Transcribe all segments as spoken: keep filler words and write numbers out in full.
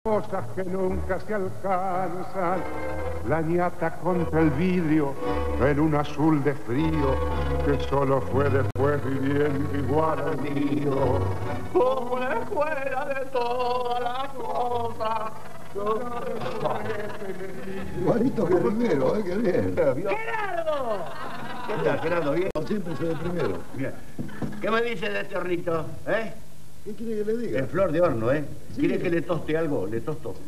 Cosas que nunca se alcanzan, la ñata contra el vidrio en un azul de frío que solo fue después viviendo igual al mío. Como la escuela de todas las cosas. Igualito que el primero, ¿eh? Qué bien. ¡Gerardo! ¿Qué tal, Gerardo? ¿Bien? Siempre soy el primero. Bien. ¿Qué me dice de este hornito, eh? ¿Qué quiere que le diga? En flor de horno, ¿eh? Sí. ¿Quiere que le toste algo? Le tosto.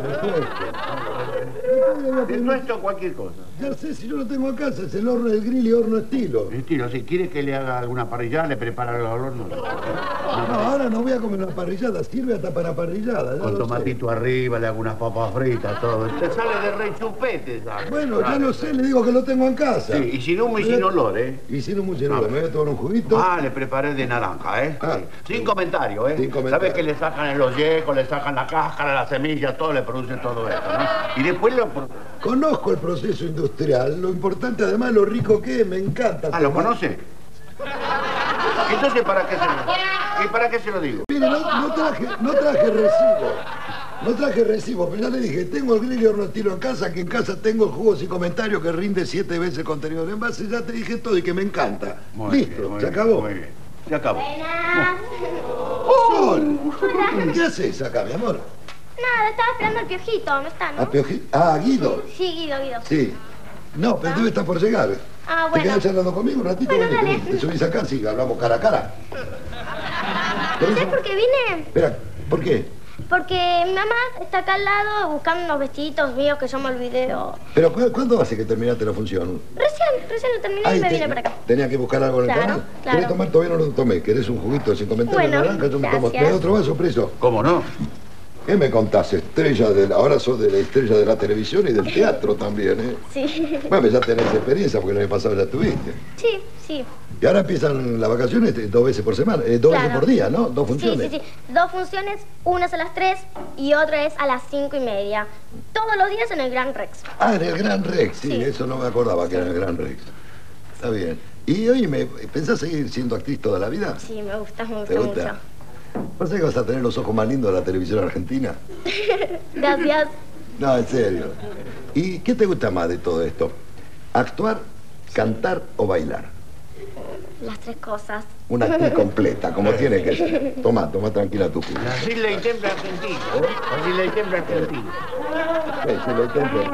Le tuesto cualquier cosa. Ya sé, si yo lo tengo en casa, es el horno del grill y horno estilo. Estilo, si quiere que le haga alguna parrillada, le prepara el horno. No, ahora no voy a comer una parrillada, sirve hasta para parrillada. Con tomatito sé. Arriba, le hago unas papas fritas, todo. Te sale de rey chupete, ¿sabes? Bueno, claro. Ya lo sé, le digo que lo tengo en casa. Sí, y sin humo y sin olor, ¿eh? Y sin humo y sin olor. ¿Me voy a tomar un juguito? Ah, le preparé de naranja, ¿eh? Ah. Sí. Sin comentario, ¿eh? Sin comentario. ¿Sabes que le sacan el ollejo, le sacan la cáscara, la semilla, todo, le producen todo eso, ¿no? Y después lo... Conozco el proceso industrial, lo importante además lo rico que es, me encanta. Ah, ¿lo conoce? Entonces, ¿para qué se lo... ¿Y para qué se lo digo? Mire, no, no, traje, no traje recibo, no traje recibo, pero ya le dije, tengo el grill y horno estilo en casa, que en casa tengo el jugo sin comentario que rinde siete veces el contenido del envase, ya te dije todo y que me encanta. Muy Listo, bien, muy se bien, acabó. Muy bien, se acabó. ¡Sol! ¿Qué haces acá, mi amor? Nada, estaba esperando al Piojito, no está, ¿no? ¿A Pioji... Ah, Guido. Sí, Guido, Guido. Sí. No, pero debe estar por llegar. Ah, ¿Te bueno. quedás charlando conmigo un ratito? Bueno, Vení, dale. vení, te subís acá, sí, hablamos cara a cara. ¿Sabes por qué vine? Espera, ¿por qué? Porque mi mamá está acá al lado buscando unos vestiditos míos que yo me olvidé. o- Pero ¿cu- ¿cuándo hace que terminaste la función? Recién, recién lo terminé Ahí y me te- vine para acá. Tenía que buscar algo en el Claro, canal. claro. ¿Querés tomar? Todavía no lo tomé. ¿Querés un juguito sin comentario Bueno, de naranja? Yo me tomo. gracias. ¿Me da otro vaso, preso? ¿Cómo no? ¿Qué me contás? Estrella de la... Ahora sos de la estrella de la televisión y del teatro también, ¿eh? Sí. Bueno, ya tenés experiencia porque el año pasado ya estuviste. Sí, sí. Y ahora empiezan las vacaciones eh, dos veces por semana, eh, dos Claro. veces por día, ¿no? Dos Sí, funciones. sí, sí. Dos funciones, una es a las tres y otra es a las cinco y media. Todos los días en el Gran Rex. Ah, en el Gran Rex, sí, Sí. eso no me acordaba que era en el Gran Rex. Está bien. Y oye, ¿pensás seguir siendo actriz toda la vida? Sí, me gusta, me gusta, ¿Te gusta? mucho. ¿Pensás que vas a tener los ojos más lindos de la televisión argentina? Gracias. No, en serio. ¿Y qué te gusta más de todo esto? ¿Actuar, cantar o bailar? Las tres cosas. Una actriz completa, como tiene que ser. Toma, toma tranquila tu culo. Así le intenta Argentina. Así le intenta Argentina. Sí, sí, lo intento.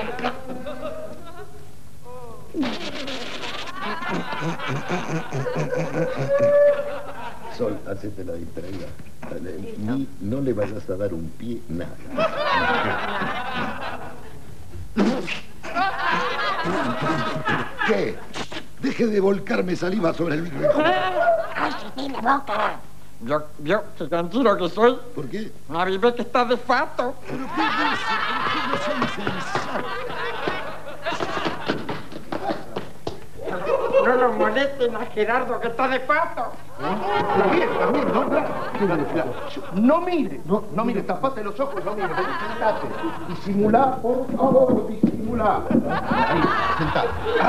Sol, hacete la distraída. Dale, ni no le vayas a dar un pie, nada. ¿Qué? Deje de volcarme saliva sobre el micrófono. ¡Cállate la boca! Yo, yo, qué tranquilo que soy. ¿Por qué? Mari ve que está de fato. ¿Pero qué dice? ¿Por qué no soy insensato? No lo molesten a Gerardo que está de fato. Javier, Javier, no, claro. No mire, no, no mire, tapate los ojos, no mire, vení, sentate. Disimulá, por favor, disimulá. Ahí, sentate.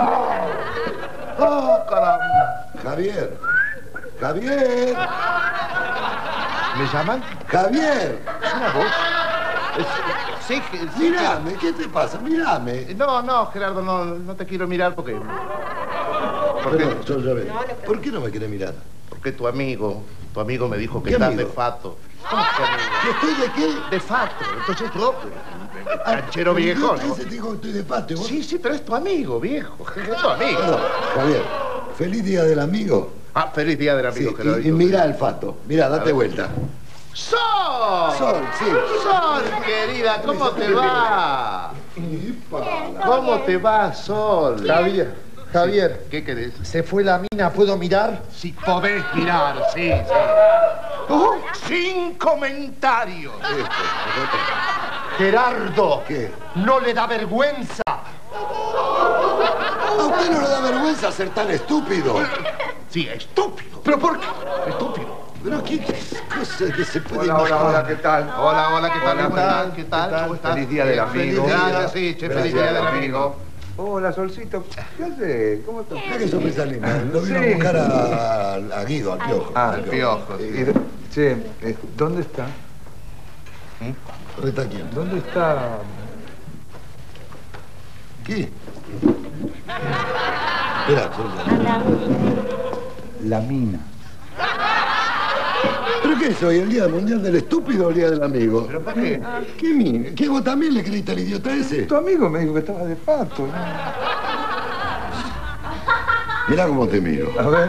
¡Oh, caramba! Javier. Javier. ¿Me llaman? Javier. ¿Es una voz? Es- sí, sí. Mírame, ¿qué te pasa? Mírame. No, no, Gerardo, no, no te quiero mirar porque... ¿Por qué? Pero, Sol, ya ves, ¿por qué no me quiere mirar? Porque tu amigo, tu amigo me dijo que ¿Qué estás amigo? de fato. ¿Cómo que amigo? ¿Que estoy de qué? De fato. Entonces tú, canchero viejo, ¿no? Ese te digo que estoy de pato. ¿Y vos? Sí, sí, pero es tu amigo, viejo. Es tu amigo. Bueno, Javier, feliz día del amigo. Ah, feliz día del amigo, Sí, Gerardo. y, y mira el fato. Mira, A date ver. vuelta. ¡Sol! Sol, sí. Sol, querida, ¿cómo te va? Ipa. ¿Cómo te va, Sol? Javier, Javier, ¿Qué querés? se fue la mina, ¿puedo mirar? Si podés mirar, sí, sí. Oh, Sin comentarios. Gerardo, ¿Qué? ¿no le da vergüenza? ¿A usted no le da vergüenza ser tan estúpido? Sí, estúpido. ¿Pero por qué? Estúpido. Pero qué, qué cosa que se puede Hola, hola, imaginar. hola, ¿qué tal? Hola, hola, ¿qué tal? Hola, ¿Cómo estás? ¿Qué tal? ¿Cómo estás? Feliz día del amigo. Feliz día. Gracias, sí, che, feliz día del amigo. Hola, Solcito. ¿Qué haces? ¿Cómo estás? Mira qué sorpresa linda. Lo vino Sí. a buscar a, a Guido, al piojo. Ah, Al el piojo, Eh, Y- Che, eh, ¿dónde está? ¿Eh? ¿Dónde está quién? ¿Dónde está? ¿Qué? Espera, La mina. ¿Pero qué soy? ¿El día mundial del estúpido o el día del amigo? ¿Pero para qué? ¿Qué mina? ¿Qué vos también le creíste al idiota ese? Tu amigo me dijo que estaba de pato, ¿no? Mirá cómo te miro. A ver.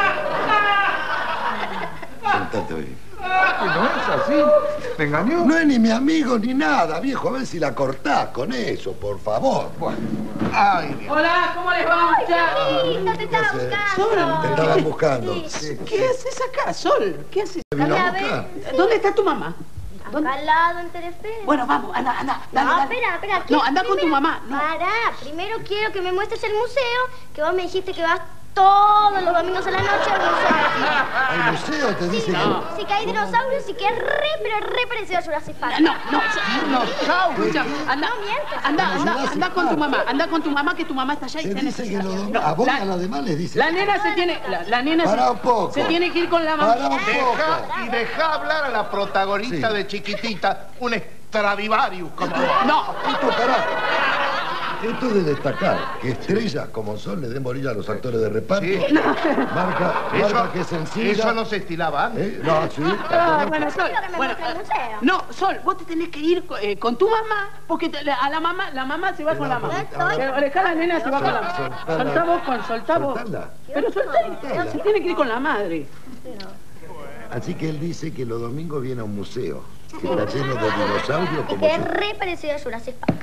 Sentate hoy. No es así. ¿Me engañó? No es ni mi amigo ni nada, viejo. A ver si la cortás con eso, por favor. Bueno. Ay, Dios. Hola, ¿cómo les va, muchachos? Lindo, te estaba Sol, buscando. te estaban buscando. Sí. ¿Qué haces acá, Sol? ¿Qué haces? ¿Te vino a Dame a buscar? ver. ¿Dónde está tu mamá? ¿Dónde? Acá al lado, en Telefe. Bueno, vamos, anda, anda. Dale, No, dale. espera, espera. No, quiero- anda con tu primero- mamá. No. Pará, primero quiero que me muestres el museo, que vos me dijiste que vas todos los domingos a la noche al museo. Al museo te dice No. Sí, que hay dinosaurios y que es re, pero re parecido a Jurassic Park. No, no, dinosaurio. Escucha, anda, No mientes. anda, Como anda, Jurassic anda con tu Park. mamá, anda con tu mamá, que tu mamá está allá y que... te Te dice que necesita. lo, No, a vos y la- a los demás les dice... La nena se tiene, la, la nena Pará se, un poco. se tiene que ir con la mamá. Pará un poco. Deja, y deja hablar a la protagonista Sí. de Chiquitita, un Stradivarius como vos. No, Esto, pará. Esto es de destacar que estrellas como son le den bolilla a los actores de reparto. Sí. Marca, Eso, marca que es sencilla. eso no se estilaba antes. ¿Eh? No, sí. Ah, bueno, Sol, Quiero que me bueno, muestre el museo. no, Sol, vos te tenés que ir eh, con tu mamá, porque te- a la mamá, la mamá se va con la mamá. No estoy. Pero dejá a la nena se va con la mamá. Soltala. Soltá vos, con, soltá vos. Soltala. Pero soltá, se tiene que ir con la madre. Así que él dice que los domingos viene a un museo que está lleno de dinosaurios Y como que es si... re parecido a Jurassic Park.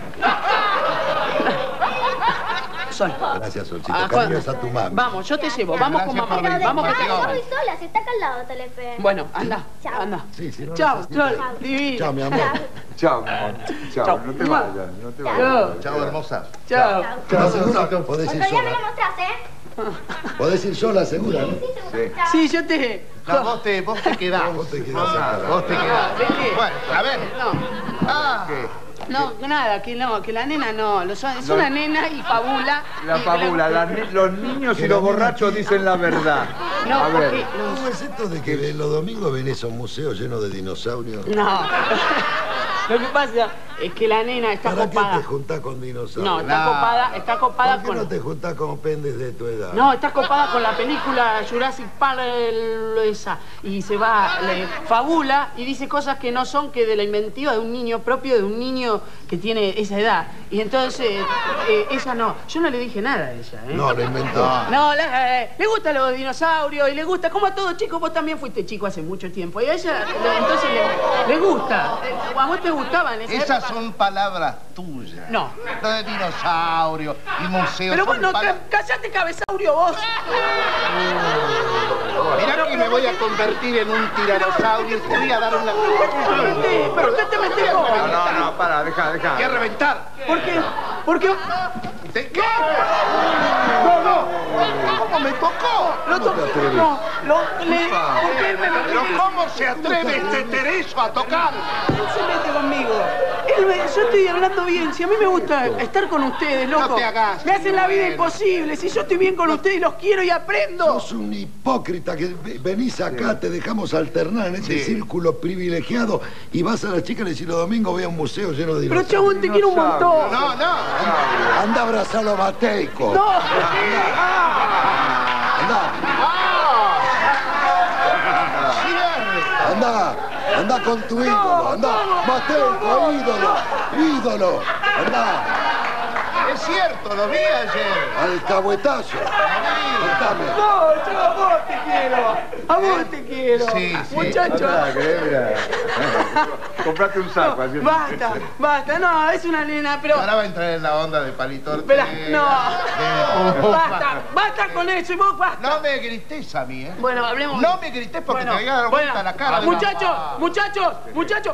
Sol. Gracias, Solcito. Ah, Cariños Juan, a tu mami. Vamos, yo te llevo, vamos con Gracias mamá, por venir. vamos con Ay, tu yo mamá. voy sola, si está acá al lado Telefe. Bueno, anda, Chao. anda. Sí, sí, no Chao, necesitas. Sol, divina. Chao, mi amor. Chao, mi amor. Chao, Chao. no te vayas, no te vayas. Chao. Chao, hermosa. Chao. ¿Estás segura? Podés Otro ir día me lo sola. mostrás, ¿eh? Podés ir sola, segura, ¿no? Sí, seguro. Chao. Sí, yo te... No, vos te, vos te quedás. Vos te quedás acá. Vos te quedás. ¿De qué? Bueno, a ver. No. Ah, No, nada, que no, que la nena no, lo son- es una nena y fabula. La y- fabula, la ni- los niños y los borrachos dicen la verdad. No, A ver. porque ¿Cómo es esto de que los domingos venís a un museo lleno de dinosaurios? no. Lo que pasa es que la nena está ¿Para qué copada. te juntás con dinosaurios? No, está No. copada, está copada ¿Por qué con. no te juntás con pendes de tu edad? No, está copada con la película Jurassic Park el- esa. Y se va, le fabula y dice cosas que no son que de la inventiva de un niño propio, de un niño que tiene esa edad. Y entonces, eh, ella no. Yo no le dije nada a ella, ¿eh? No, lo inventó. No, la- eh, le gustan los dinosaurios y le gusta, como a todo chico, vos también fuiste chico hace mucho tiempo. Y a ella, le- entonces, le, le gusta. Eh, ¿A vos te gustaban esa esas época? son palabras tuyas. No. Lo de dinosaurio y museo. Pero son bueno, pala- ca- callate, cabezaurio, vos. Mirá que me voy a convertir en un tiranosaurio y te voy a dar una... ¿Pero qué te metés vos? No, no, no, para, deja, deja. ¡Voy a reventar! ¿Por qué? ¿Por qué? ¿De qué? No, no. ¿Cómo me tocó? Lo toqué. No, lo, le, ¿por qué él me lo Pero ¿cómo se atreve este Tereso a tocar? Él se mete conmigo. Él me- yo estoy hablando bien. Si a mí me gusta estar con ustedes, loco. No te hagas Me hacen la vida bien. imposible. Si yo estoy bien con ustedes y los quiero y aprendo. Sos un hipócrita que ve- venís acá, te dejamos alternar en este Sí. círculo privilegiado y vas a la chica y le decís los domingos voy a un museo lleno de Pero dinosaurios. chabón, te quiero un montón. No, no. Anda a abrazarlo a Mateico. No. Anda, Cierre. anda, anda con tu ídolo. Anda, Mateico, ídolo, ídolo. Anda, Es cierto, lo vi ayer. al cabuetazo. Contame. No, yo a vos te quiero. A vos te quiero. Sí, sí. Muchacho. Anda, que mira. Comprate un saco. así. Basta, basta. No, es una nena, pero... Ahora va a entrar en la onda de Palito Espera, Ortega, no. de- Basta, basta con eso y vos basta. No me grites a mí, ¿eh? Bueno, hablemos. No me grites porque te voy a dar vuelta la cara de una- Muchachos, muchachos, muchachos.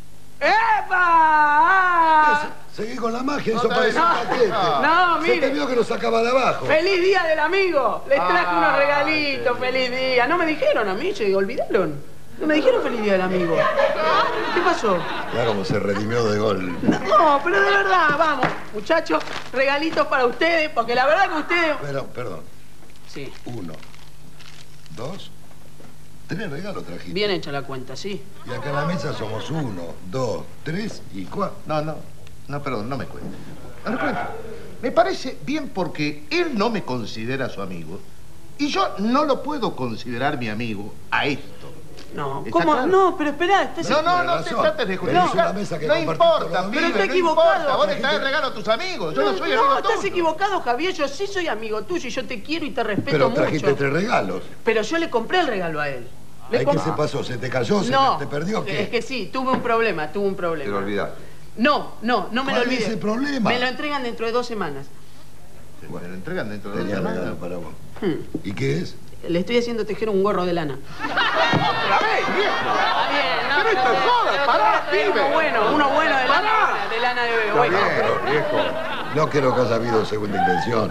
¡Epa! Seguí con la magia, eso No, parece un no, paquete. no, Se te mire. vio que lo sacaba de abajo. ¡Feliz día del amigo! Les traje Ah, unos regalitos, feliz día. No me dijeron a mí, yo digo, olvidaron. No me dijeron feliz día del amigo. ¿Qué pasó? Ya como se redimió de gol. No, pero de verdad, vamos. Muchachos, regalitos para ustedes, porque la verdad que ustedes... Pero, perdón. Sí. Uno, dos, Tres regalos trajiste. Bien hecha la cuenta, sí. Y acá en la mesa somos uno, dos, tres y cuatro. No, no, no, perdón, no me cuente. No me cuente. Me parece bien porque él no me considera su amigo y yo no lo puedo considerar mi amigo a esto. No, ¿Está ¿cómo? claro? No, pero esperá. Estás... No, no, no Tiene te razón. trates de Pero justificar. es una mesa que No compartís importa, todos los pibe, días. Pero está no equivocado. importa. Vos le traes regalo a tus amigos. Yo no, No, soy no, amigo estás tuyo. equivocado, Javier. Yo sí soy amigo tuyo y yo te quiero y te respeto Pero mucho. trajiste tres regalos. Pero yo le compré el regalo a él. Le Ay, comp- ¿qué se pasó? ¿Se te cayó? ¿Se No, te perdió? ¿Qué? es que sí, tuve un problema, tuve un Te problema. lo olvidaste. No, no, no me lo ¿Cuál olvidé. es el problema? Me lo entregan dentro de dos semanas. Bueno, lo entregan dentro de dos Tenía regalo semanas. para vos. Hmm. ¿Y qué es? Le estoy haciendo tejer un gorro de lana. ¡Otra vez, viejo! Está bien, no, Pero esto es joda, pero pará, te voy a traer pibe. Uno bueno, uno bueno de lana, de lana de bebé. Bueno. Pero, viejo. No creo que haya habido segunda intención.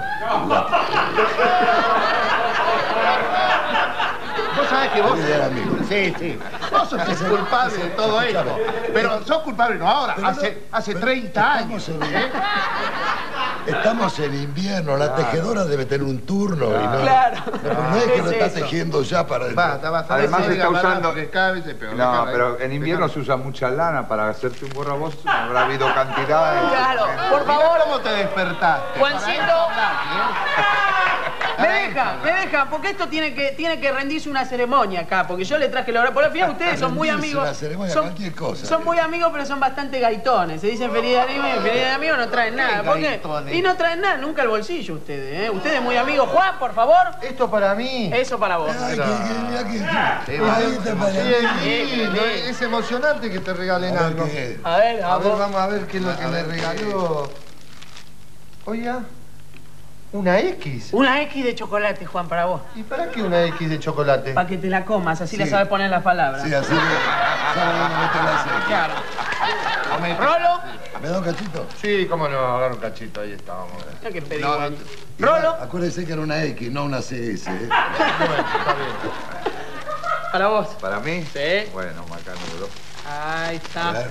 Vos sabés que vos... Sí, era amigo. Sí, sí. Vos sos el culpable de todo esto. Pero sos culpable no ahora, Pero hace, no, hace pero treinta años. estamos en- ¿eh? Estamos en invierno, la tejedora debe tener un turno y no, Claro. no, no es que ¿Qué lo es está eso? tejiendo ya para el... Basta, basta. Además no se está diga usando- palabras, porque cada vez es peor. No, Dejala, pero en invierno dejala. se usa mucha lana para hacerte un gorro a vos. No habrá habido cantidad. Claro, por Mirá favor. cómo te despertaste. Juancito. Para eso hablaste, ¿eh? Me deja, me deja, porque esto tiene que, tiene que rendirse una ceremonia acá, porque yo le traje la hora. Por la final ustedes son muy Rendirse amigos. una ceremonia, son, cualquier cosa. son muy amigos, pero son bastante gaitones. Se dicen feliz de amigo y feliz de amigo no traen nada. ¿Por qué? gaitones? Y no traen nada, nunca el bolsillo ustedes, ¿eh? Ustedes muy amigos. Juan, por favor. Esto para mí. Eso para vos. Ay, que, que, mira que... Sí, Ahí está para Sí, mí. es lindo, es emocionante que te regalen A ver algo. qué es. A ver, A ver, vamos. vamos a ver qué es lo que me regaló. Oiga, una X. Una X de chocolate, Juan, para vos. ¿Y para qué una X de chocolate? Para que te la comas, así Sí. le sabes poner las palabras. Sí, así le- sabe dónde meter la serie. Claro. Rolo. ¿Me da un cachito? Sí, cómo no, agarra un cachito, ahí está, vamos a ver. Mira que pedí, No, Juan. no, Rolo. Acuérdese que era una X, no una C S. ¿eh? Para vos. ¿Para mí? Sí. Bueno, macanudo. Ahí A está. ver.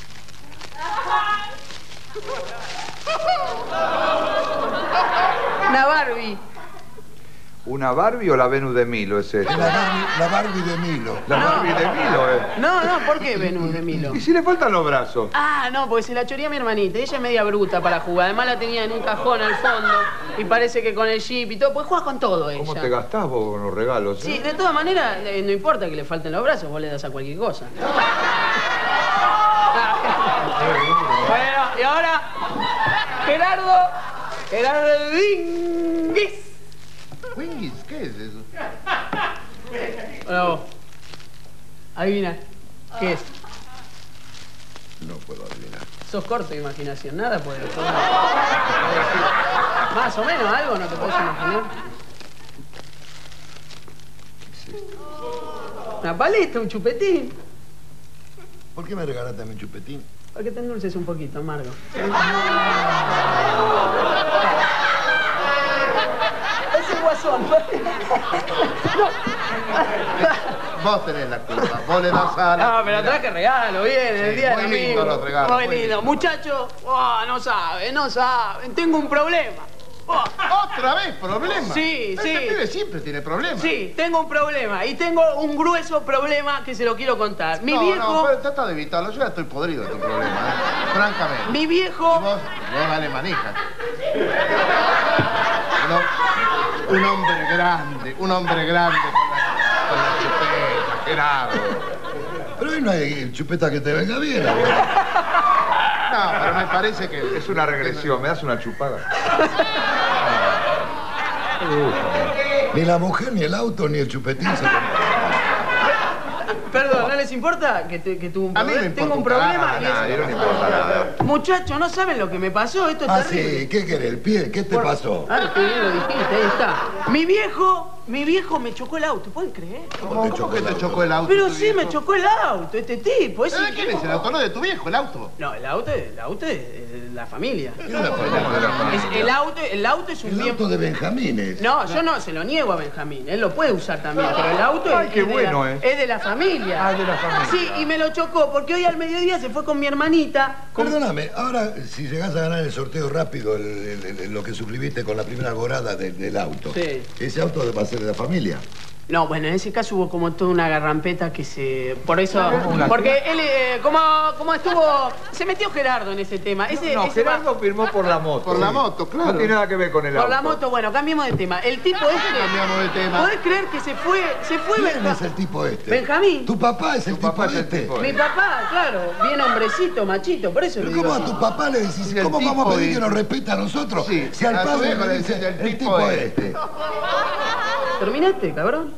Una Barbie. ¿Una Barbie o la Venus de Milo es esta? La Barbie, la Barbie de Milo. La No. Barbie de Milo, ¿eh? No, no, ¿por qué Venus de Milo? ¿Y si le faltan los brazos? Ah, no, porque se la choría a mi hermanita. Ella es media bruta para jugar. Además la tenía en un cajón al fondo. Y parece que con el jeep y todo. Pues juega con todo ella. ¿Cómo te gastás vos con los regalos? eh? Sí, de todas maneras, eh, no importa que le falten los brazos, vos le das a cualquier cosa. Bueno, y ahora, Gerardo, Gerardo Dinguis. Wingis, ¿qué es eso? Hola vos. Adivina, ¿qué es? No puedo adivinar. Sos corto de imaginación, nada puede ser. Más o menos algo no te podés imaginar. Una paleta, un chupetín. ¿Por qué me regalaste a mi chupetín? Para que te endulces un poquito, amargo. Es el guasón. Vos tenés la culpa, vos le das a la... No, pero traje regalo, bien, el Sí, día muy del lindo amigo. los regalos, Muy muy lindo. lindo. Muchachos, oh, no saben, no saben. Tengo un problema. Oh, ¿Otra vez problema? Sí, Este sí. pibe siempre tiene problemas. sí, tengo un problema. Y tengo un grueso problema que se lo quiero contar. Mi no, viejo. No, pero trata de evitarlo. Yo ya estoy podrido de tu problema, ¿eh? Francamente. Mi Y viejo. vos, vos vale manija. No, un hombre grande, un hombre grande con la, con la chupeta, Gerardo. Pero hoy no hay chupeta que te venga bien, abuelo. No, pero me parece que... Es una regresión, ¿me das una chupada? Ni la mujer, ni el auto, ni el chupetín se Perdón, ¿no les importa que, te- que tuvo un A mí problema? me importa Tengo un un problema carajo, y es- A nadie no le importa nada. Muchachos, no saben lo que me pasó. Esto es Ah, terrible. sí, ¿qué querés? ¿El pie? ¿Qué te Por- pasó? Ah, qué bien lo dijiste, ahí está. Mi viejo, mi viejo me chocó el auto, ¿pueden creer? ¿Cómo, te cómo chocó que el te auto? chocó el auto? Pero tu sí, viejo? me chocó el auto, este tipo. Ese ¿De quién es el auto? No, de tu viejo, el auto. No, el auto, el auto es de la familia. Es la familia. Es- el, auto, el auto es un El bien... auto de Benjamines. No, yo no se lo niego a Benjamín, él lo puede usar también, pero el auto Ay, es, qué es de bueno, la, eh. es de la familia. Ah, de la familia. Sí, y me lo chocó porque hoy al mediodía se fue con mi hermanita. Con... Perdóname, ahora si llegás a ganar el sorteo rápido, el- el- el- lo que suscribiste con la primera alborada de- del auto, Sí. ese auto va a ser de la familia. No, bueno, en ese caso hubo como toda una garrampeta que se... Por eso... Porque él, eh, como, como estuvo... Se metió Gerardo en ese tema. Ese, No, ese Gerardo va... firmó por la moto. Por la moto, claro. No tiene nada que ver con el Por auto. la moto, bueno, cambiemos de tema. El tipo este... Cambiamos de tema. ¿Podés creer que se fue... Se fue ¿Quién Benja- es el tipo este? Benjamín. Tu papá es el Tu tipo papá es el este. tipo Mi papá, claro. Bien hombrecito, machito. Por eso le Pero digo ¿cómo a así. tu papá le decís? Sí, el ¿Cómo vamos a tipo pedir este. que nos respete a nosotros? Sí, Si al a tu padre hijo le le dice decís el tipo este. ¿Terminaste, cabrón?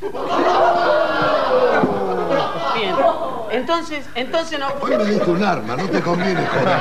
Bien. Entonces, entonces no... Hoy me diste un arma, no te conviene joder.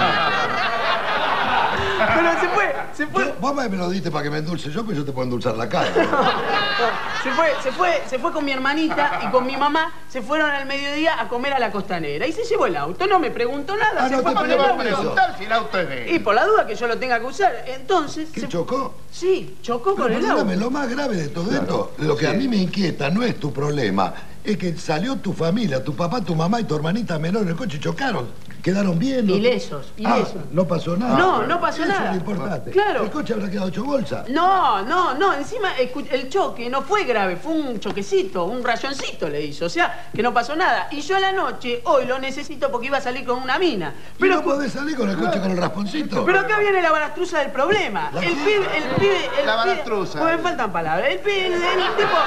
Pero se fue, se fue... Yo- Vos me lo diste para que me endulce yo, pues yo te puedo endulzar la cara. Se fue, se fue, se fue con mi hermanita y con mi mamá, se fueron al mediodía a comer a la costanera. Y se llevó el auto, no me preguntó nada, Ah, se no fue te con el preguntó auto. eso. Preguntar si el auto es de él. Y por la duda que yo lo tenga que usar. Entonces. ¿Qué se- chocó? Sí, chocó con Pero el auto. perdóname, lo más grave de todo esto, lo que a mí me inquieta no es tu problema, es que salió tu familia, tu papá, tu mamá y tu hermanita menor en el coche y chocaron. Quedaron bien. ¿no? Ilesos, Ah, ilesos. no pasó nada. No, no pasó Eso nada. es lo importante. Claro. El coche habrá quedado ocho bolsas. No, no, no, encima escu- el choque no fue grave, fue un choquecito, un rayoncito le hizo, o sea, que no pasó nada. Y yo a la noche, hoy lo necesito porque iba a salir con una mina. Pero no Pero, podés salir con el coche con el rasponcito. pero acá viene la barastruza del problema. ¿La El qué? pibe, el pibe, el La pibe- barastruza. Pues me faltan palabras. El pibe, el, el tipo...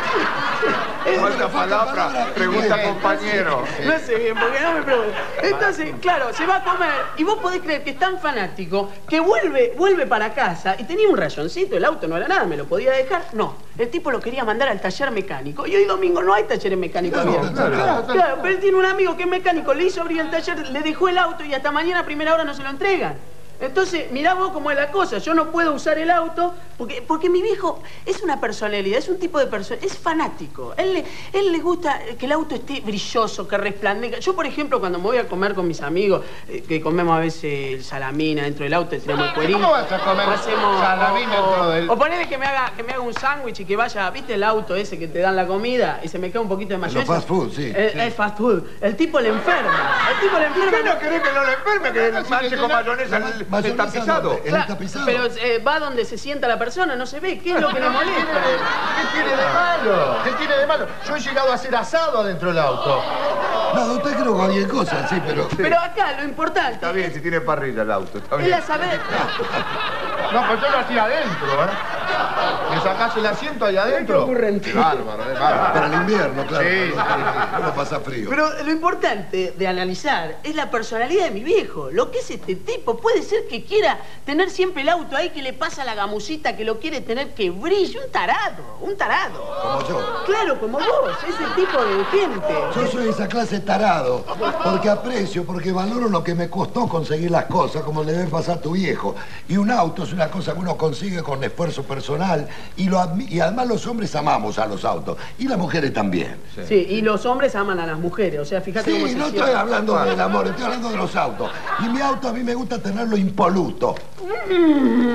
el- Falta palabra, pregunta compañero. No sé bien, porque no me pregunto. Entonces, claro, se va a comer y vos podés creer que es tan fanático que vuelve, vuelve para casa y tenía un rayoncito, el auto no era nada, me lo podía dejar. No, el tipo lo quería mandar al taller mecánico y hoy domingo no hay talleres mecánicos Claro, abiertos. claro, Claro, claro. pero él tiene un amigo que es mecánico, le hizo abrir el taller, le dejó el auto y hasta mañana a primera hora no se lo entregan. Entonces, mirá vos cómo es la cosa. Yo no puedo usar el auto porque, porque mi viejo es una personalidad, es un tipo de persona, es fanático. Él le, él le gusta que el auto esté brilloso, que resplandezca. Yo, por ejemplo, cuando me voy a comer con mis amigos, eh, que comemos a veces salamina dentro del auto, tenemos el cuerito. ¿Cómo vas a comer hacemos, salamina o, dentro del- O ponele que me haga, que me haga un sándwich y que vaya, ¿viste el auto ese que te dan la comida y se me queda un poquito de mayonesa? fast food, sí, Es, sí. es fast food. El tipo le enferma. El tipo le enferma. ¿Qué no querés que no le enferme? Que el manche con mayonesa el, el Mayonesa tapizado. no, en el Claro, tapizado. pero eh, va donde se sienta la persona, no se ve. ¿Qué es lo que le molesta? ¿Qué tiene de malo? ¿Qué tiene de malo? Yo he llegado a hacer asado adentro del auto. No, usted creo que cualquier cosa, sí, pero... Pero acá lo importante Está bien, si tiene parrilla el auto, está es bien. la saber. No, pues yo lo hacía adentro, ¿eh? ¿Me sacás el asiento ahí adentro? Qué ocurrente. Qué bárbaro, es bárbaro. Para el invierno, claro. Sí, sí, sí. No pasa frío. Pero lo importante de analizar es la personalidad de mi viejo. Lo que es este tipo. Puede ser que quiera tener siempre el auto ahí, que le pasa la gamusita, que lo quiere tener que brille. Un tarado, un tarado. Como yo. Claro, como vos, ese tipo de gente. Yo soy esa clase tarado, porque aprecio, porque valoro lo que me costó conseguir las cosas, como le debe pasar a tu viejo. Y un auto es una cosa que uno consigue con esfuerzo personal, y, lo admi- y además los hombres amamos a los autos, y las mujeres también. Sí, y los hombres aman a las mujeres. O sea, fíjate cómo Sí, se no cierra. estoy hablando del amor, estoy hablando de los autos. Y mi auto a mí me gusta tenerlo impoluto. Muy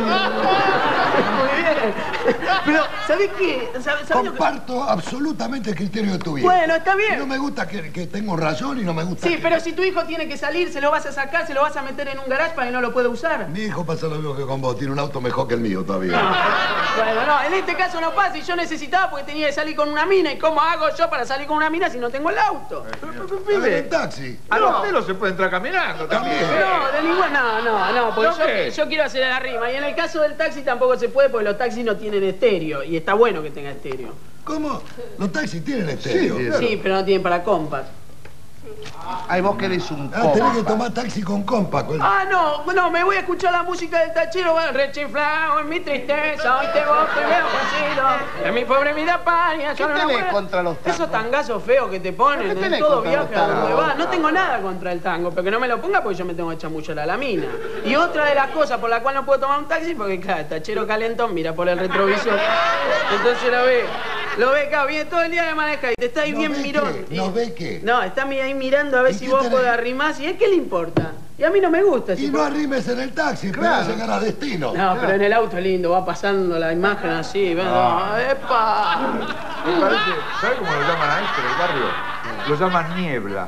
bien. Pero, ¿sabés qué? ¿Sabés, sabés lo que... Comparto absolutamente el criterio de tu viejo. Bueno, está bien. Y no me gusta que, que tenga un rayón y no me gusta Sí, que- pero si tu hijo tiene que salir, se lo vas a sacar, se lo vas a meter en un garage para que no lo pueda usar. Mi hijo pasa lo mismo que con vos, tiene un auto mejor que el mío todavía. Bueno, no, en este caso no pasa y yo necesitaba porque tenía que salir con una mina. ¿Y cómo hago yo para salir con una mina si no tengo el auto? Dale en taxi. Al hotel se puede entrar caminando también. No, de ninguna... No, no, no, porque ¿No yo, qué? yo quiero hacer la rima. Y en el caso del taxi tampoco se puede porque los taxis no tienen estéreo. Y está bueno que tenga estéreo. ¿Cómo? Los taxis tienen estéreo. Sí, pero no tienen para compas. Ay, vos querés un Ah, tenés que compa. tomar taxi con compa. con- Ah, no, no, me voy a escuchar la música del tachero, bueno, rechiflado en mi tristeza, hoy te boto y veo vencido, en mi pobre vida paria. ¿Qué tenés contra los tangos? Esos tangazos feos que te ponen ¿Qué en tenés todo contra viaje los a donde tangos? vas. No tengo nada contra el tango, pero que no me lo ponga porque yo me tengo que chamullar a la mina. Y otra de las cosas por la cual no puedo tomar un taxi, porque claro, el tachero calentón mira por el retrovisor, entonces lo ve. Lo ve acá, viene todo el día de manejar y te está ahí ¿No bien ve mirón. qué? ¿No ve qué? No, está mi- ahí mirando a ver ¿Y si qué vos tenés? podés arrimar. ¿Y es qué le importa? Y a mí no me gusta. si Y no vos- arrimes en el taxi, espera Claro. a llegar a destino. No, pero en el auto es lindo, va pasando la imagen así, ¿ves? No, ¡epa! Me parece, ¿sabes cómo lo llaman a esto en el barrio? Lo llaman niebla.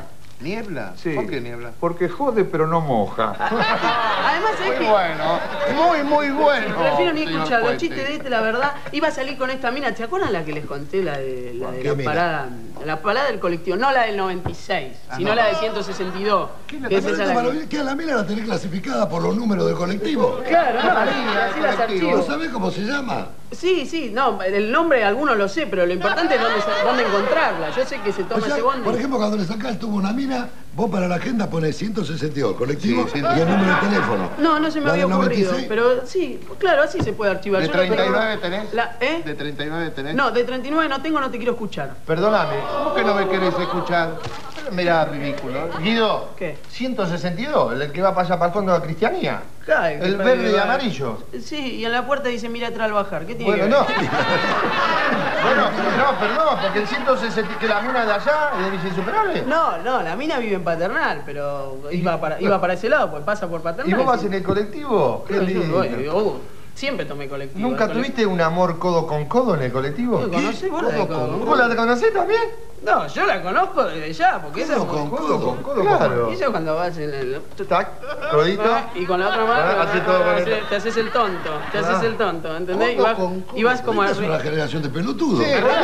¿Niebla? Sí. ¿Por qué niebla? Porque jode pero no moja. Además es Muy que... bueno, muy, muy bueno. Prefiero ni señor escuchar los Puente. chistes de este, la verdad. Iba a salir con esta mina. ¿Se acuerdan la que les conté? La de la, de ¿Qué la mina? parada. La parada del colectivo. No la del noventa y seis, Ah, sino no. la de ciento sesenta y dos. ¿Qué la Que es Pero esa esta la que... maravilla, que a la mina la tenés clasificada por los números del colectivo. Claro, no, Maravilla, así el las colectivo. ¿No archivo. sabés cómo se llama? Sí, sí, no, el nombre algunos lo sé, pero lo importante es dónde, sa- dónde encontrarla. Yo sé que se O toma sea, ese bondi. por ejemplo, cuando le sacás el tubo a una mina, vos para la agenda pones ciento sesenta y dos, colectivo, Sí, sí. y el número de teléfono. No, no se me La había del ocurrido, noventa y seis. pero sí, claro, así se puede archivar. ¿De Yo lo treinta y tengo- nueve tenés? La- ¿Eh? ¿De treinta y nueve tenés? No, de treinta y nueve no tengo, no te quiero escuchar. Perdóname, ¿cómo que no me querés escuchar? Mirá, ridículo. Guido. ¿Qué? ciento sesenta y dos, el que va para allá para el fondo de la cristianía. Ay, El qué verde y padre. amarillo. Sí, y en la puerta dice mira atrás al bajar. ¿Qué tiene Bueno, que no. ver? Bueno, no, pero no, porque el ciento sesenta, que la mina de allá es de Villa Insuperable. No, no, la mina vive en Paternal, pero iba para, iba para ese lado, pues pasa por Paternal. ¿Y vos vas sí. en el colectivo? Qué Yo- yo- lindo. yo- uh, siempre tomé colectivo. ¿Nunca el colectivo. tuviste un amor codo con codo en el colectivo? ¿Lo conocés vos la de ¿Codo codo con con codo? codo? ¿Vos la conocés también? No, yo la conozco desde ya, porque esa es Codo muy... con Codo codo. con codo. Claro. Y eso cuando vas en el... Tac, codito. Ah, y con la otra mano Ah, hace todo con haces- esta. te haces el tonto, te Ah. haces el tonto, ¿entendés? Y Codo vas, con codo. y vas como Esta al... es una generación de pelotudos. Sí, es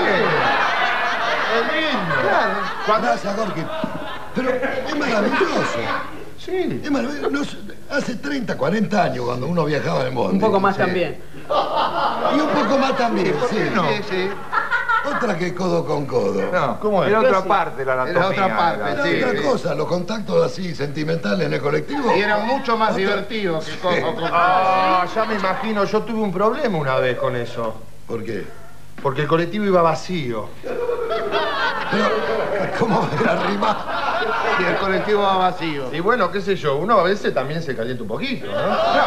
lindo. Claro. Gracias, Gorky. Pero es maravilloso. Sí. Es maravilloso. No sé, hace treinta, cuarenta años cuando uno viajaba en bondi. Un poco más Sí. también. Y un poco más también, sí. Sí, sí. Otra que codo con codo. No, ¿Cómo es? era otra Sí. parte de la Era anatomía. otra parte, era. Era sí. otra cosa, los contactos así sentimentales en el colectivo. Y eran mucho más Otra- divertidos que codo con Ah, ya me imagino. Yo tuve un problema una vez con eso. ¿Por qué? Porque el colectivo iba vacío. Pero, ¿cómo va a rimar? Y el colectivo va vacío. Y bueno, qué sé yo, uno a veces también se calienta un poquito, ¿no?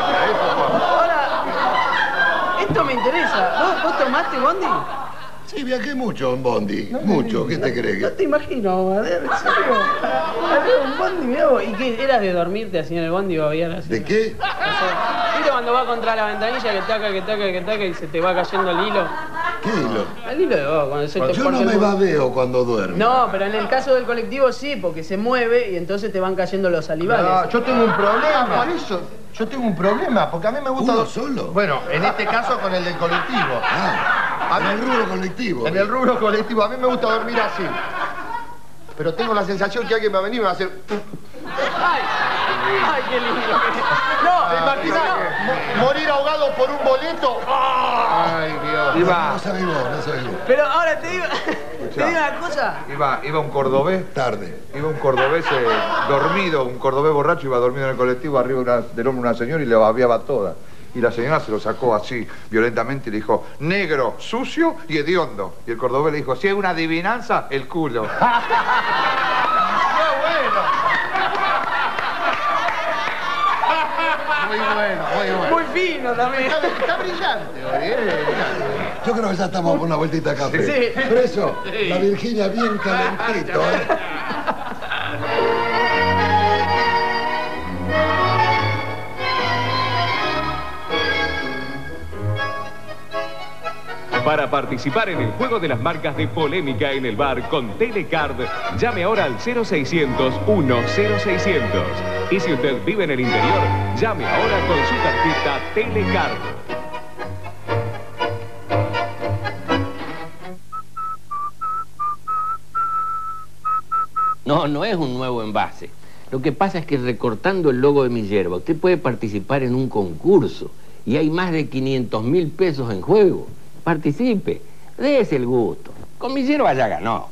Ahora, esto me interesa. ¿Vos, vos tomaste bondi? Sí, viajé mucho en bondi. Mucho, ¿qué te crees? No te imagino, a ver, en serio. Había un bondi, mirá vos. ¿Y qué? ¿Era de dormirte así en el bondi o había así? ¿De qué? O sea, ¿viste cuando va contra la ventanilla que taca, que taca, que taca y se te va cayendo el hilo? ¿Qué hilo? El hilo de vos, cuando se te Yo corta no el me mundo. babeo cuando duermo. No, pero en el caso del colectivo sí, porque se mueve y entonces te van cayendo los salivales. No, yo tengo un problema. Por eso, yo tengo un problema, porque a mí me gusta... ¿Uno solo? Bueno, en este caso con el del colectivo. Ah, en el rubro colectivo. En el rubro colectivo, a mí me gusta dormir así. Pero tengo la sensación que alguien va a venir y me va a hacer... ¡Ay! ¡Ay, qué lindo! No, ¿Te imaginas mo- morir ahogado por un boleto? ¡Ay, Dios! Iba, No sabés vos, no sabés vos. pero ahora te digo, te digo una cosa. iba, iba un cordobés, Tarde. iba un cordobés eh, dormido, un cordobés borracho, iba dormido en el colectivo, arriba una- del hombro una señora y le babeaba toda. Y la señora se lo sacó así, violentamente, y le dijo, negro, sucio y hediondo. Y el cordobés le dijo, si es una adivinanza, el culo. Muy bueno, muy bueno. Muy fino también. Está, está brillante hoy, ¿eh? Yo creo que ya estamos por una vueltita a café. Sí. Preso, Sí. la Virginia bien calentito, ¿eh? Para participar en el juego de las marcas de polémica en el bar con Telecard, llame ahora al cero seiscientos, uno cero seiscientos. Y si usted vive en el interior, llame ahora con su tarjeta Telecard. No, no es un nuevo envase. Lo que pasa es que recortando el logo de mi yerba, usted puede participar en un concurso y hay más de quinientos mil pesos en juego. Participe, dése el gusto. Con mi yerba ya ganó.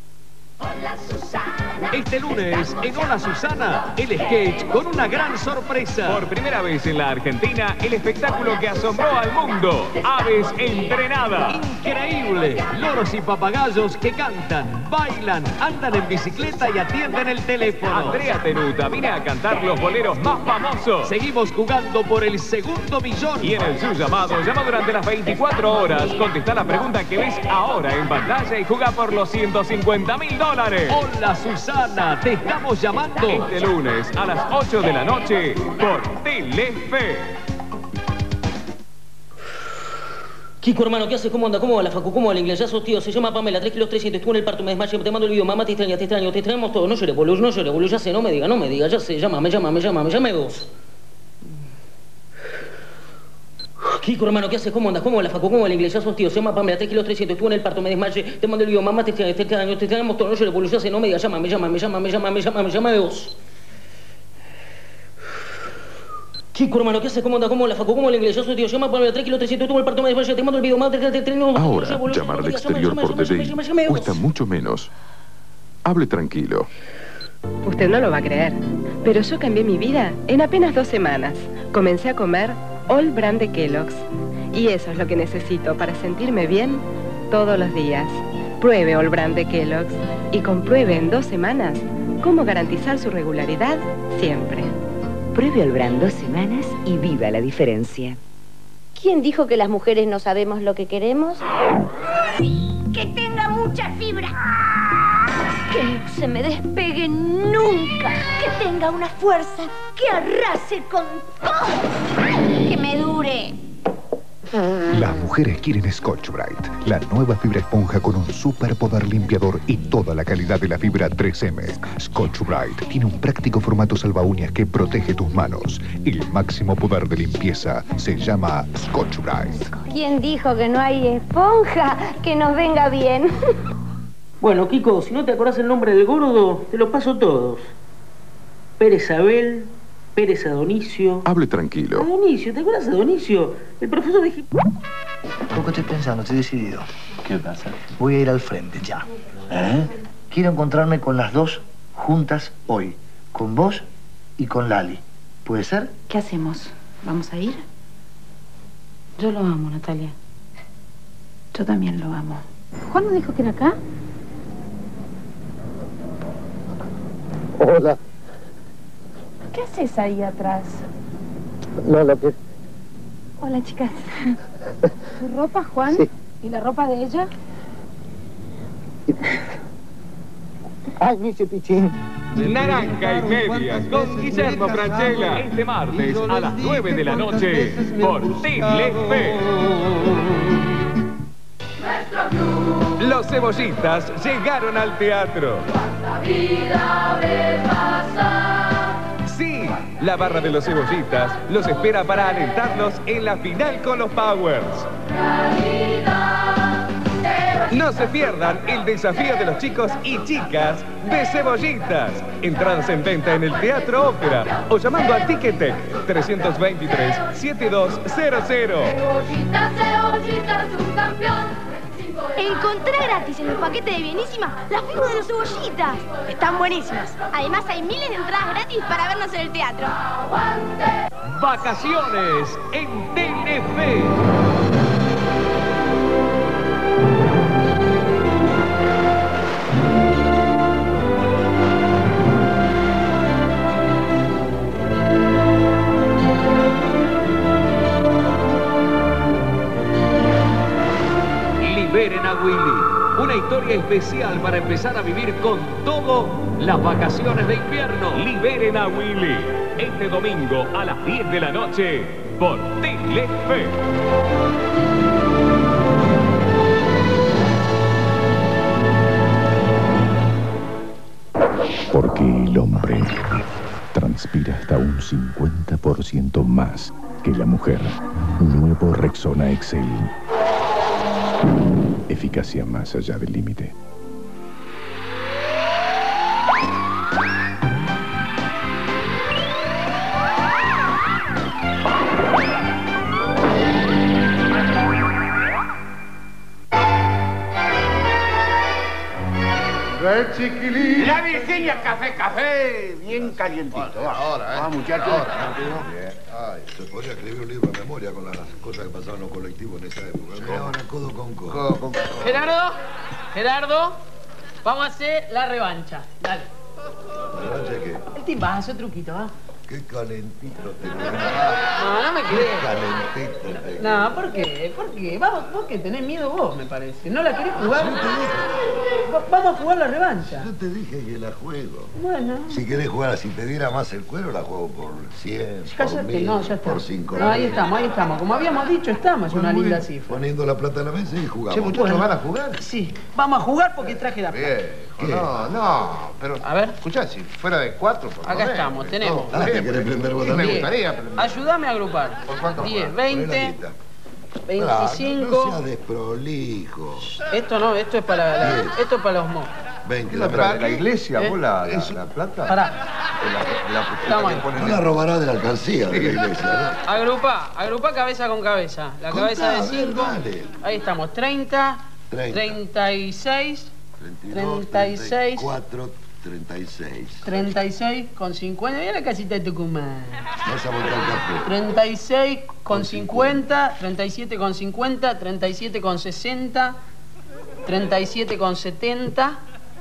Este lunes, en Hola Susana, el sketch con una gran sorpresa. Por primera vez en la Argentina, el espectáculo que asombró al mundo. Aves entrenadas. Increíble. Loros y papagayos que cantan, bailan, andan en bicicleta y atienden el teléfono. Andrea Tenuta viene a cantar los boleros más famosos. Seguimos jugando por el segundo millón. Y en el su llamado, llama durante las veinticuatro horas. Contesta la pregunta que ves ahora en pantalla y juega por los ciento cincuenta mil dólares. Hola Susana, te estamos llamando este lunes a las ocho de la noche por Telefe. Kiko, hermano, ¿qué haces? ¿Cómo anda? ¿Cómo va la facu? ¿Cómo va el inglés? Ya sos tío, se llama Pamela, tres kilos trescientos, estuvo en el parto, me desmayé, te mando el video, mamá, te extraña, te extraño, te extrañamos todos. No llores, boludo, no llores, boludo, ya sé, no me diga, no me diga, ya sé, llámame, llámame, llámame, llame vos. Kiko, hermano, ¿qué haces? ¿Cómo andas? ¿Cómo va la facu? ¿Cómo va el inglés? Ya sos tío, se llama Pamela, tres kilos trescientos, estuvo en el parto, me desmayé, te mando el video, mamá, te extraño, te extraño, te extrañamos todos. No llores, boludo, ya sé, no me diga, llámame, llámame, llámame, llámame, llámame, llámame vos. Chico, hermano, ¿qué haces? ¿Cómo anda? ¿Cómo la facu? ¿Cómo el inglés? Yo soy tío, llama para tres kilos trescientos, tuvo el parto, me desmayé, te mando el video, madre, te tengo. Ahora, llamar al exterior por D D I cuesta mucho menos. Hable tranquilo. Usted no lo va a creer, pero yo cambié mi vida en apenas dos semanas. Comencé a comer All Brand de Kellogg's. Y eso es lo que necesito para sentirme bien todos los días. Pruebe All Brand de Kellogg's y compruebe en dos semanas cómo garantizar su regularidad siempre. Pruebe All Brand dos semanas y viva la diferencia. ¿Quién dijo que las mujeres no sabemos lo que queremos? Que tenga mucha fibra. Que no se me despegue nunca. Que tenga una fuerza. Que arrase con todo. Que me dure. Las mujeres quieren Scotch-Brite, la nueva fibra esponja con un superpoder limpiador y toda la calidad de la fibra tres eme. Scotch-Brite tiene un práctico formato salvaúñas que protege tus manos. El máximo poder de limpieza se llama Scotch-Brite. ¿Quién dijo que no hay esponja que nos venga bien? Bueno, Kiko, si no te acordás el nombre del gordo, te lo paso todos. Pérez Abel, Pérez Adonicio. Hable tranquilo. Adonicio, ¿te acuerdas de Adonicio? El profesor de... Poco estoy pensando, estoy decidido. ¿Qué pasa? Voy a ir al frente, ya. ¿Eh? Quiero encontrarme con las dos juntas hoy. Con vos y con Lali. ¿Puede ser? ¿Qué hacemos? ¿Vamos a ir? Yo lo amo, Natalia. Yo también lo amo. ¿Juan nos dijo que era acá? Hola. ¿Qué haces ahí atrás? No, lo que... Hola, chicas. ¿Tu ropa, Juan? Sí. ¿Y la ropa de ella? Ay, mi pichín. Naranja y medias con Guillermo Francella. Este martes a las nueve de la noche por Telefe. Los cebollitas llegaron al teatro. Sí, la barra de los cebollitas los espera para alentarlos en la final con los Powers. No se pierdan el desafío de los chicos y chicas de Cebollitas. Entradas en venta en el Teatro Ópera o llamando a Ticketek tres veintitrés, setenta y dos cero cero. Cebollitas, cebollitas, un campeón. Encontré gratis en el paquete de Bienísima las figuras de los cebollitas. Están buenísimas. Además hay miles de entradas gratis para vernos en el teatro. Vacaciones en Telefe. Liberen a Willy, una historia especial para empezar a vivir con todo las vacaciones de invierno. Liberen a Willy, este domingo a las diez de la noche por Telefe. Porque el hombre transpira hasta un cincuenta por ciento más que la mujer. Nuevo Rexona Excel. Eficacia más allá del límite. Chiquilín. La Virginia, café, café, bien calientito. Ahora, ahora, ¿eh? Vamos, muchachos. Ahora, bien. Ay, se podría escribir un libro de memoria con las cosas que pasaban en los colectivos en esa época. Miraban a codo con codo. Codo con codo. Gerardo, Gerardo, vamos a hacer la revancha. Dale. ¿Revancha qué? El timbazo, truquito, ¿va? Qué calentito te veo. No, no me Qué crees. calentito te veo. No, ¿por qué? ¿Por qué? Vamos, vos que tenés miedo vos, me parece. ¿No la querés jugar? Va- Vamos a jugar la revancha. Yo te dije que la juego. Bueno. Si querés jugar, si te diera más el cuero, la juego por cien, por Cállate, mil, no, ya está. por cinco. No, ahí estamos, ahí estamos. Como habíamos dicho, estamos, es una Muy linda bien. cifra. Poniendo la plata en la mesa y jugamos. Che, muchachos, ¿van a jugar? Sí, vamos a jugar porque traje la plata. Viejo, no, no, pero... A ver. Escuchá, si fuera de cuatro, por lo Acá menos. estamos, tenemos. No, ¿te querés prender vos Sí, me también? gustaría prender. Ayúdame a agrupar. ¿Por cuánto diez, juegas? Poné la veinte, guita. veinticinco. No seas desprolijo. Esto no, esto es para, la- diez. esto es para los mocos. veinte, ¿La, la la, la iglesia, ¿Eh? vos la, la, Eso. la plata? Pará. La, la, la, Estamos que ahí. ponen No en- la robará de la alcancía de la iglesia, Agrupá, agrupá cabeza con cabeza. La Contá, cabeza de a ver, cinco. dale. Ahí estamos, treinta, treinta. treinta y seis, ¿no? treinta y seis, cuatro, treinta y seis. treinta y seis con cincuenta. Mira la casita de Tucumán. Vas a botar café. treinta y seis con cincuenta, treinta y siete con cincuenta, treinta y siete con sesenta, treinta y siete con setenta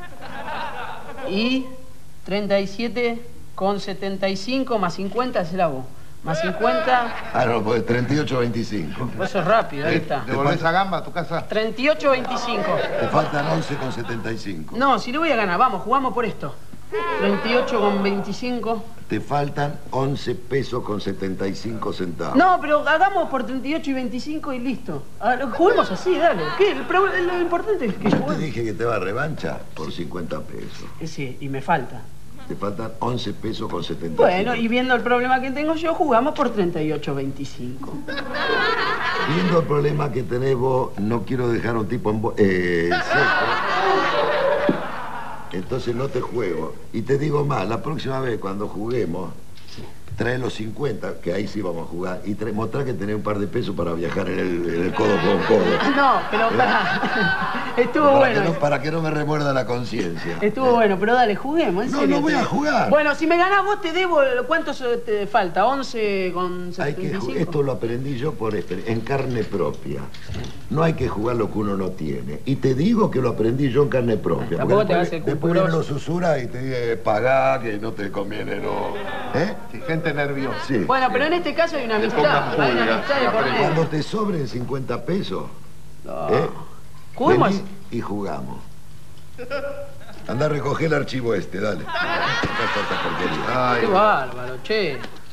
y treinta y siete con setenta y cinco más cincuenta, será vos. Más cincuenta, Ah, no, pues treinta y ocho, veinticinco. vos sos rápido, ahí está. ¿Te volvés a gamba a tu casa? treinta y ocho veinticinco. Te faltan once con setenta y cinco. No, si le voy a ganar, vamos, jugamos por esto. treinta y ocho con veinticinco. Te faltan once pesos con setenta y cinco centavos. No, pero hagamos por treinta y ocho y veinticinco y listo. Ah, juguemos así, dale. ¿Qué? El pro- Lo importante es que Yo te juguemos. dije que te va a revancha por cincuenta pesos. Sí, y me falta. Te faltan once pesos con setenta y cinco. Bueno, y viendo el problema que tengo yo, jugamos por treinta y ocho veinticinco. Viendo el problema que tenés vos, no quiero dejar a un tipo en bo- eh, seco. Entonces no te juego. Y te digo más, la próxima vez cuando juguemos, trae los cincuenta, que ahí sí vamos a jugar, y trae, mostrá que tenés un par de pesos para viajar en el, en el codo con codo. No, pero pará. Estuvo para bueno. Que no, eso. para que no me remuerda la conciencia. Estuvo bueno, pero dale, juguemos, en No, serio. no voy te- a jugar. Bueno, si me ganás vos te debo, ¿cuánto se- te falta? ¿once con Hay setenta que y ju- cinco? esto lo aprendí yo por exper- en carne propia. No hay que jugar lo que uno no tiene. Y te digo que lo aprendí yo en carne propia. Tampoco porque te después, hagas el después viene culpuroso. lo susura y te dice, pagá, que no te conviene, no. ¿Eh? Sí, gente nerviosa. Sí. Bueno, pero en este caso hay una amistad. pongan Hay una pulga, amistad de por medio. Cuando te sobren cincuenta pesos, No. ¿eh? Juguemos. Vení y jugamos. Anda a recoger el archivo este, dale. Esta- esta porquería. Qué bárbaro, che.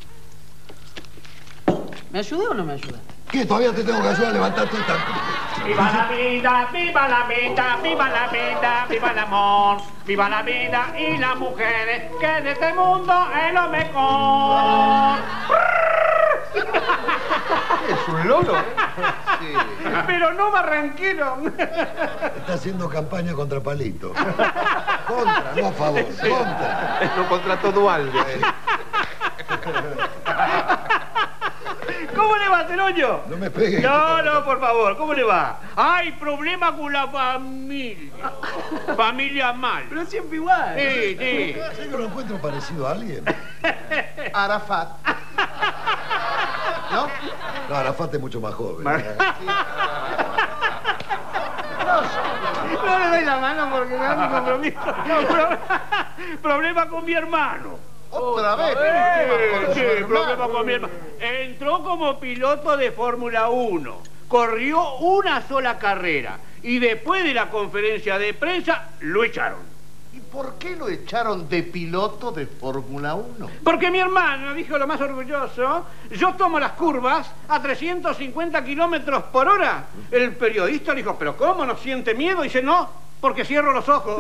¿Me ayudé o no me ayudaste? ¿Qué? Todavía te tengo que ayudar a levantar toda esta... Viva la vida, viva la vida, viva la vida, viva el amor, viva la vida y las mujeres, que de este mundo es lo mejor. Es un loro. Sí. Pero no barranquero. Está haciendo campaña contra Palito. Contra, no a favor, contra. Lo contrató Dualde. eh. ¿Cómo le va, Ceroño? No me pegues. No, no, por favor, ¿cómo le va? Hay problema con la familia. Familia mal. Pero siempre igual. Sí, sí. ¿Sabes que lo encuentro parecido a alguien? Arafat. ¿No? No, Arafat es mucho más joven. No le doy la mano porque me da mi compromiso. Pro- Problema con mi hermano. Otra vez. Eh, sí, problema con mi hermano. Entró como piloto de Fórmula uno. Corrió una sola carrera. Y después de la conferencia de prensa, lo echaron. ¿Y por qué lo echaron de piloto de Fórmula uno? Porque mi hermano dijo lo más orgulloso, yo tomo las curvas a trescientos cincuenta kilómetros por hora. El periodista le dijo, ¿pero cómo? ¿No siente miedo? Dice, no, porque cierro los ojos.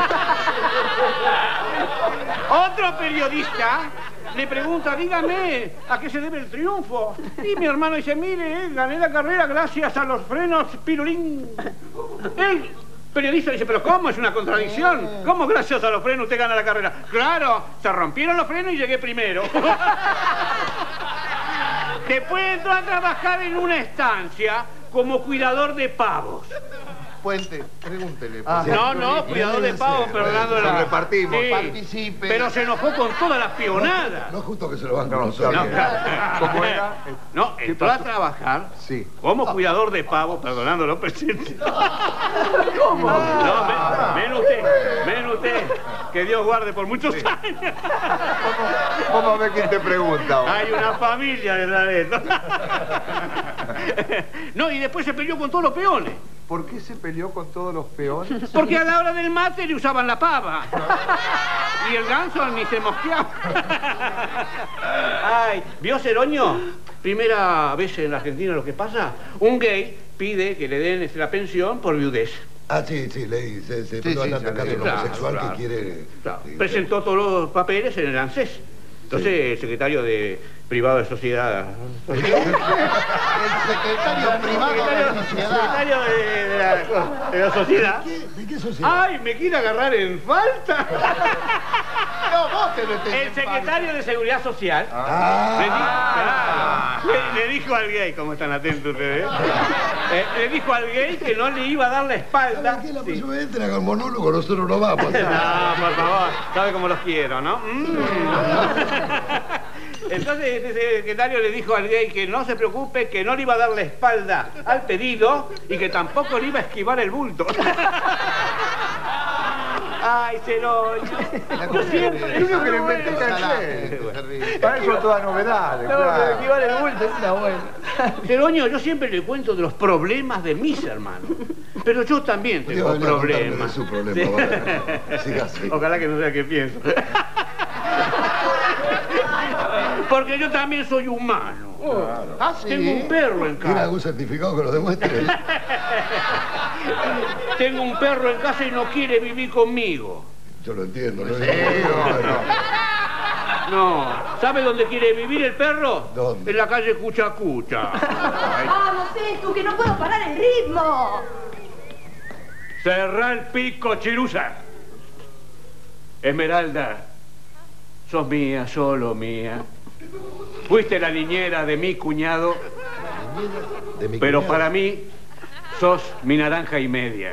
Otro periodista le pregunta, dígame, ¿a qué se debe el triunfo? Y mi hermano dice, mire, eh, gané la carrera gracias a los frenos pirulín. El periodista dice, ¿pero cómo? Es una contradicción. ¿Cómo gracias a los frenos usted gana la carrera? Claro, se rompieron los frenos y llegué primero. Después entró a trabajar en una estancia como cuidador de pavos. Puente, pregúntele. Ah, No, no, cuidador de pavo, perdonando la... Lo repartimos. Sí, Participe. pero se enojó con todas las pionadas. No es justo que se lo van con No, nosotros. No, ¿Cómo era? No, entró a trabajar Sí. como cuidador de pavo, perdonando lo presente. ¿Cómo? No, me- menos usted, menos usted, que Dios guarde por muchos años. Vamos a ver quién te pregunta. ahora. Hay una familia detrás de esto. No, y después se peleó con todos los peones. ¿Por qué se peleó con todos los peones? Porque a la hora del mate le usaban la pava. Y el ganso ni se mosqueaba. Ay, ¿vio Ceroño? Primera vez en la Argentina lo que pasa. Un gay pide que le den la pensión por viudez. Ah, sí, sí, leí. Se, se Sí, sí, sí, anda sí, atacando a un claro, homosexual claro. que quiere... Claro, sí, presentó todos los papeles en el ANSES. Entonces, el secretario de privado de sociedad... El secretario privado de la sociedad. secretario de, de la, de la sociedad. ¿De qué, de qué sociedad? ¡Ay, me quiere agarrar en falta! No, vos te metés El en secretario de Seguridad Social Ah. le, dijo, claro, le- le dijo al gay, como están atentos ustedes, eh, le dijo al gay que no le iba a dar la espalda. ¿Sabes qué? La Sí. próxima vez entra con monólogo, nosotros no vamos. No, por favor, sabe cómo los quiero, ¿no? Mm. Entonces ese secretario le dijo al gay que no se preocupe, que no le iba a dar la espalda al pedido y que tampoco le iba a esquivar el bulto. Ay, Ceroño. Yo siempre... El único que le inventé caché. Para eso todas novedades, No, pero claro. esquivar el bulto es una buena. Ceroño, yo siempre le cuento de los problemas de mis hermanos. Pero yo también tengo Dios, venía a contarme problemas. de su problema, Sí. vale. Siga así. Ojalá que no sea que pienso. Porque yo también soy humano. Ah, sí. Tengo un perro en ¿Tiene casa. algún certificado que lo demuestre? Tengo un perro en casa y no quiere vivir conmigo. Yo lo entiendo, ¿no? No. ¿Sabe dónde quiere vivir el perro? ¿Dónde? En la calle Cucha Cucha. Vamos, tú, que no puedo parar el ritmo. Cerrá el pico, Chirusa. Esmeralda, sos mía, solo mía. Fuiste la niñera de mi cuñado, De mi pero cuñado. para mí sos mi naranja y media.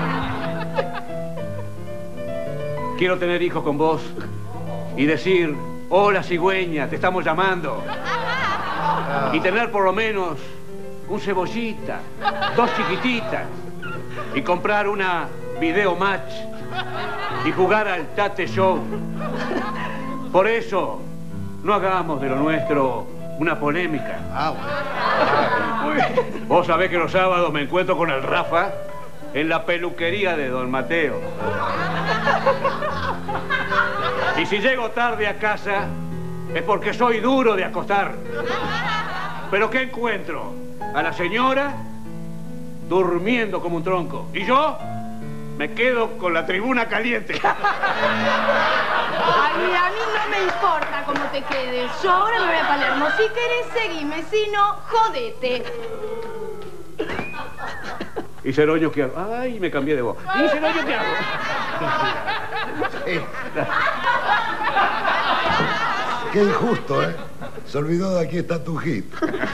Quiero tener hijos con vos y decir, hola cigüeña, te estamos llamando. Y tener por lo menos un cebollita, dos chiquititas, y comprar una video match y jugar al Tate Show. Por eso, no hagamos de lo nuestro una polémica. Ah, bueno. Vos sabés que los sábados me encuentro con el Rafa en la peluquería de Don Mateo. Y si llego tarde a casa es porque soy duro de acostar. ¿Pero qué encuentro? A la señora durmiendo como un tronco. Y yo me quedo con la tribuna caliente. Ay, mira, a mí no me importa cómo te quedes. Yo ahora me voy a Palermo. Si querés, seguime. Si no, jodete. ¿Y Ceroño qué hago? Ay, me cambié de voz. ¿Y Ceroño qué hago? Qué injusto, ¿eh? Se olvidó de aquí está tu hit.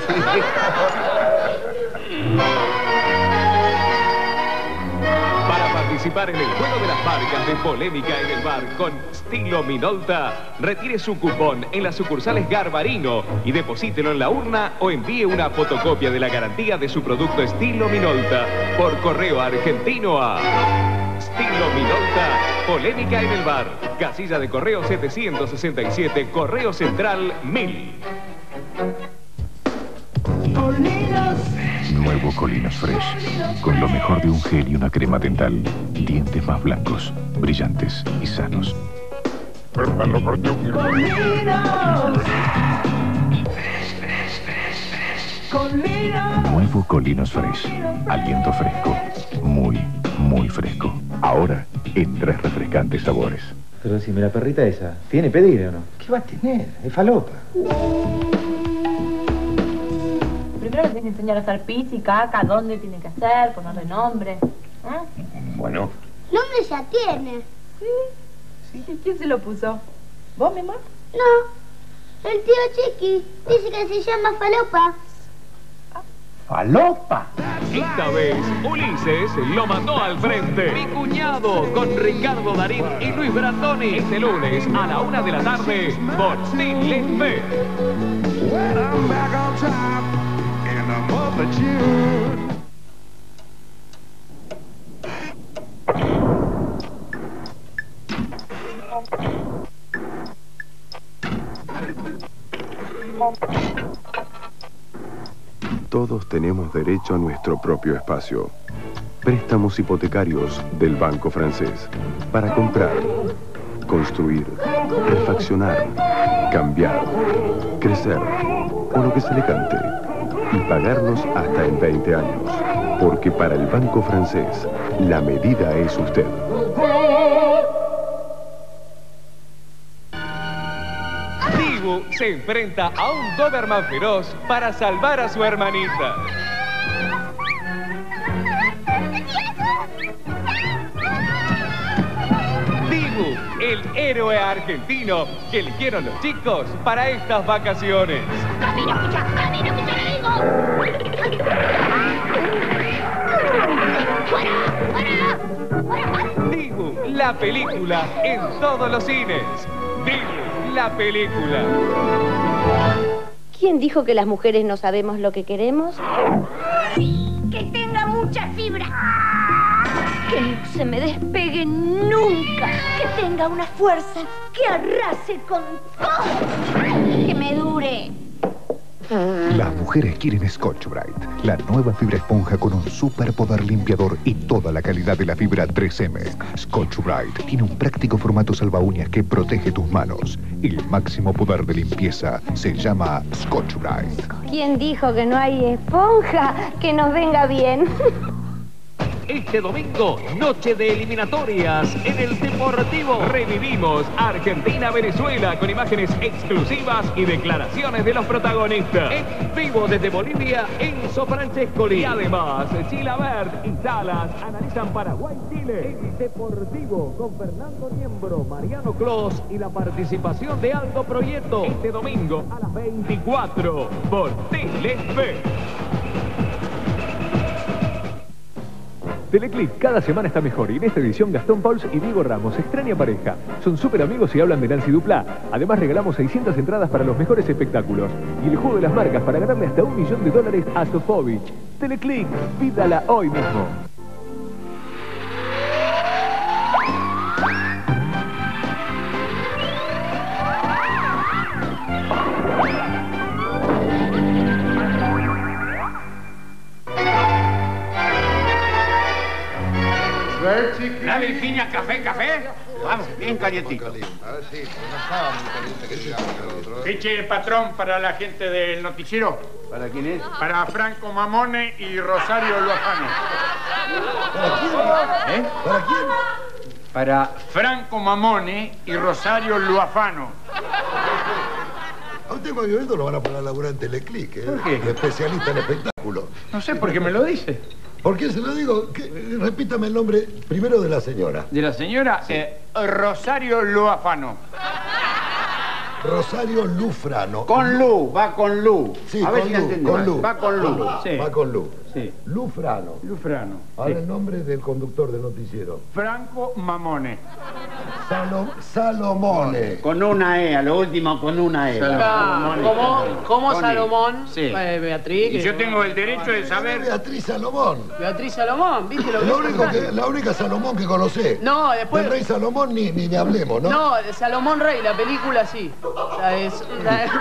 Para participar en el juego de las marcas de Polémica en el Bar con Stilo Minolta, retire su cupón en las sucursales Garbarino y deposítelo en la urna o envíe una fotocopia de la garantía de su producto Estilo Minolta por correo argentino a Stilo Minolta, Polémica en el Bar, casilla de correo setecientos sesenta y siete, Correo Central mil. Nuevo Colinos Fresh. Con lo mejor de un gel y una crema dental. Dientes más blancos, brillantes y sanos. Nuevo Colinos Fresh. Aliento fresco. Muy, muy fresco. Ahora en tres refrescantes sabores. Pero decime, la perrita esa, ¿tiene pedigrí o no? ¿Qué va a tener? Es falopa. Primero le tiene que enseñar a hacer pis y caca, dónde tiene que hacer, ponerle nombre. ¿Eh? Bueno. Nombre ya tiene. ¿Sí? ¿Y quién se lo puso? ¿Vos, mi amor? No. El tío Chiqui dice que se llama Falopa. ¿Falopa? Esta vez, Ulises lo mandó al frente. Mi cuñado con Ricardo Darín y Luis Brandoni. Este lunes a la una de la tarde por Telefe. Todos tenemos derecho a nuestro propio espacio. Préstamos hipotecarios del Banco Francés para comprar, construir, refaccionar, cambiar, crecer o lo que se le cante y pagarlos hasta en veinte años. Porque para el Banco Francés, la medida es usted. Dibu se enfrenta a un Doberman feroz para salvar a su hermanita. Dibu, el héroe argentino que eligieron los chicos para estas vacaciones. ¡Camino, escucha! ¡Camino, escucha, le digo! ¡Fuera! ¡Fuera! Dibu, la película en todos los cines. Dibu, la película. ¿Quién dijo que las mujeres no sabemos lo que queremos? ¡Que tenga mucha fibra! ¡Que no se me despegue nunca! ¡Que tenga una fuerza! ¡Que arrase con todo! ¡Que me dure! Las mujeres quieren Scotch-Brite, la nueva fibra esponja con un superpoder limpiador y toda la calidad de la fibra tres eme. Scotch-Brite tiene un práctico formato salvaúñas que protege tus manos. Y el máximo poder de limpieza se llama Scotch-Brite. ¿Quién dijo que no hay esponja que nos venga bien? Este domingo, noche de eliminatorias en el Deportivo. Revivimos Argentina-Venezuela con imágenes exclusivas y declaraciones de los protagonistas. En vivo desde Bolivia, Enzo Francescoli. Y además, Chilabert y Salas analizan Paraguay-Chile. El Deportivo con Fernando Niembro, Mariano Clos y la participación de Aldo Proyecto. Este domingo a las veinticuatro por Telefe. Teleclip cada semana está mejor y en esta edición Gastón Pauls y Diego Ramos, extraña pareja. Son súper amigos y hablan de Nancy Duplá. Además regalamos seiscientas entradas para los mejores espectáculos. Y el juego de las marcas para ganarle hasta un millón de dólares a Sofovich. Teleclip, pídala hoy mismo. ¿La Virginia café, café? Vamos, bien calientito. A ver si no estaba muy caliente que sí. Fiche, patrón, para la gente del noticiero. ¿Para quién es? Para Franco Mamone y Rosario Loafano. ¿Para quién? ¿Eh? ¿Para quién? Para Franco Mamone y Rosario Loafano. A usted cuando yo lo van a poner a laburar en Teleclic, ¿eh? ¿Por qué? Especialista en espectáculos. No sé por qué me lo dice. ¿Por qué se lo digo? Que, repítame el nombre primero de la señora. De la señora Sí. eh, Rosario Loafano. Rosario Lufrano. Con Lu, va con Lu. Sí, a ver con si la Lu, entendemos. con Lu. Va con Lu. Sí. Va con Lu. Sí. Lufrano. Lufrano. Ahora Sí. el nombre del conductor del noticiero. Franco Mamone. Salo- Salomone. Con una E, a lo último con una E. Ah, como, como Con Salomón, I. Sí. eh, Beatriz. Y que- yo tengo el derecho de saber... Beatriz Salomón. Beatriz Salomón, ¿viste lo que Lo es? único que, la única Salomón que conocé. No, después... Del rey Salomón ni, ni, ni hablemos, ¿no? No, de Salomón Rey, la película sí. La es... la es-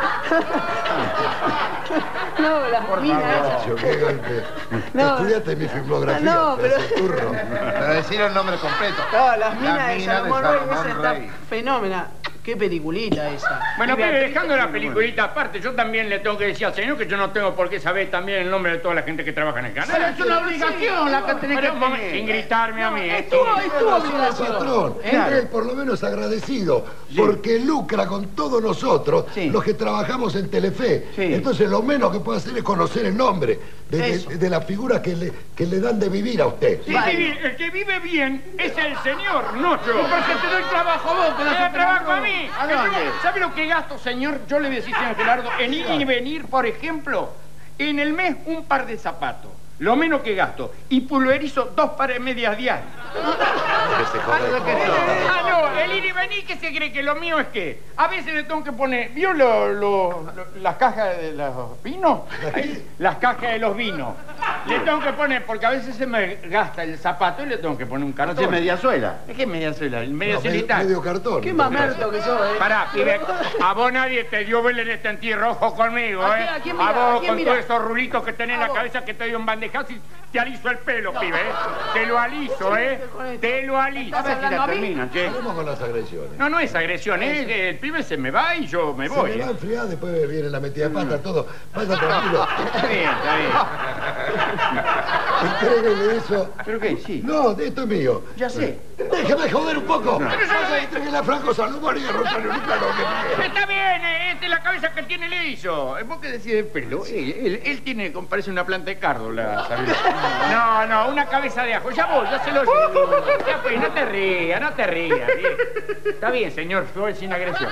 no, las minas esas. Yo, qué golpe. No. Estudiaste mi filmografía. No, pero- pedazo de turro. Para decir el nombre completo. No, las minas La de mina de Salomón Rey, Salomón esa está Rey. fenómena. Qué peliculita esa. Bueno, Y pero Beatriz- dejando la peliculita aparte, yo también le tengo que decir al señor que yo no tengo por qué saber también el nombre de toda la gente que trabaja en el canal. Pero es una obligación la que tenés Pero, que mamá, tener. sin gritarme a mí, ¿eh? Estuvo, estuvo Pero, obligación. patrón, ¿Eh? él por lo menos agradecido, porque lucra con todos nosotros, Sí. los que trabajamos en Telefe. Sí. Entonces lo menos que puede hacer es conocer el nombre de, de, Eso. de la figura que le, que le dan de vivir a usted. Sí, sí, sí, el que vive bien es el señor, no yo. Porque te doy trabajo a vos, que no Me te da trabajo a mí. ¿A Que yo- dónde? ¿Sabe lo que gasto, señor? Yo le voy a decir, señor Gerardo, en ir y venir, por ejemplo, en el mes un par de zapatos. Lo menos que gasto. Y pulverizo dos pares de medias diarias. Que se jode. Ah, no, el ir y venir, ¿qué se cree? Que lo mío es que a veces le tengo que poner, ¿vio lo, lo, lo- las cajas de los vinos? Ahí, las cajas de los vinos. Le tengo que poner, porque a veces se me gasta el zapato y le tengo que poner un cartón. No sé, mediazuela. ¿Qué mediazuela? El No, mediazuelita. medio, medio cartón. Qué mamerto que sos, ¿eh? Pará, pibe, a vos nadie te dio vela en este antirrojo conmigo, ¿A ¿eh? quién- a quién A mirá? ¿A vos quién con mirá? todos esos rulitos que tenés en ¿A la vos? cabeza que te doy un bandejazo y te aliso el pelo, pibe, ¿eh? Te lo aliso, ¿eh? Te lo aliso. ¿Estás hablando a mí? Terminan, che. Vamos con las agresiones. No, no es agresión, ¿eh? El pibe se me va y yo me voy. Se me va a ¿eh? enfriar, después viene la metida de pata, todo. Vaya tranquilo. Está bien, está bien. Entréguele eso. ¿Pero qué? Sí. No, esto es mío. Ya sé. Déjame joder un poco. No. Entréguele a Franco Salomón y a Rosario Lucano que Está bien, eh, esta es la cabeza que tiene liso. ¿Vos qué decís del pelo? Él, él, él tiene, como parece una planta de cardo, la Sabina. No, no, una cabeza de ajo. Ya voy, ya se lo digo. Ya pues, no te rías, no te rías. Bien. Está bien, señor Floyd, sin agresión.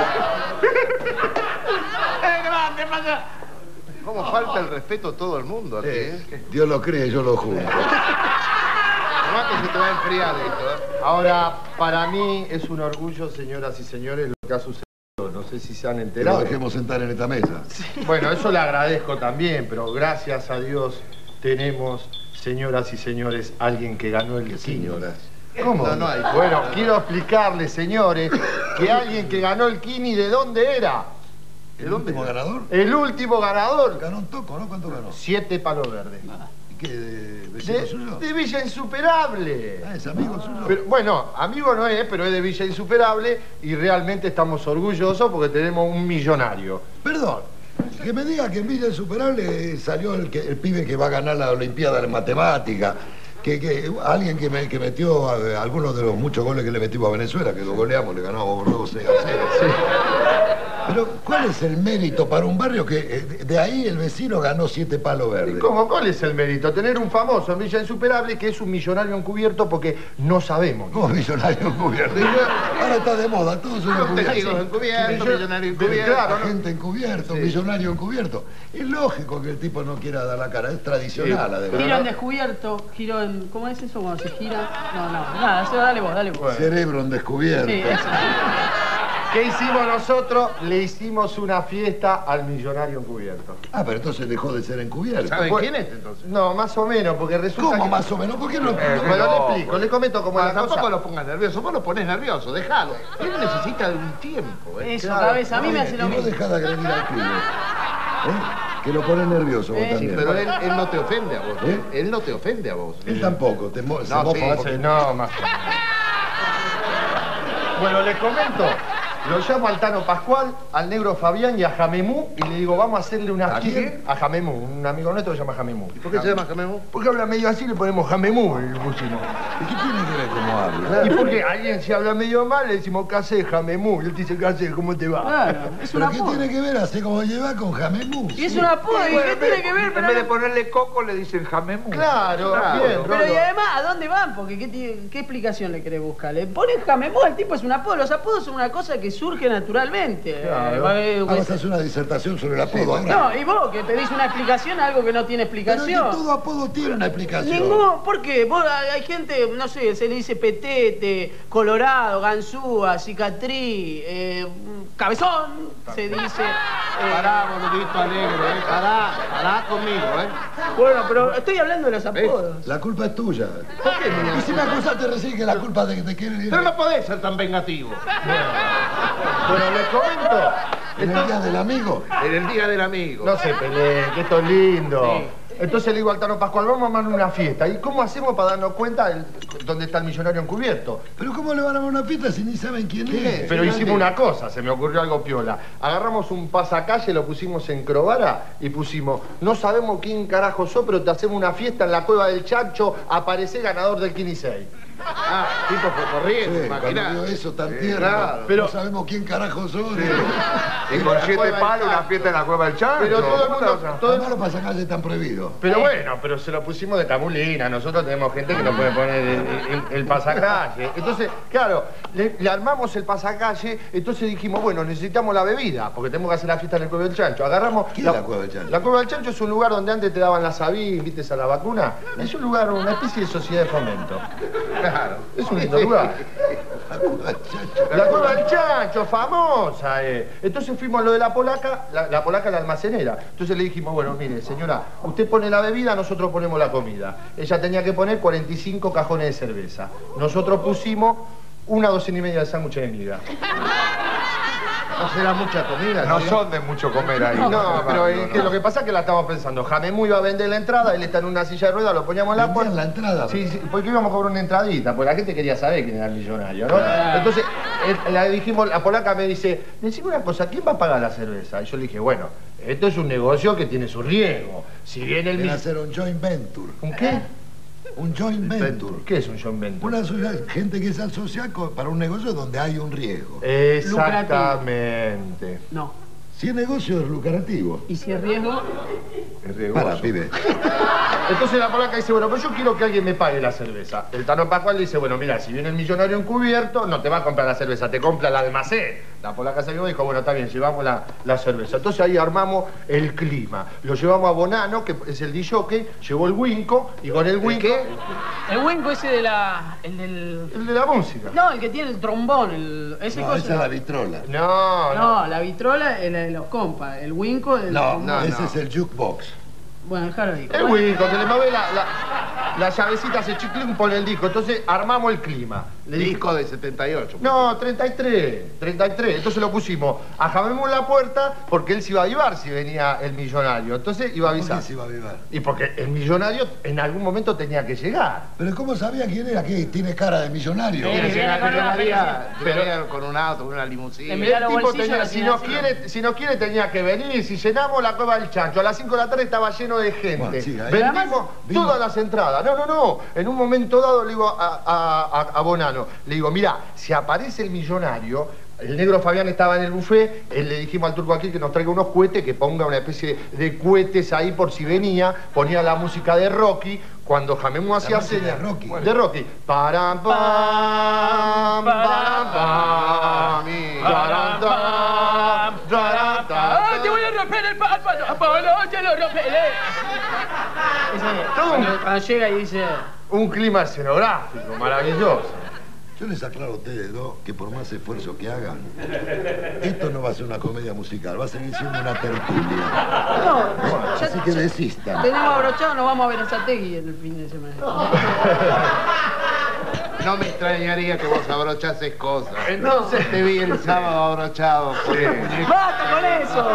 ¡Eh, grande, pasa! ¿Cómo falta el respeto a todo el mundo aquí, eh? Dios lo cree, yo lo juro. Además que se te va a enfriar esto, ¿eh? Ahora, para mí es un orgullo, señoras y señores, lo que ha sucedido. No sé si se han Que enterado. lo dejemos sentar en esta mesa. Bueno, eso le agradezco también, pero gracias a Dios tenemos, señoras y señores, alguien que ganó el Kini. ¿Cómo? No, no hay. Bueno, quiero explicarles, señores, que alguien que ganó el Kini, ¿de dónde era? ¿El último ganador? El último ganador. Ganó un toco, ¿no? ¿Cuánto ganó? Siete palos verdes. ¿Y qué? ¿De vecino De, suyo? de Villa Insuperable. Ah, ¿es amigo suyo? Pero, bueno, amigo no es, pero es de Villa Insuperable y realmente estamos orgullosos porque tenemos un millonario. Perdón, que me diga que en Villa Insuperable salió el, que, el pibe que va a ganar la Olimpiada de Matemática, que, que alguien que, me, que metió a, a algunos de los muchos goles que le metimos a Venezuela, que lo goleamos, le ganamos doce a cero. Pero, ¿cuál es el mérito para un barrio que eh, de ahí el vecino ganó siete palos verdes? ¿Y cómo? ¿Cuál es el mérito? Tener un famoso en Villa Insuperable que es un millonario encubierto porque no sabemos. ¿Cómo millonario encubierto? Ahora está de moda, todos son Los encubiertos. testigos encubiertos, Millo- millonario encubierto. Claro, ¿no? gente encubierto, Sí. millonario encubierto. Es lógico que el tipo no quiera dar la cara, es tradicional Sí. además. Giro en descubierto, giro en... ¿Cómo es eso cuando se gira? No, no, nada, eso dale vos, dale vos. Cerebro en descubierto. Sí, eso. ¿Qué hicimos nosotros? Le hicimos una fiesta al millonario encubierto. Ah, pero entonces dejó de ser encubierto. ¿Saben Bueno, quién es entonces? No, más o menos, porque resulta ¿Cómo que... más o menos? ¿Por qué no? Eh, no- bueno, no- le explico, le comento cómo es Bueno, la tampoco cosa. lo pongas nervioso, vos lo ponés nervioso, déjalo. Él necesita de un tiempo, ¿eh? Eso, Claro. cabeza, a mí me hace Y lo no mismo. dejá de agredir al pibe. ¿Eh? Que lo pone nervioso vos Eh, también. Sí, pero él, él no te ofende a vos. ¿Eh? Él no te ofende a vos. Él tampoco, te mo- se No, mofa sí, porque- sí, no, más. Bueno, les comento. Lo llamo al Tano Pascual, al negro Fabián y a Jamemú y le digo, vamos a hacerle una ¿A quién? A Jamemú, un amigo nuestro que se llama Jamemú. ¿Por qué se llama Jamemú? Porque habla medio así, le ponemos Jamemú y le pusimos. ¿Y qué tiene que ver cómo habla? Y porque alguien si habla medio mal, le decimos, ¿qué haces, Jamemú? Y él dice, ¿qué haces? ¿Cómo te va? Claro, es ¿Pero una qué apodo. tiene que ver? Hace como lleva con Jamemú. Y es un apodo, ¿y qué tiene que ver? En Pero, vez de ponerle coco, le dicen jamemú. Claro, Claro. bien, pero y Rolo. además, ¿a dónde van? Porque ¿qué, tiene- qué explicación le querés buscar? Le ponen Jamemú, el tipo es un apodo. Los apodos son una cosa que surge naturalmente. Claro. Eh, Ah, vas a hacer una disertación sobre el apodo ahora. No, y vos que pedís una explicación a algo que no tiene Pero es que explicación. todo apodo tiene una explicación. Ningún, ¿por qué? Vos, hay hay gente, no sé, se le dice petete, colorado, ganzúa, cicatriz, eh, cabezón, se dice. eh, Pará, boludito alegre, ¿eh? Pará, pará conmigo, ¿eh? bueno, pero estoy hablando de los apodos. La culpa es tuya. ¿Por qué, niña? Y si me acusaste recién que la culpa de, de que... Pero no podés ser tan vengativo. Bueno, les comento. En el día del amigo. En el día del amigo. No se peleen, que esto es lindo. Sí. Entonces le digo al Tano Pascual, vamos a armar una fiesta. ¿Y cómo hacemos para darnos cuenta el- dónde está el millonario encubierto? Pero ¿cómo le van a dar una fiesta si ni saben quién es? Pero hicimos una cosa, se me ocurrió algo piola. Agarramos un pasacalle, lo pusimos en Crovara y pusimos, no sabemos quién carajo sos, pero te hacemos una fiesta en la cueva del Chancho, aparece ganador del Kini seis. Ah, tipo fue corriendo, Sí, cuando imaginá. vio eso tan Sí, tierno, claro. pero no sabemos quién carajo son. Y con siete palos una fiesta en la cueva del Chancho. Pero todo el mundo... Todo Todo el pasacalle están prohibidos. Pero bueno, pero se lo pusimos de camulina. Nosotros tenemos gente que no puede poner el, el- el pasacalle. Entonces, claro, le, le armamos el pasacalle, entonces dijimos, bueno, necesitamos la bebida, porque tenemos que hacer la fiesta en el Cueva del Chancho. Agarramos... ¿Qué es la Cueva del Chancho? La Cueva del Chancho es un lugar donde antes te daban la sabí, invites a la vacuna. Es un lugar, una especie de sociedad de fomento. Claro, es un lindo lugar. La Cueva del Chancho, famosa, eh. Entonces fuimos a lo de la polaca, la, la polaca la almacenera. Entonces le dijimos, bueno, mire, señora, usted pone la bebida, nosotros ponemos la comida. Ella tenía que poner cuarenta y cinco cajones de cerveza. Nosotros pusimos una docena y media de sándwiches de miga. No será mucha comida. No son de mucho comer ahí. No, pero es que lo que pasa es que la estamos pensando. Jamemú iba a vender la entrada, él está en una silla de ruedas, lo poníamos en la puerta. la entrada? Sí, sí, porque íbamos a cobrar una entradita, porque la gente quería saber quién era el millonario, ¿no? Ah. Entonces, él- le dijimos, la polaca me dice, decime una cosa, ¿quién va a pagar la cerveza? Y yo le dije, bueno, esto es un negocio que tiene su riesgo. Si viene el Viene a millonario... hacer un joint venture. ¿Un qué? Un joint venture. ¿Qué es un joint venture? Una asocia- gente que se asocia co- para un negocio donde hay un riesgo. Exactamente. No. Si el negocio es lucrativo. ¿Y si es riesgo? Es riesgoso. Para, pibe. Entonces la polaca dice, bueno, pero yo quiero que alguien me pague la cerveza. El Tano Pascual dice, bueno, mira, si viene el millonario encubierto, no te va a comprar la cerveza, te compra el almacén. La polaca se vio y dijo, bueno, está bien, llevamos la, la cerveza. Entonces ahí armamos el clima. Lo llevamos a Bonano, que es el disjockey, llevó el winco, y con el winco... El Winco ese de la... El del... El de la música. No, el que tiene el trombón, el... Ese No, cosa- esa es la vitrola. No, no. No, la vitrola es la de los compas. El Winco es el No, trombón. ese es el jukebox. Bueno, déjalo ahí. El winco, que le mueve la, la, la llavecita, hace chiclín, pone el disco. Entonces armamos el clima. Le dije, Disco de setenta y ocho. no, treinta y tres, treinta y tres. Entonces lo pusimos a Jamemú en la puerta porque él se iba a avivar si venía el millonario. Entonces iba a ¿Por avisar. qué se iba a avivar? Y porque el millonario en algún momento tenía que llegar. Pero ¿cómo sabía quién era? ¿Qué? ¿Tiene cara de millonario? Sí, sí, Llega con con una una Pero- con un auto, con una limusina. Le mirá El los tipo bolsillos, tenía- la si, nos financia. quiere, si nos quiere tenía que venir. Si llenamos la Cueva del Chancho, a las cinco de la tarde estaba lleno de gente. Bueno, sí, ahí- Vendimos Además, vino- todas las entradas. No, no, no. En un momento dado le digo a, a, a- a Bonano, le digo, mira, si aparece el millonario, el negro Fabián estaba en el buffet, él le dijimos al turco aquí que nos traiga unos cohetes, que ponga una especie de cohetes ahí por si venía, ponía la música de Rocky, cuando Jamemú hacía música señas. de Rocky. De Rocky. Param, pam, param, pam, taran, tam, taran, tam. ¡Ah, te voy a romper el párpado! ¡Apolo, te lo romperé! Ese, cuando, cuando llega y dice... Un clima escenográfico maravilloso. Yo les aclaro a ustedes dos que por más esfuerzo que hagan, esto no va a ser una comedia musical, va a seguir siendo una tertulia. No, ya Así que desistan. tenemos abrochado, nos vamos a ver a Sategui el fin de semana. No me extrañaría que vos abrochases cosas. Entonces- te vi el sábado abrochado. por el muñeco. ¡Basta con eso!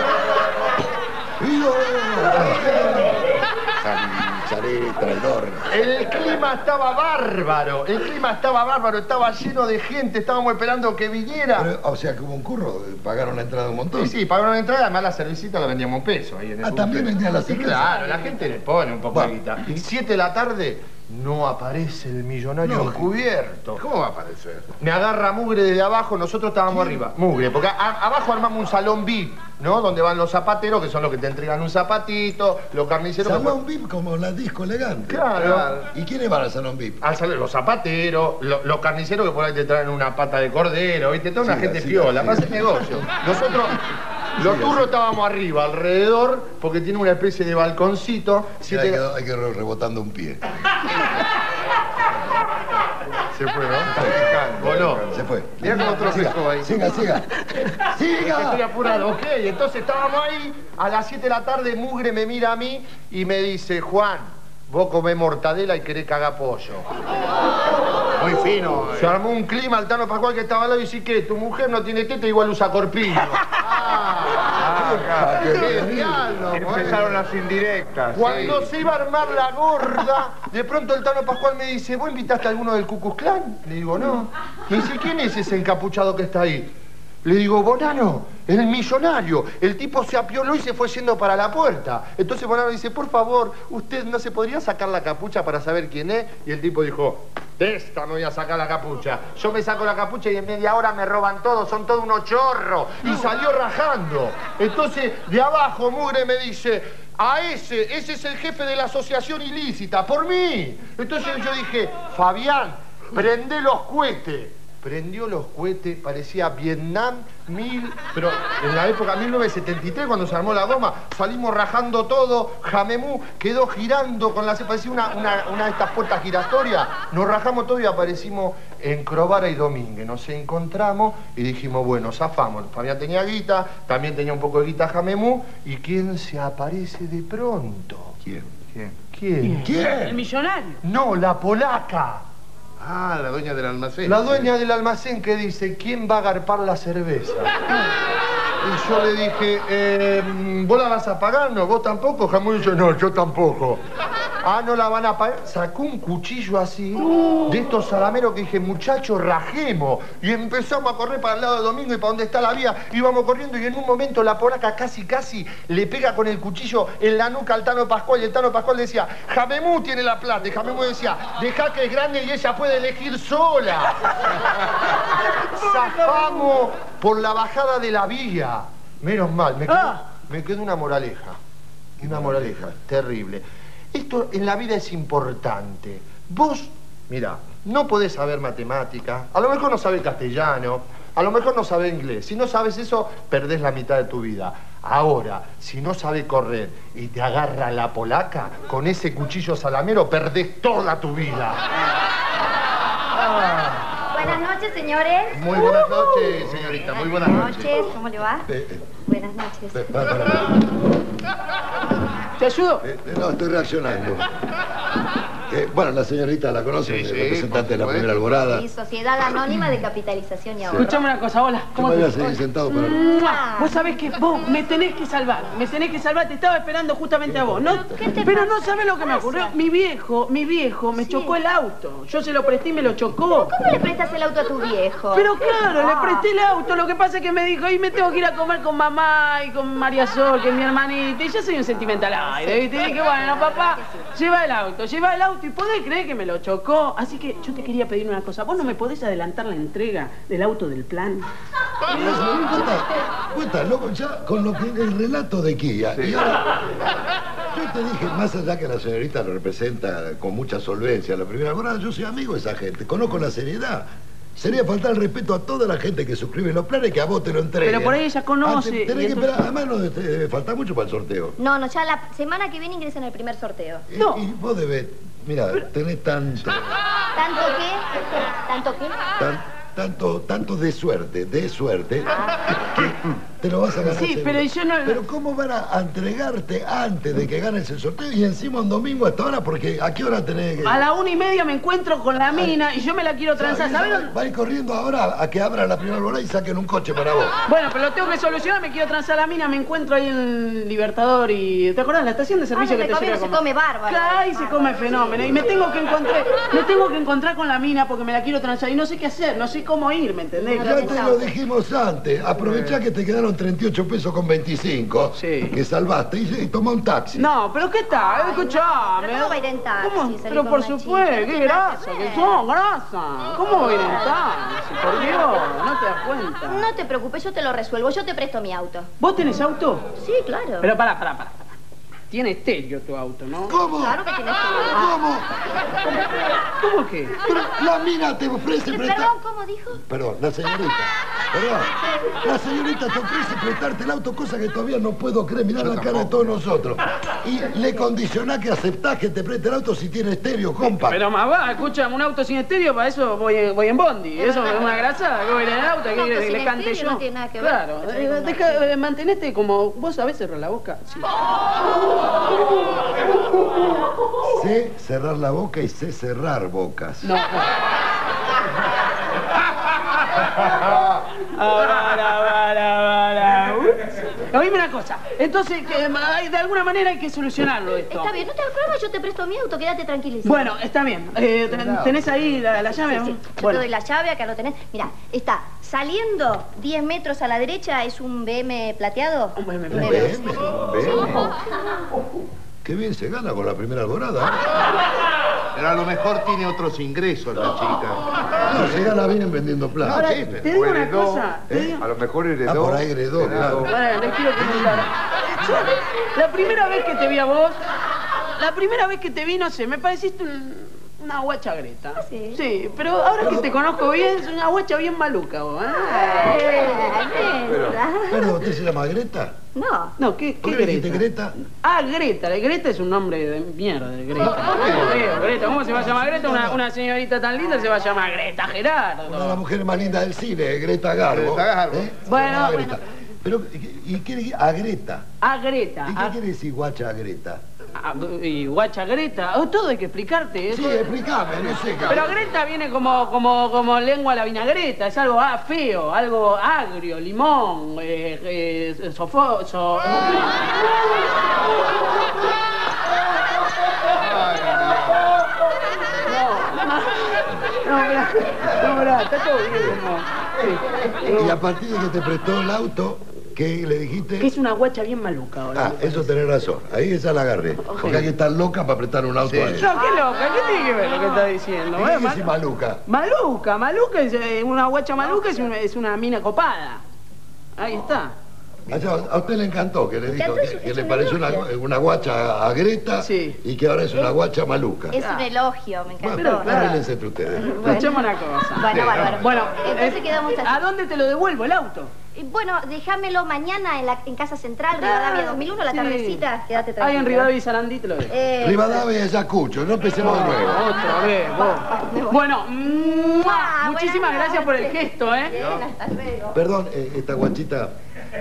Salí, salí, traidor. El clima estaba bárbaro, el clima estaba bárbaro, estaba lleno de gente, estábamos esperando que viniera. Pero, o sea que hubo un curro, pagaron la entrada un montón. Sí, sí, pagaron la entrada, además la cervecita la vendíamos un peso ahí en el Ah, también buffet. vendían la Sí, cerveza. claro, la gente le pone un poco Bueno. de guita. Siete de la tarde, no aparece el millonario No. encubierto. ¿Cómo va a aparecer? Me agarra mugre desde abajo, nosotros estábamos arriba. Mugre, porque a- abajo armamos un salón V I P, ¿no? Donde van los zapateros, que son los que te entregan un zapatito, los carniceros... que- Salón V I P como la disco elegante. Claro. ¿Y quiénes van al salón V I P? Al salón, los zapateros, lo- los carniceros que por ahí te traen una pata de cordero, ¿viste? Toda una Siga, gente siga, piola, siga. para hacer negocio. Nosotros, los Siga, turros estábamos arriba, alrededor, porque tiene una especie de balconcito. Sí, siete- hay, que, hay que ir rebotando un pie. Se fue, ¿no? Voló. Se fue. Mira cómo tropezó ahí. Siga, siga. Es que estoy ¡Siga! apurado, ok. Entonces estábamos ahí, a las siete de la tarde, Mugre me mira a mí y me dice, Juan, vos comés mortadela y querés cagar pollo. Muy fino. Se armó un clima, el Tano Pascual que estaba al lado y dice que tu mujer no tiene teta, igual usa corpiño. Ah, qué ¡Qué bien. diablo! Empezaron las indirectas. Cuando sí. se iba a armar la gorda, de pronto el Tano Pascual me dice, ¿vos invitaste a alguno del Ku Klux Klan? Le digo, no. Me dice, ¿quién es ese encapuchado que está ahí? Le digo, Bonano, el millonario. El tipo se apioló y se fue yendo para la puerta. Entonces Bonano dice, por favor, ¿usted no se podría sacar la capucha para saber quién es? Y el tipo dijo, de esta me voy a sacar la capucha. Yo me saco la capucha y en media hora me roban todo, son todos unos chorros. Y salió rajando. Entonces, de abajo, Mugre me dice, a ese, ese es el jefe de la asociación ilícita, por mí. Entonces yo dije, Fabián, prende los cohetes. Prendió los cohetes, parecía Vietnam mil... Pero en la época mil novecientos setenta y tres, cuando se armó la goma, salimos rajando todo, Jamemú quedó girando con la... Parecía una, una, una de estas puertas giratorias. Nos rajamos todo y aparecimos en Crovara y Domínguez. Nos encontramos y dijimos, bueno, zafamos. Fabián tenía guita, también tenía un poco de guita Jamemú. ¿Y quién se aparece de pronto? ¿Quién? ¿Quién? ¿Quién? ¿Quién? El millonario. No, la polaca. Ah, la dueña del almacén. La dueña del almacén que dice, ¿quién va a agarpar la cerveza? Y yo le dije, eh, ¿vos la vas a pagar? No, ¿vos tampoco? Jamón dice, no, yo tampoco. Ah, ¿no la van a pagar? Sacó un cuchillo así, de estos salameros que dije, muchachos, rajemos. Y empezamos a correr para el lado de Domingo y para donde está la vía. Íbamos corriendo y en un momento la polaca casi, casi le pega con el cuchillo en la nuca al Tano Pascual. Y el Tano Pascual decía, Jamemú tiene la plata. Y Jamemú decía, deja que es grande y ella puede elegir sola. Zafamos por la bajada de la vía. Menos mal, me quedó, ah. me quedó una moraleja. Una moraleja terrible. Esto en la vida es importante. Vos, mira, no podés saber matemática, a lo mejor no sabés castellano, a lo mejor no sabés inglés. Si no sabes eso, perdés la mitad de tu vida. Ahora, si no sabés correr y te agarra la polaca, con ese cuchillo salamero perdés toda tu vida. Ah. Buenas noches, señores. Muy buenas noches, señorita. Muy buenas noches. Buenas noches, ¿cómo le va? Eh, eh. Buenas noches. Eh, para, para. ¿Te ayudo? Eh, no, estoy reaccionando. Eh, bueno, la señorita la conoce, sí, sí, representante de la Primera Alborada. Sí, Sociedad Anónima de Capitalización y Ahorro. Escuchame una cosa, hola. ¿Cómo Yo me te voy a seguir sentado para... ¡Mua! Vos sabés que vos me tenés que salvar, me tenés que salvar, te estaba esperando justamente a vos, ¿no? Pero no sabés lo que me ocurrió. Mi viejo, mi viejo me sí. chocó el auto. Yo se lo presté y me lo chocó. ¿Cómo le prestas el auto a tu viejo? Pero claro, le presté el auto. Lo que pasa es que me dijo, y me tengo que ir a comer con mamá y con María Sol, que es mi hermanita. Y yo soy un sentimental aire, ¿viste? Y dije, bueno, papá, lleva el auto, lleva el auto. Y podés creer que me lo chocó. Así que yo te quería pedir una cosa. ¿Vos no me podés adelantar la entrega del auto del plan? Vos estás loco ya con lo que el relato de Kia. Sí. Y ahora, yo te dije, más allá que la señorita lo representa con mucha solvencia la Primera Alborada, yo soy amigo de esa gente, conozco la seriedad. Sería faltar el respeto a toda la gente que suscribe los planes que a vos te lo entreguen. Pero por ahí ella conoce. Antes, tenés que entonces... esperar, además no te debe faltar mucho para el sorteo. No, no, ya la semana que viene ingresan el primer sorteo. Y, no. y vos debés, mira, tenés tanto... ¿Tanto qué? ¿Tanto qué? Tan, tanto, tanto de suerte, de suerte, que te lo vas a ganar. Sí, seguro. pero yo no... Pero ¿cómo van a entregarte antes de que ganes el sorteo y encima un domingo hasta ahora? Porque ¿a qué hora tenés que...? A la una y media me encuentro con la mina y yo me la quiero transar, ¿sabes? Va, va a ir corriendo ahora a que abra la Primera Alborada y saquen un coche para vos. Bueno, pero lo tengo que solucionar, me quiero transar la mina, me encuentro ahí en Libertador y... ¿Te acordás? La estación de servicio ah, que te lleva se come bárbaro. Claro, y se come fenómeno. Y me tengo que encontrar, me tengo que encontrar con la mina porque me la quiero transar y no sé qué hacer, no sé cómo ir, ¿me entendés? Ya te lo dijimos antes. Aprovechá que te quedaron treinta y ocho pesos con veinticinco. Sí. Que salvaste y, y toma un taxi. No, pero ¿qué tal? Escuchame. ¿Pero cómo va a ir en taxi? ¿Cómo? Pero por supuesto, qué grasa, que son, grasa. ¿Cómo va a ir en taxi? Por Dios, no te das cuenta. No te preocupes, yo te lo resuelvo. Yo te presto mi auto. ¿Vos tenés auto? Sí, claro. Pero pará, pará, pará. Tiene estéreo tu auto, ¿no? ¿Cómo? Claro que tiene estéreo. ¿Cómo? ¿Cómo qué? Pero la mina te ofrece prestar... Perdón, ¿cómo dijo? Perdón, la señorita. Perdón. La señorita te ofrece prestarte el auto, cosa que todavía no puedo creer. Mirá la cara de todos nosotros. Y le condicionás que aceptás que te preste el auto si tiene estéreo, compa. Pero más va, escúchame, un auto sin estéreo, para eso voy, voy en bondi. Eso es una grasada, que voy en el auto, que le, le cante yo. No tiene nada que ver. Claro, eh, deja, eh, mantenete como... ¿Vos sabés cerrar la boca? Sí. Sé cerrar la boca y sé cerrar bocas. No, no. Ahora, ahora, ahora, ahora. Oíme una cosa. Entonces, que, de alguna manera hay que solucionarlo esto. Está bien, no te preocupes, yo te presto mi auto, quédate tranquilísimo. Bueno, está bien. Eh, ten- ¿Tenés ahí la, la llave? Sí, sí. Yo Bueno. te doy la llave, acá lo tenés. Mira, está saliendo diez metros a la derecha, es un B M plateado. Un B M ¿Un B M? Qué bien se gana con la primera alborada, ¿eh? Pero a lo mejor tiene otros ingresos la chica. No, se gana bien vendiendo plata. Ahora, Sí, te digo una heredó, cosa. te ¿eh? digo- A lo mejor heredó. Ah, por ahí heredó, claro. Ahora, les quiero comentar. Yo, la primera vez que te vi a vos, la primera vez que te vi, no sé, me pareciste un- una guacha Greta. ¿Ah, sí? Sí, pero ahora que te conozco bien, es una guacha bien maluca vos, ¿eh? Pero, ¿usted se llama Greta? No. No, ¿qué, ¿Por qué qué dijiste Greta? Greta? Ah, Greta. La Greta es un nombre de mierda, de Greta. Feo, Greta, ¿cómo se va a llamar Greta? Una, una señorita tan linda se va a llamar Greta Gerardo. Una de las mujeres más lindas del cine, Greta Garbo. Greta Garbo. ¿Eh? Bueno, Se llama bueno. Greta. Pero, ¿y qué le- a Greta? A Greta. ¿Y qué a- quiere decir guacha a Greta? a- y guacha Greta. Oh, todo hay que explicarte. ¿eh? Sí, Todo- explícame, no sé. Pero Greta viene como, como, como lengua a la vinagreta, es algo ah, feo, algo agrio, limón, eh, eh, sofo, so- No, no, mirá, no, mirá, está todo bien, no. Sí. Y a partir de que te prestó el auto, ¿qué le dijiste? Que es una guacha bien maluca ahora. Ah, eso tenés razón. Ahí esa la agarré. Porque hay que estar loca para prestar un auto a él. No, qué loca, ¿qué tiene que ver lo que está diciendo? ¿Qué eh? quiere Ma- decir maluca? Maluca, maluca es eh, una guacha maluca, es una, es una mina copada. Ahí está. Allá, a usted le encantó que le dijo encantó, que, es que un le pareció una, elogio. una guacha a Greta y que ahora es una guacha maluca. Es un elogio, me encantó. Bueno, arréglense entre ustedes. Escuchemos una cosa. Bueno, bárbaro. Bueno, Entonces eh, quedamos así. ¿a dónde te lo devuelvo el auto? Y bueno, déjamelo mañana en, la, en Casa Central, Rivadavia dos mil uno, la Sí. tardecita. Quédate Ahí tranquilo. en Rivadavia y Sarandí te lo dejo. Eh, Rivadavia es Ayacucho, no empecemos de nuevo. Otra vez, vos. Bueno, ¡mua! muchísimas gracias por el gesto, ¿eh? Bien, hasta luego. Perdón, eh, esta guachita.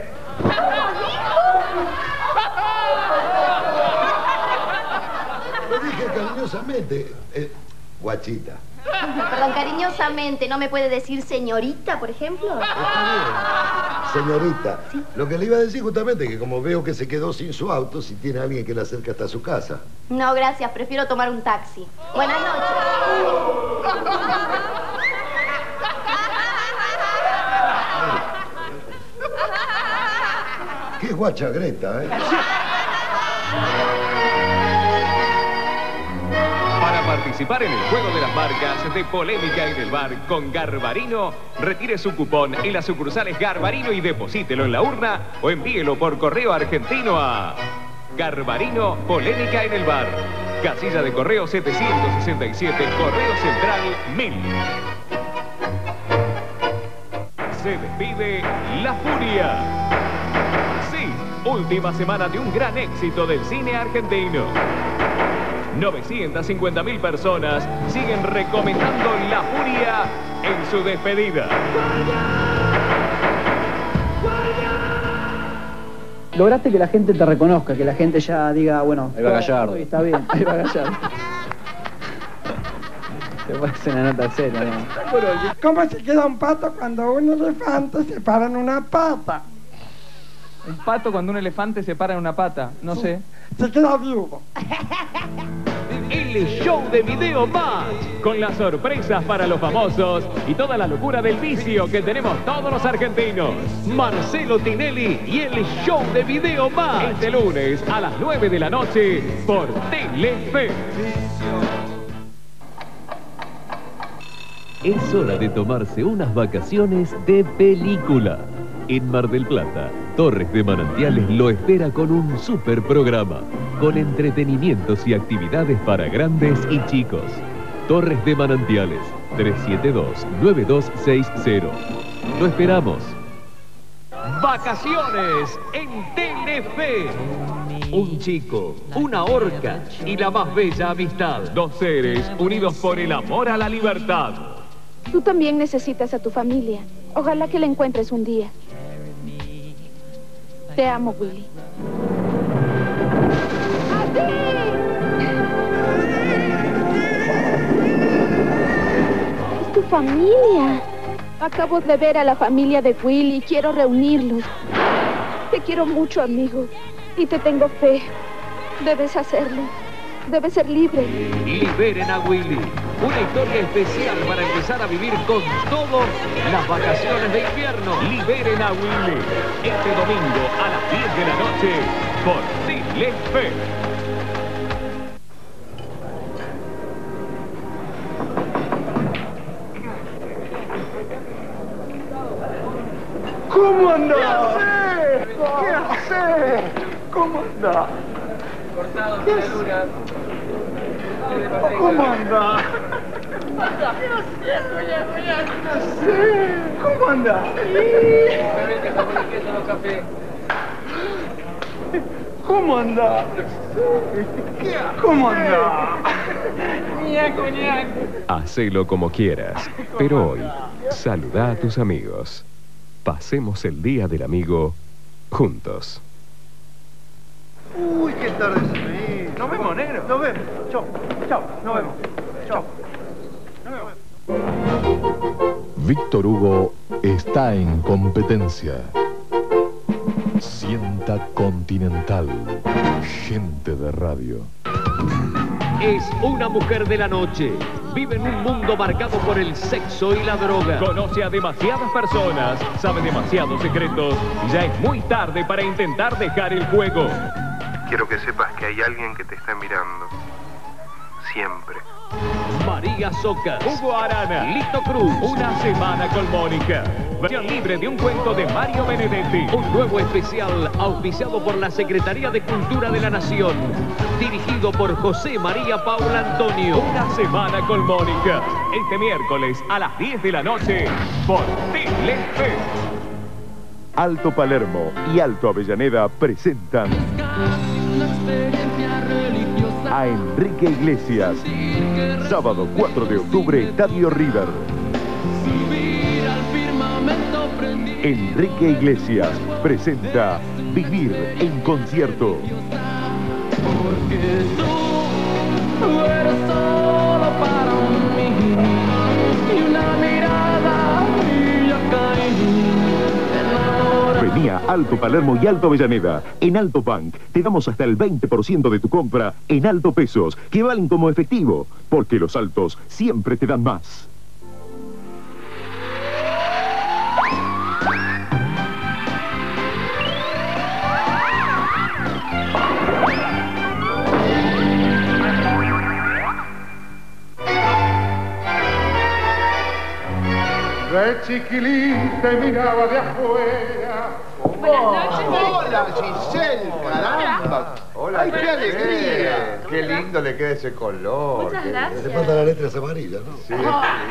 Lo dije cariñosamente. eh, guachita. Perdón, cariñosamente, ¿no me puede decir señorita, por ejemplo? Señorita, lo que le iba a decir justamente que como veo que se quedó sin su auto, si tiene alguien que le acerque hasta su casa. No, gracias, prefiero tomar un taxi. Buenas noches. Qué guacha Greta, ¿eh? Para participar en el juego de las marcas de Polémica en el Bar con Garbarino, retire su cupón en las sucursales Garbarino y deposítelo en la urna o envíelo por correo argentino a Garbarino Polémica en el Bar. Casilla de correo setecientos sesenta y siete, Correo Central mil. Se despide La Furia. Sí, última semana de un gran éxito del cine argentino. novecientas cincuenta mil personas siguen recomendando La Furia en su despedida. Lograste que la gente te reconozca, que la gente ya diga, bueno... Ahí va Gallardo. uy, está bien, ahí va Gallardo. Te parece una nota seria, ¿no? ¿Cómo se queda un pato cuando un elefante se para en una pata? Un pato cuando un elefante se para en una pata, no sé. Se queda viudo. El show de Video Match, con las sorpresas para los famosos y toda la locura del vicio que tenemos todos los argentinos. Marcelo Tinelli y el show de Video Match, este lunes a las nueve de la noche por Telefe. Es hora de tomarse unas vacaciones de película. En Mar del Plata, Torres de Manantiales lo espera con un super programa, con entretenimientos y actividades para grandes y chicos. Torres de Manantiales, tres siete dos, nueve dos seis cero. Lo esperamos. Vacaciones en Telefe. Un chico, una orca y la más bella amistad. Dos seres unidos por el amor a la libertad. Tú también necesitas a tu familia. Ojalá que la encuentres un día. Te amo, Willy. Es tu familia. Acabo de ver a la familia de Willy y quiero reunirlos. Te Te quiero mucho, amigo. Y te tengo fe. Debes hacerlo. Debes ser libre. Liberen a Willy. Una historia especial para empezar a vivir con todo las vacaciones de invierno. Liberen a Willy. Este domingo a las diez de la noche por Telefe. ¿Cómo andás? ¿Qué haces? ¿Cómo andás? Cortado, ¿Qué verduras. ¿Cómo andás? ¿Cómo andás? Simplemente jamón y queso, no café. ¿Cómo andás? ¿Cómo andás? Ñaco, ñaco. Hacelo como quieras, pero hoy, saluda a tus amigos. Pasemos el Día del Amigo juntos. Uy, qué tarde se me hizo. Nos vemos, negro. Nos vemos. Chau, chau, nos vemos. Chau. Nos vemos. Víctor Hugo está en competencia. Sienta Continental. Gente de radio. Es una mujer de la noche. Vive en un mundo marcado por el sexo y la droga. Conoce a demasiadas personas, sabe demasiados secretos y ya es muy tarde para intentar dejar el juego. Quiero que sepas que hay alguien que te está mirando. Siempre. María Socas, Hugo Arana, Lito Cruz, Una semana con Mónica. Versión libre de un cuento de Mario Benedetti. Un nuevo especial auspiciado por la Secretaría de Cultura de la Nación. Dirigido por José María Paula Antonio. Una semana con Mónica. Este miércoles a las diez de la noche por Telefe. Alto Palermo y Alto Avellaneda presentan a Enrique Iglesias. Sábado cuatro de octubre, Estadio River. Enrique Iglesias presenta Vivir en concierto. Porque tú eres solo para mí. Y una mirada y ya caí. Venía Alto Palermo y Alto Avellaneda. En Alto Bank te damos hasta el veinte por ciento de tu compra en Alto Pesos, que valen como efectivo, porque los altos siempre te dan más. La chiquilín te miraba de afuera. Buenas noches. Hola, Giselle, caramba. Hola, Ay, qué alegría. Qué lindo le queda ese color. Muchas Qué gracias. Le falta la letra amarilla, ¿no? Sí,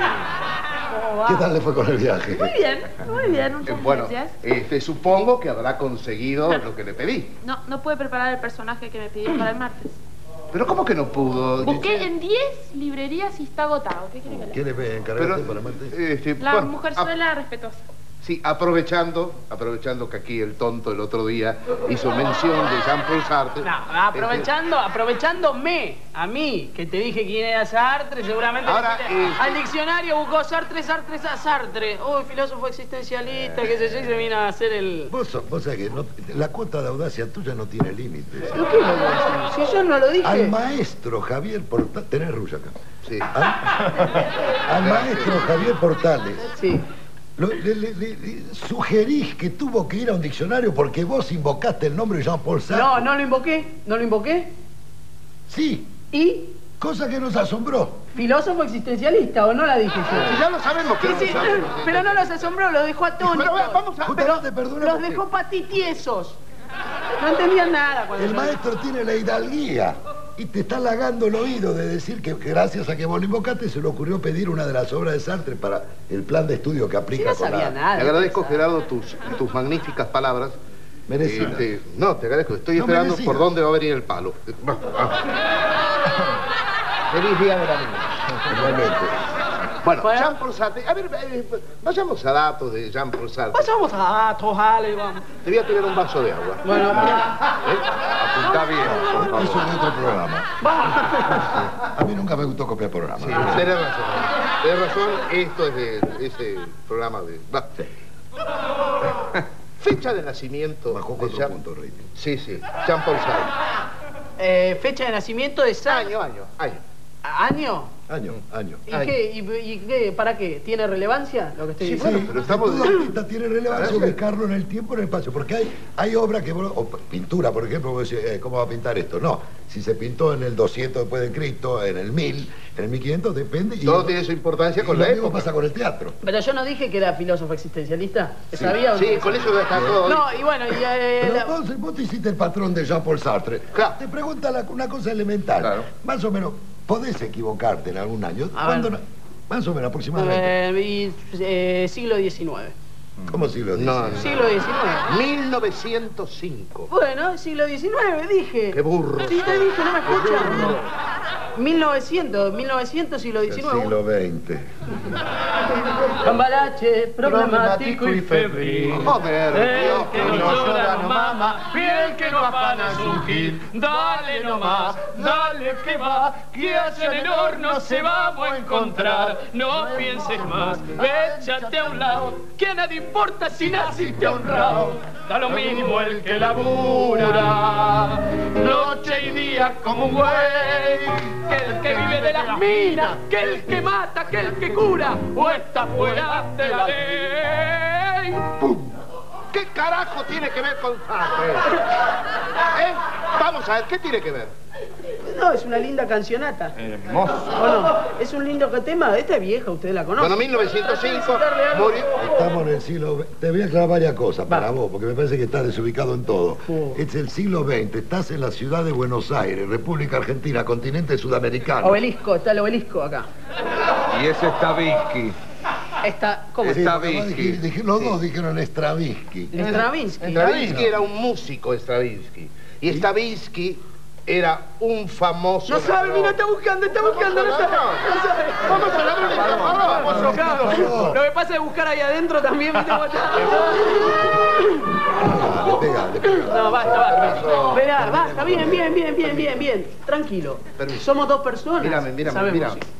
¿Cómo va? ¿Qué tal le fue con el viaje? Muy bien, muy bien, muchas Bueno, gracias. este, supongo que habrá conseguido lo que le pedí. No, no pude preparar el personaje que me pidió para el martes. ¿Pero cómo que no pudo? Busqué en diez librerías y está agotado. ¿Qué quiere que le ¿Qué le encargaste Pero, para martes? Este, La bueno, mujerzuela respetuosa. Sí, aprovechando, aprovechando que aquí el tonto el otro día hizo mención de Jean-Paul Sartre. No, aprovechando, aprovechándome a mí, que te dije quién era Sartre, seguramente Ahora, le dijiste, eh, al diccionario buscó Sartre, Sartre, Sartre. Uy, filósofo existencialista, qué sé yo, y se vino a hacer el... Vos, sos- vos sabés que no- la cuota de audacia tuya no tiene límites. ¿Pero qué no lo dije? Si yo no lo dije. Al maestro Javier Portales... Tenés rulla acá. Sí. Al, al maestro Javier Portales. Sí. Lo- le, le- le- le sugerís que tuvo que ir a un diccionario porque vos invocaste el nombre de Jean-Paul Sartre. No, no lo invoqué, no lo invoqué. Sí. ¿Y? Cosa que nos asombró. Filósofo existencialista, ¿o no la dije yo? Si ya lo sabemos que Sí, no sí, lo sabemos. pero no los asombró, los dejó atónitos. Pero, vamos a- Justamente, perdona, Los porque dejó patitiesos. No entendían nada cuando el yo- maestro tiene la hidalguía y te está halagando el oído de decir que gracias a que vos lo invocaste se le ocurrió pedir una de las obras de Sartre para el plan de estudio que aplica Sí, no con sabía la... nada. Te agradezco, Gerardo, tus, tus magníficas palabras. Merecidas. Este, no, te agradezco. Estoy No, esperando merecidas. por dónde va a venir el palo. Va, va. Feliz día de la niña. Realmente. Bueno, Jean-Paul Sartre. A ver, eh, vayamos a datos de Jean-Paul Sartre. Pasamos a datos, Ale, vamos. Te voy a tener un vaso de agua. Bueno, Apuntá bien, por favor. Eso es otro programa. A mí nunca me gustó copiar programas. Sí, tenés razón. Tenés razón, esto es de ese programa de... Va. Fecha de nacimiento. Bajó de cuatro Jean- puntos, rating. Sí, sí. Jean-Paul Sartre. Eh, fecha de nacimiento de Sa- Año, año, año. ¿Año? Año, año. ¿Y qué? ¿Y, y qué? ¿Para qué? ¿Tiene relevancia lo que estoy Sí, diciendo? bueno, pero estamos... Todo artista tiene relevancia ubicarlo en el tiempo, en el espacio, porque hay, hay obras que... vos- O pintura, por ejemplo, vos decís, eh, ¿cómo va a pintar esto? No, si se pintó en el doscientos después de Cristo, en el mil, en el mil quinientos, depende... Y Todo tiene su importancia con y la lo mismo época. pasa con el teatro. Pero yo no dije que era filósofo existencialista. Sí. ¿Sabía o no? Sí, con eso está todo. No, y bueno, y... eh, Pero la- vos, vos te hiciste el patrón de Jean-Paul Sartre. Te pregunta la- una cosa elemental. Más o menos, podés equivocarte en algún año. A ¿Cuándo ver. no? Más o menos, aproximadamente. eh, y, eh, siglo diecinueve. ¿Cómo siglo No, diecinueve? no. Siglo diecinueve. mil novecientos cinco. Bueno, siglo diecinueve, dije. Qué burro. Sí, te dije, no me escuchas. mil novecientos, mil novecientos, siglo El diecinueve. siglo veinte. Cambalache, problemático y febril. Joder, El Dios, que no no llora no mama, y el que no afana es un gil. Dale nomás, dale que va, que allá en el horno se vamos a encontrar. No pienses más, échate a un lado, que a nadie importa si naciste honrado. Da lo mismo el que labura, noche y día como un güey, que el que vive de las minas, que el que mata, que el que cura, o está fuera de la ley. ¡Pum! ¿Qué carajo tiene que ver con Sartre? ¿Eh? Vamos a ver, ¿qué tiene que ver? No, es una linda cancionata. Hermoso. ¿O no? Es un lindo tema. Esta es vieja, usted la conoce. Bueno, mil novecientos cinco murió. Estamos en el siglo veinte. Te voy a aclarar varias cosas para vos, porque me parece que estás desubicado en todo. Es el siglo veinte. Estás en la ciudad de Buenos Aires, República Argentina, continente sudamericano. Obelisco, está el obelisco acá. Y ese está Stavisky. Está, ¿cómo Sí, está? porque además dije- dije- los dos dijeron Stravinsky. Stravinsky. Stravinsky era un músico, Stravinsky. Y Stravinsky era un famoso... No sabe, mira, está buscando, está buscando, no sabe. No sabe. Vamos a hablar de Vamos, claro. favor. Lo que pasa es buscar ahí adentro también, ¿viste cómo está? Dale, pegale, pegale. No, basta, basta. Verá, basta, bien, bien, bien, bien, bien, bien. Tranquilo. Permiso. Somos dos personas. Mírame, mírame, Sabemos, mírame. sí.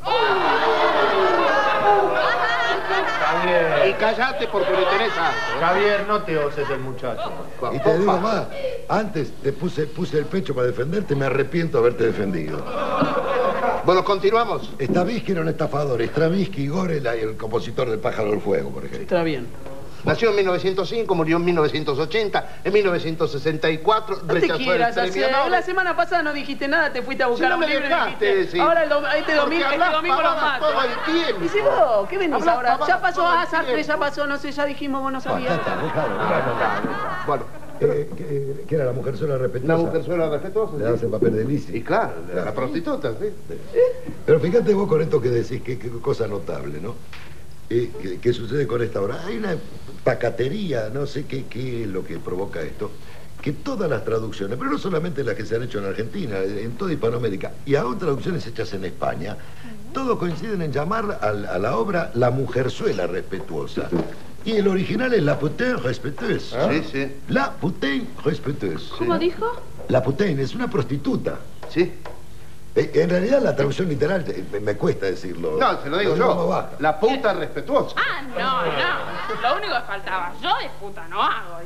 Y cállate porque le tenés algo. Javier, no te oses el muchacho. Y te digo más, antes te puse, puse el pecho para defenderte, me arrepiento de haberte defendido. Bueno, continuamos. Stravinsky era un estafador, Stravinsky, Gore, la- el compositor del Pájaro del Fuego, por ejemplo. Está bien. Nació en mil novecientos cinco, murió en mil novecientos ochenta, en mil novecientos sesenta y cuatro No te rechazó el quieras premio hacer. Nobel. La semana pasada no dijiste nada, te fuiste a buscar Si no un me libro y dejaste dijiste, decir. ahora el dom- este Porque domingo, este hablás domingo los pavadas mato. todo el tiempo. Y si vos, ¿qué venís Hablás ahora? pavadas Ya pasó todo el a Sartre, tiempo. ya pasó, no sé, ya dijimos, vos no sabías. Basta, dejalo, dejalo. Bueno, Eh, ¿qué, qué era la mujer sola respetuosa? la mujer suena respetuosa. Le das el papel de Lizzie. Y claro, la prostituta, sí. Pero fíjate vos con esto que decís, qué, qué cosa notable, ¿no? Eh, ¿qué, qué sucede con esta obra? Hay una pacatería, no sé qué, qué es lo que provoca esto, que todas las traducciones, pero no solamente las que se han hecho en Argentina, en toda Hispanoamérica, y aún traducciones hechas en España, todos coinciden en llamar a, la- a la obra La Mujerzuela Respetuosa. Y el original es La Putain Respectueuse. Sí, sí. La Putain Respectueuse. ¿Cómo dijo? La Putain es una prostituta. Sí. Eh, En realidad la traducción literal eh, me- me cuesta decirlo. No, se lo digo Lo yo. baja. La puta respetuosa. Ah, no, no. Lo único que faltaba. Yo de puta no hago.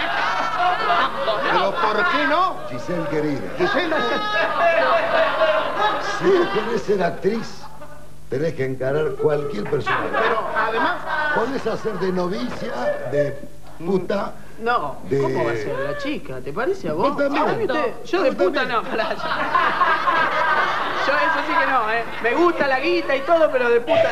Pero ¿por qué no? Giselle, querida. Giselle, Si querés ser actriz, tenés que encarar cualquier personaje. pero además... Podés hacer de novicia, de puta, No, de... ¿cómo va a ser la chica? ¿Te parece a vos? Vos también. A mí usted- Yo de Vos puta también. no, pará, yo. Yo eso sí que no, ¿eh? Me gusta la guita y todo, pero de puta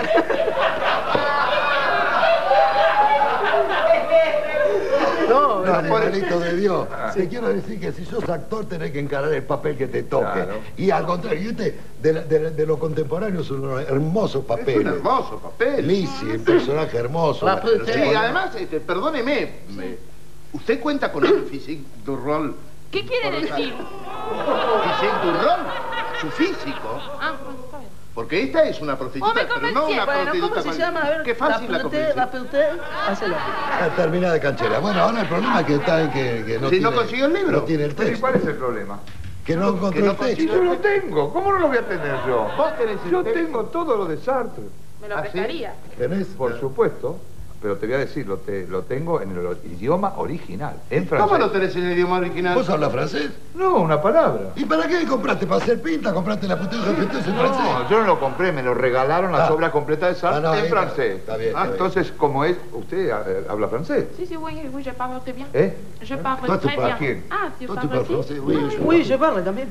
no. No, animalito de Dios. Te quiero decir que si sos actor tenés que encarar el papel que te toque. Claro. Y al contrario, ¿viste? De, la- de la- de lo contemporáneo son unos hermosos Es papeles. un hermoso papel. Lizzie, un personaje hermoso. La Pero Sí, se pone- además, este, perdóneme, me- usted cuenta con el physique du rôle. ¿Qué quiere decir? Physique du rôle, su físico. Ah, bueno, está bien. Porque esta es una prostituta, Oh, me pero no convencí. una Bueno, prostituta. ¿cómo se cual- llama? A ver, Qué fácil la Puté, convencí. la Puté, hácelo. Ah, terminada de canchera. Bueno, ahora el problema es que está en que, que no Si tiene... no consiguió el libro. No tiene el Pero ¿y texto. cuál es el problema? Que no encontró que no el texto. Si yo lo tengo, ¿cómo no lo voy a tener yo? Vos tenés el Yo texto. tengo todo lo de Sartre. Me lo ¿Ah, sí? prestaría. ¿Tenés? Por supuesto. pero te voy a decir, lo, te, lo tengo en el idioma original, en francés. ¿Cómo lo tenés en el idioma original? ¿Vos hablas francés? No, una palabra. ¿Y para qué compraste? ¿Para hacer pinta? ¿Compraste la puta en francés? No, yo no lo compré, me lo regalaron las Ah. obras completas de Sartre Ah, no, en ahí francés. está bien, Ah, está bien. entonces, como es, ¿usted eh, habla francés? Si, si, oui, oui, je parle très bien. ¿Eh? Je parle Toi, tu très parles bien. quién? Ah, tu Toi, tu parles parles aussi? français, oui, je Oui, je parle también.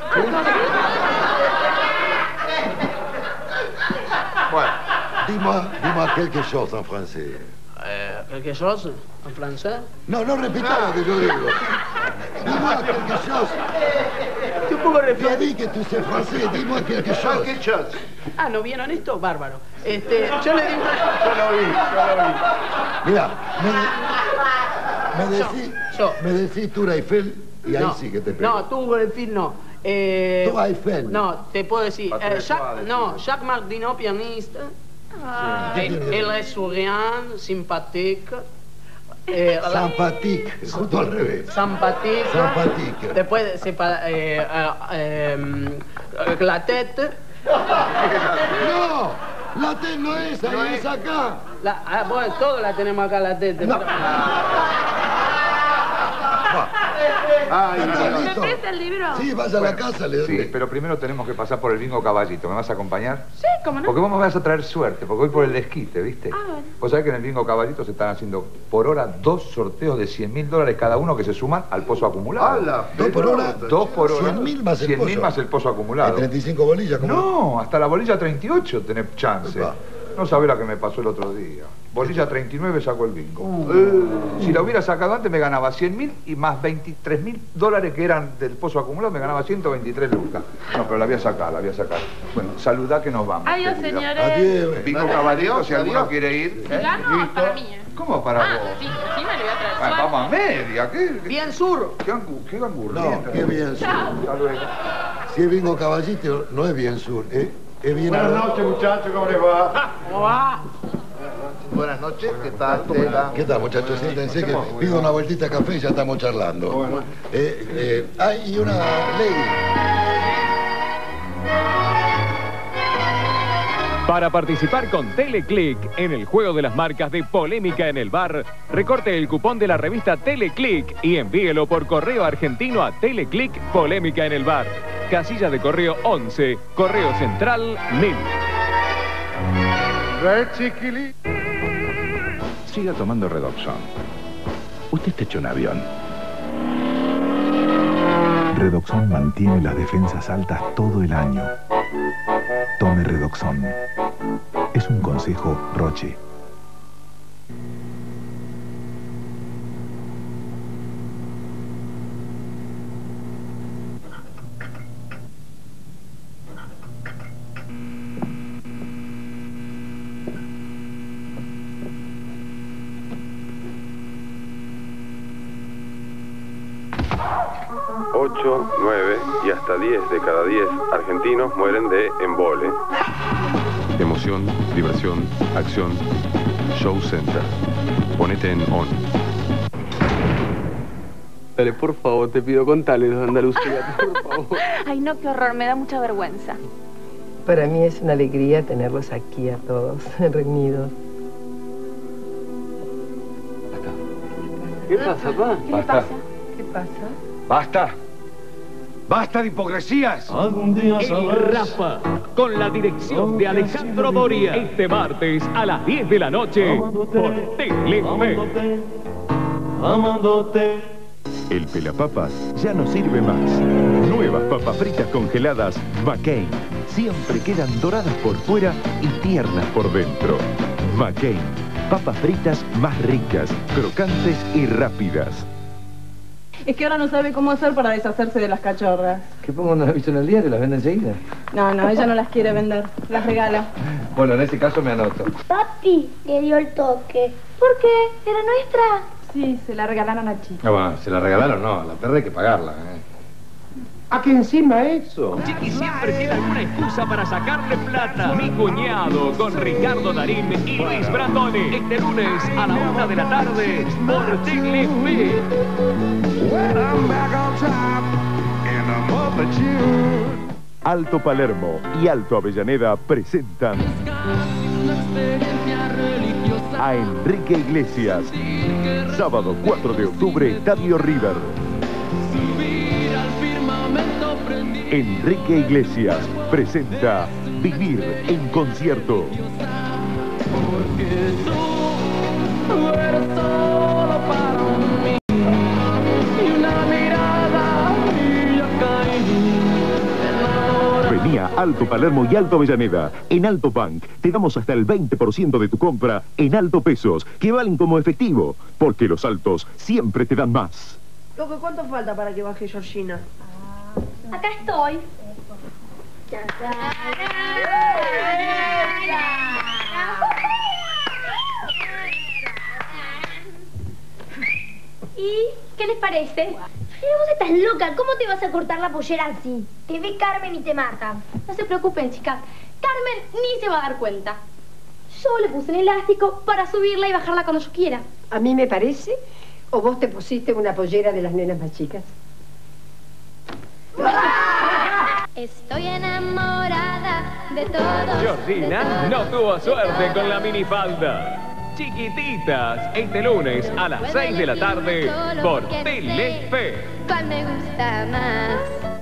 Bueno. Dis-moi, dis-moi quelque chose en français. Eh, quelque chose en francés. No, no repita lo que yo digo. Dis-moi quelque chose. ¿Qué poco Yo di que tú sé francés, dis-moi quelque chose. Ah, ¿no vieron esto? Bárbaro. Este, yo le digo... Yo lo vi, yo lo vi. Mira, me, me decís, me decís Tour Eiffel y ahí no, sí que te pego. No, Tour Eiffel no. Eh, Tour Eiffel. No, te puedo decir. Patria Eh, Jacques, Suárez, no, Jacques Martineau, pianista. Ah. Eh, él es souriant, sympathique. Eh, la- Sympathique, justo al revés. Sympathique. Sympathique. Después se pa- eh, eh, eh, la tête. No, la tête no es, ahí es acá. La, ah, bueno, todos la tenemos acá la tête. No. pero- Ay, ¿Me presta el libro? Sí, vas a la casa, le Sí, pero primero tenemos que pasar por el bingo caballito. ¿Me vas a acompañar? Sí, cómo no. Porque vos me vas a traer suerte, porque voy por el desquite, ¿viste? Ah, bueno. Vos sabés que en el bingo caballito se están haciendo por hora dos sorteos de cien mil dólares cada uno que se suman al pozo acumulado. ¡Hala! ¿Dos por hora? Dos por hora. cien mil más el cien mil pozo. más el pozo acumulado. ¿Hay treinta y cinco bolillas? ¿cómo? No, hasta la bolilla treinta y ocho tenés chance. Epa. No sabés la que me pasó el otro día. Bolilla treinta y nueve sacó el bingo. Uh. Eh, si la hubiera sacado antes me ganaba cien mil y más veintitrés mil dólares que eran del pozo acumulado me ganaba ciento veintitrés lucas. No, pero la voy a sacar, la voy a sacar. Bueno, saludá que nos vamos. Adiós, querida. señores. Adiós. Bingo Adiós, caballito, si alguno adiós. quiere ir. Si ¿eh? gano, ¿Listo? para mí. ¿eh? ¿Cómo para Ah, vos? sí, encima le voy a traer Ah, suerte. vamos a media, ¿qué? Bien sur. ¿Qué, angu qué angurrienta? No, qué bien sur. Hasta luego. Si es bingo caballito, no es bien sur, ¿eh? Es bien Buenas al- noches, muchachos, ¿cómo les va? ¿Cómo va? Buenas noches, ¿qué tal? Tela? ¿Qué tal, muchachos? Siéntense que pido una vueltita de café y ya estamos charlando. Eh, eh, hay una ley. Para participar con Teleclick en el juego de las marcas de Polémica en el Bar, recorte el cupón de la revista Teleclick y envíelo por correo argentino a Teleclick Polémica en el Bar. Casilla de correo once, Correo Central, mil. Siga tomando Redoxon. Usted está hecho un avión. Redoxon mantiene las defensas altas todo el año. Tome Redoxon. Es un consejo Roche. ocho, nueve y hasta diez de cada diez argentinos mueren de embole. Emoción, diversión, acción. Show Center. Ponete en on. Dale, por favor, te pido contale de Andalucía, por favor. Ay, no, qué horror, me da mucha vergüenza. Para mí es una alegría tenerlos aquí a todos reunidos. ¿Qué pasa, pa? ¿Qué le pasa? ¿Qué pasa? ¡Basta! ¡Basta de hipocresías! El Rafa, con la dirección de Alejandro Doria, este martes a las diez de la noche por Telefe. El pelapapas ya no sirve más. Nuevas papas fritas congeladas McCain. Siempre quedan doradas por fuera y tiernas por dentro. McCain. Papas fritas más ricas, crocantes y rápidas. Es que ahora no sabe cómo hacer para deshacerse de las cachorras. ¿Qué pongo? ¿No las has visto en el diario? ¿Las vende enseguida? No, no, ella no las quiere vender, las regala. Bueno, en ese caso me anoto. Papi le dio el toque. ¿Por qué? ¿Era nuestra? Sí, se la regalaron a Chiqui. Ah, bueno, se la regalaron, no. La perra hay que pagarla, ¿eh? ¿A qué encima eso? Chiqui siempre tiene alguna excusa para sacarle plata. Mi cuñado con Ricardo Darín y Luis Brandoni. Este lunes a la una de la tarde por Telefe. Alto Palermo y Alto Avellaneda presentan a Enrique Iglesias. Sábado cuatro de octubre, Estadio River. Enrique Iglesias presenta Vivir en concierto. Porque tú eres todo para mí. Y una mirada y yo caí. Venía Alto Palermo y Alto Avellaneda. En Alto Bank te damos hasta el veinte por ciento de tu compra en Alto Pesos, que valen como efectivo, porque los altos siempre te dan más. Loco, ¿cuánto falta para que baje Georgina? Acá estoy. ¿Y qué les parece? Pero vos estás loca, ¿cómo te vas a cortar la pollera así? Te ve Carmen y te mata. No se preocupen, chicas. Carmen ni se va a dar cuenta. Yo le puse un elástico para subirla y bajarla cuando yo quiera. A mí me parece, o vos te pusiste una pollera de las nenas más chicas. Estoy enamorada de todos. Georgina no tuvo suerte con la minifalda. Chiquititas, este lunes a las seis de la tarde por Telefe. ¿Cuál me gusta más?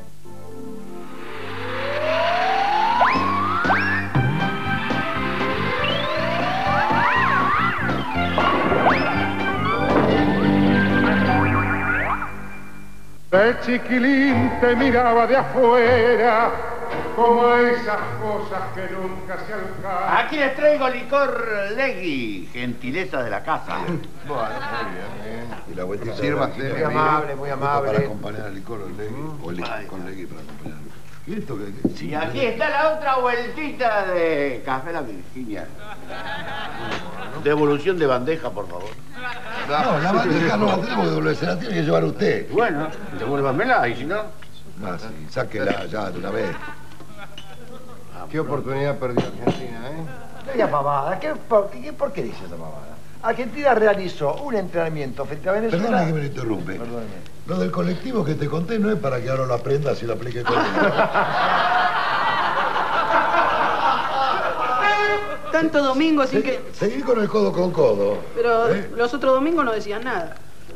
El chiquilín te miraba de afuera, como esas cosas que nunca se alcanzan. Aquí les traigo licor Legui, gentileza de la casa. Bueno, muy bien. Y la vueltita Sírvase, de la muy amable, muy amable. Para acompañar al licor, el Legui, o el Legui, con Legui para acompañar. ¿Y esto qué? qué? Y aquí está la otra vueltita de Café La Virginia. Devolución de bandeja, por favor. No, la bandeja no la tenemos que devolver, se la tiene que llevar usted. Bueno, devuélvamela y si no... Ah, sí, sáquela ya de una vez. Qué oportunidad perdió Argentina, ¿eh? Vaya pavada, ¿qué, por, qué, ¿por qué dice esa pavada? Argentina realizó un entrenamiento frente a Venezuela... Perdona que me lo interrumpe. Perdóneme. Lo del colectivo que te conté no es para que ahora lo aprendas y lo apliques conmigo. Tanto domingo sin que... Seguí con el codo con codo. Pero ¿Eh? los otros domingos no decían nada.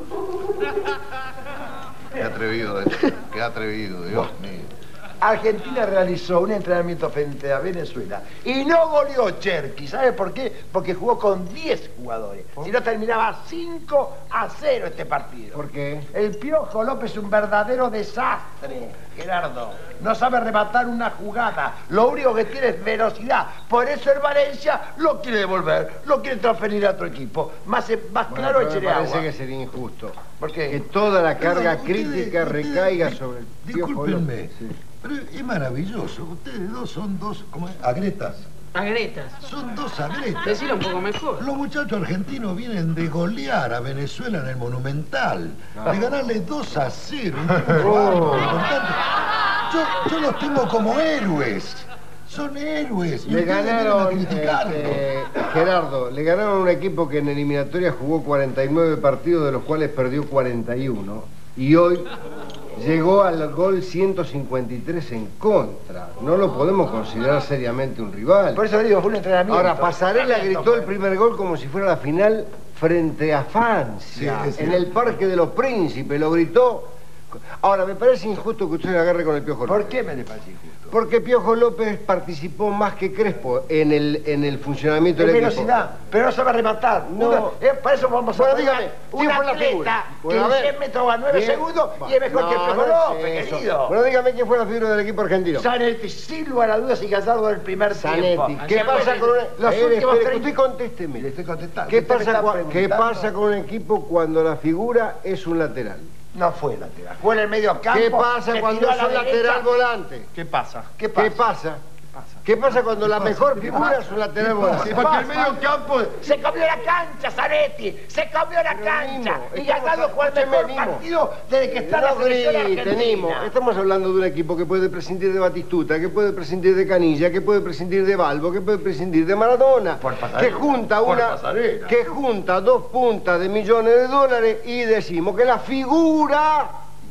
Qué atrevido, eh. Qué atrevido, Dios mío. Argentina realizó un entrenamiento frente a Venezuela y no goleó Cherky. ¿Sabe por qué? Porque jugó con diez jugadores. Si no, terminaba cinco a cero este partido. ¿Por qué? El Piojo López es un verdadero desastre, Gerardo. No sabe rematar una jugada. Lo único que tiene es velocidad. Por eso el Valencia lo quiere devolver, lo quiere transferir a otro equipo. Más, más Bueno, claro, pero échele me parece agua. que sería injusto. ¿Por qué? Que toda la carga Perdón, crítica ustedes- recaiga ustedes- sobre el di- Piojo Discúlpenme, López. Sí. pero es maravilloso. Ustedes dos son dos, ¿cómo es? Agretas. Agretas. Son dos agretas. Decirlo un poco mejor. Los muchachos argentinos vienen de golear a Venezuela en el Monumental. No. De ganarle dos a cero. Un triunfo bárbaro, importante. Yo, yo los tengo como héroes. Son héroes. Y Le ustedes vienen a ganaron, criticarlos. este, Gerardo, le ganaron a un equipo que en eliminatoria jugó cuarenta y nueve partidos, de los cuales perdió cuarenta y uno. Y hoy llegó al gol ciento cincuenta y tres en contra. No lo podemos considerar seriamente un rival. Por eso le digo, fue un entrenamiento. Ahora, Pasarela gritó el primer gol como si fuera la final frente a Francia, Sí, es en cierto. el Parque de los Príncipes. Lo gritó. Ahora, me parece injusto que usted se agarre con el Piojo López. ¿Por qué me le parece injusto? Porque Piojo López participó más que Crespo en el, en el funcionamiento Es del equipo. velocidad, pero no sabe rematar. No. Una- eh, para eso vamos a Bueno, poner dígame, ¿quién un fue la atleta figura? que Bueno, a en ver. cien metros va nueve Bien. segundos y es mejor que el No, Piojo no es López, eso. querido. Bueno, dígame quién fue la figura del equipo argentino. Zanetti, sin lugar a dudas y Gallardo del primer tiempo. Zanetti. ¿Qué pasa con un... Los Eh, últimos espere, treinta... usted contésteme. Le estoy contestando. ¿Qué Usted me pasa, está cua- ¿Qué preguntando. pasa con un equipo cuando la figura es un lateral? No fue lateral. Fue en el medio campo. ¿Qué pasa se cuando tiró a es la un derecha. lateral volante? ¿Qué pasa? ¿Qué ¿Qué pasa? pasa? ¿Qué pasa cuando la mejor figura es un lateral volante? Sí, porque el medio campo se comió la cancha, Zanetti, se comió la cancha. Y estamos Gallardo fue el escúcheme, mejor Nimo. partido desde que está en la No selección grite, Nimo. argentina. Estamos hablando de un equipo que puede prescindir de Batistuta, que puede prescindir de Canilla, que puede prescindir de Balbo, que puede prescindir de Maradona, que junta por una, Pasarela. que junta dos puntas de millones de dólares y decimos que la figura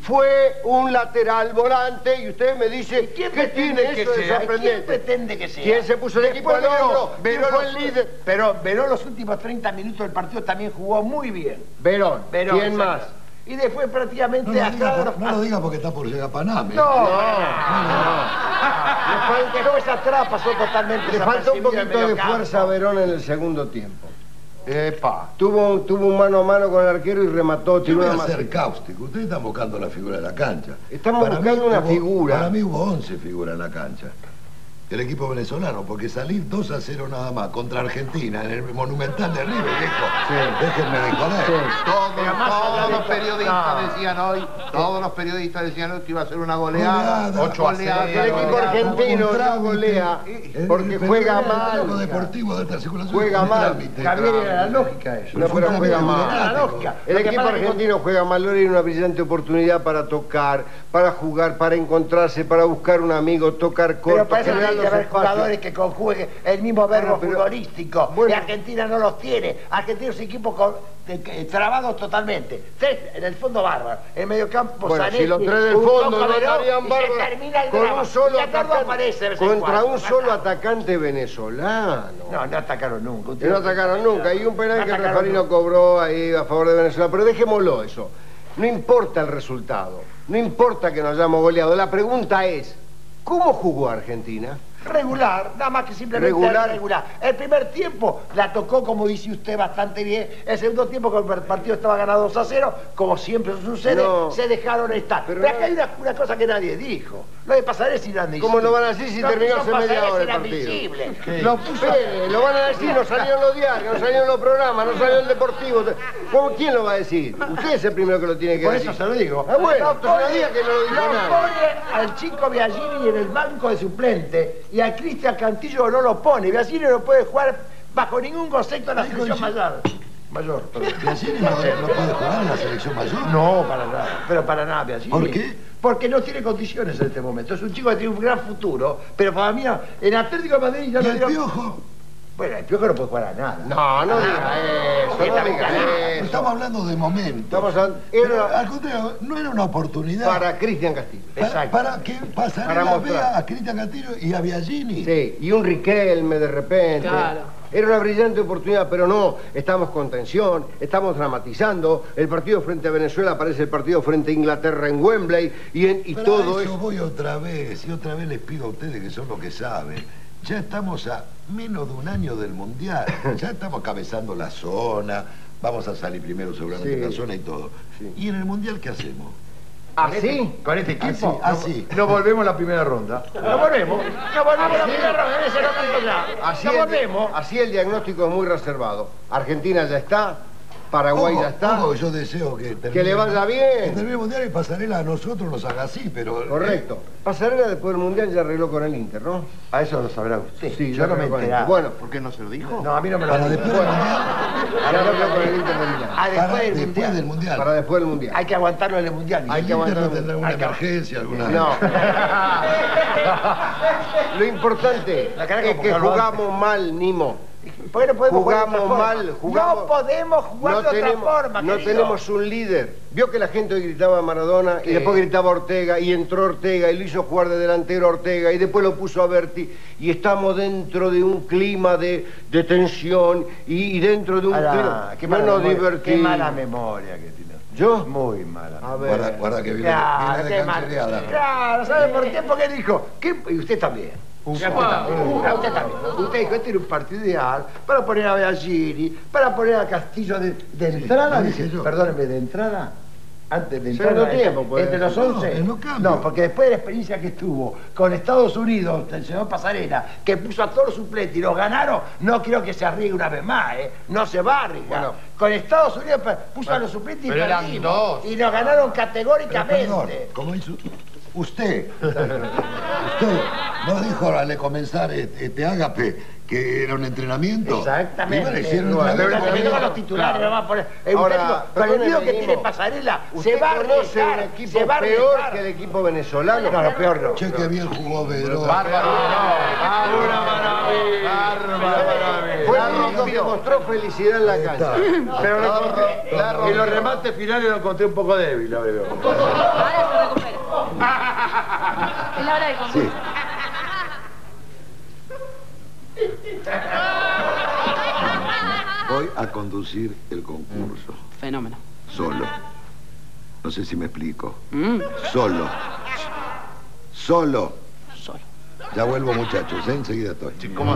fue un lateral volante y usted me dice ¿Quién ¿qué tiene pretende eso que de sea? sorprendente? ¿Quién pretende que sea? ¿Quién se puso el equipo al hombro? ¿Quién Verón fue los- el líder? Pero Verón los últimos treinta minutos del partido también jugó muy bien. Verón. Verón, ¿Quién exacto. más? Y después prácticamente No lo, acá... diga, por- no lo diga porque está por llegar a Panamá. No, No, Le faltó esa atrás, pasó totalmente Le faltó un desapercibida en poquito de medio campo. fuerza a Verón en el segundo tiempo. Epa. Tuvo, tuvo un mano a mano con el arquero y remató. Yo tiró voy una a más. ser cáustico. Ustedes están buscando la figura de la cancha. Estamos buscando una hubo- figura. Para mí hubo once figuras en la cancha. El equipo venezolano, porque salir dos a cero nada más contra Argentina en el Monumental de River, viejo. Sí. Déjenme de joder. Todos, Pero más allá todos de los to- periodistas no. decían hoy, todos los periodistas decían hoy que iba a ser una goleada, Goleada. ocho a Goleada. cero. El equipo argentino Un no trámite. golea El- porque el juega periodismo mal. deportivo de esta circulación Juega es un mal. trámite. Javier, era la lógica eso. No, pero juega Era mal. la lógica. El Lo que equipo pasa es que argentino juega mal, ahora hay una brillante oportunidad para tocar, para jugar, para encontrarse, para buscar un amigo, tocar corto, Pero para eso generar tiene que los haber espacios. jugadores que conjuguen el mismo verbo Bueno, pero- futbolístico. bueno. Y Argentina no los tiene. Argentina es un equipo con, de- de- trabado totalmente. Tres en el fondo bárbaro. En medio campo Bueno, Zanetti, si los tres del un fondo Coco no Verón, estarían y bárbaros, se termina el con drama. un solo Y Ricardo atacante, aparece de vez en contra cuando. un solo atacante venezolano. No, no atacaron nunca. Que no atacaron nunca. Y un penal No que el atacaron referí no nunca. cobró ahí a favor de Venezuela. Pero dejémoslo eso. No importa el resultado. No importa que nos hayamos goleado. La pregunta es, ¿cómo jugó Argentina? Regular, nada más que simplemente Regular. regular. El primer tiempo la tocó, como dice usted, bastante bien. El segundo tiempo, cuando el partido estaba ganado dos a cero, como siempre sucede, No. se dejaron estar. Pero, Pero acá no- hay una, una cosa que nadie dijo. Lo de Pasarela es inadmisible. ¿Cómo no van a decir si Lo terminó puso hace media Pasarela hora es el partido? inadmisible. ¿Qué? Lo puso... Espere, lo van a decir, no salió en los diarios, no salió en los programas, no salió en el deportivo. ¿Cómo, ¿Quién lo va a decir? Usted es el primero que lo tiene que Por decir. eso se lo digo. Ah, bueno, No entonces no pone- diga que no lo dijo no nadie. pone al chico Biagini en el banco de suplente y a Cristian Cantillo no lo pone. Biagini no puede jugar bajo ningún concepto en la selección mayor. Mayor, perdón. Biagini no, no puede jugar en la selección mayor. No, para nada. Pero para nada, Biagini. ¿Por qué? Porque no tiene condiciones en este momento. Es un chico que tiene un gran futuro, pero para mí, en Atlético de Madrid ya ¿Y no el digo- Piojo? Bueno, el Piojo no puede jugar a nada. No, no diga eso, no Esta diga vez- eso. Estamos hablando de momento. Estamos hablando- Pero, era- al contrario, no era una oportunidad. Para Cristian Castillo. Para, Exacto. para que Para Pasarela mostrar. vea a Cristian Castillo y a Biagini. Sí, y un Riquelme de repente. Claro. Era una brillante oportunidad, pero no, estamos con tensión, estamos dramatizando. El partido frente a Venezuela parece el partido frente a Inglaterra en Wembley y, en- y Pero todo a eso eso. voy otra vez, y otra vez les pido a ustedes que son los que saben. Ya estamos a menos de un año del Mundial. Ya estamos cabezando la zona. Vamos a salir primero seguramente Sí. en la zona y todo. Sí. ¿Y en el Mundial qué hacemos? ¿Así? Con este equipo. Así, así. Nos volvemos a la primera ronda. Nos volvemos. Nos volvemos a la primera ronda. En ese momento ya. Así Nos el, volvemos. así el diagnóstico es muy reservado. Argentina ya está, Paraguay Ojo, ya está. ojo, yo deseo que termine, Que le vaya bien. Que termine el Mundial y Pasarela a nosotros nos haga así, pero... Correcto. Pasarela después del Mundial ya arregló con el Inter, ¿no? A eso lo sabrá usted. Sí, yo ya no me arregló con el enteraba. Inter. Bueno, ¿Por qué no se lo dijo? No, a mí no me lo Para dijo. después del Mundial. ya arregló con el Inter de Milán. Ah, después Para del después Mundial. del Mundial. Para después del Mundial. Hay que aguantarlo en el Mundial. Hay El que Inter aguantar- no tendrá alguna hay que- emergencia, alguna... No. Lo importante La cara es como que que lo jugamos mal, Nimo. ¿Por qué no podemos jugar de Jugamos otra forma? mal, jugamos... No podemos jugar No de otra tenemos, forma, no querido. tenemos un líder. Vio que la gente hoy gritaba a Maradona y ¿Qué? después gritaba a Ortega y entró Ortega y lo hizo jugar de delantero a Ortega y después lo puso a Berti y estamos dentro de un clima de, de tensión y, y dentro de un Ahora, clima... qué no mala nos memoria, divertimos. Qué mala memoria que tiene. ¿Yo? Muy mala. A ver. Guarda, guarda que viene, Claro, viene qué de mal. canchereada. Claro, ¿sabe por qué? Porque dijo, ¿qué? Y usted también. Usted también. Ah, usted también. Usted dijo, este era un partido ideal para poner a Biagini, para poner a Castillo de, de entrada, lo dice, dije yo. perdóneme, de entrada, antes de Segundo entrar, tiempo, pues. entre los No, once. no cambio. No, porque después de la experiencia que estuvo con Estados Unidos, el señor Pasarela, que puso a todos los suplentes y los ganaron, no quiero que se arriesgue una vez más, ¿eh? No se va a arriesgar. Bueno. Con Estados Unidos pa- puso a los suplentes y pero eran perdimos. dos. Y nos ganaron Pero categóricamente. perdón, como hizo usted, usted no dijo al comenzar este, este ágape que era un entrenamiento. Exactamente. Y bueno, hicieron No, otra pero vez, la porque terminó con había- los titulares, Claro. no va a poner. Eh, Ahora, usted dijo, con el perdóneme, lío que Nimo, tiene Pasarela, ¿Usted se va a conoce arriesgar, un equipo se va a peor arriesgar. que el equipo venezolano? No, no, peor no. Che, qué bien jugó Verón. Bárbaro, no. Una maravilla. Bárbaro. Fue el único que mostró felicidad en la cancha. Pero lo encontré, en los remates finales lo encontré un poco débil, la verdad. Ahora Es la hora de comer. Sí. Voy a conducir el concurso. Fenómeno. Solo. No sé si me explico. Mm. Solo. Solo. Solo. Ya vuelvo, muchachos, ¿eh? Enseguida estoy. Sí, ¿cómo?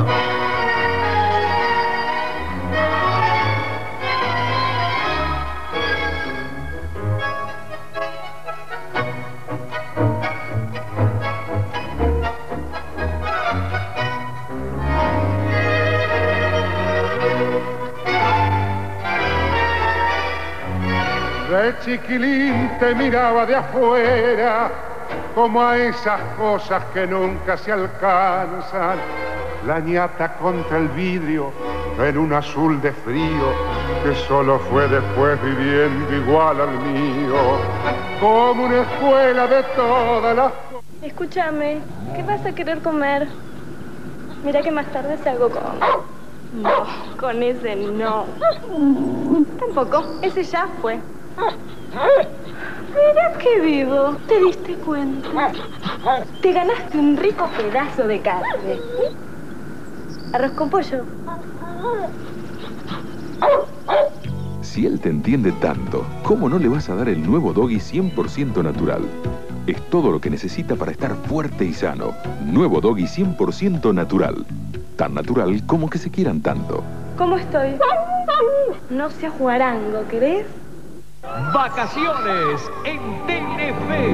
De chiquilín te miraba de afuera, como a esas cosas que nunca se alcanzan. La ñata contra el vidrio, en un azul de frío, que solo fue después viviendo igual al mío, como una escuela de todas las... Escúchame, ¿qué vas a querer comer? Mira que más tarde salgo con... No, con ese no. Tampoco, ese ya fue. Mira qué vivo, ¿te diste cuenta? Te ganaste un rico pedazo de carne. Arroz con pollo. Si él te entiende tanto, ¿cómo no le vas a dar el nuevo Doggy cien por ciento natural? Es todo lo que necesita para estar fuerte y sano. Nuevo Doggy cien por ciento natural. Tan natural como que se quieran tanto. ¿Cómo estoy? No seas guarango, ¿querés? Vacaciones en Telefe.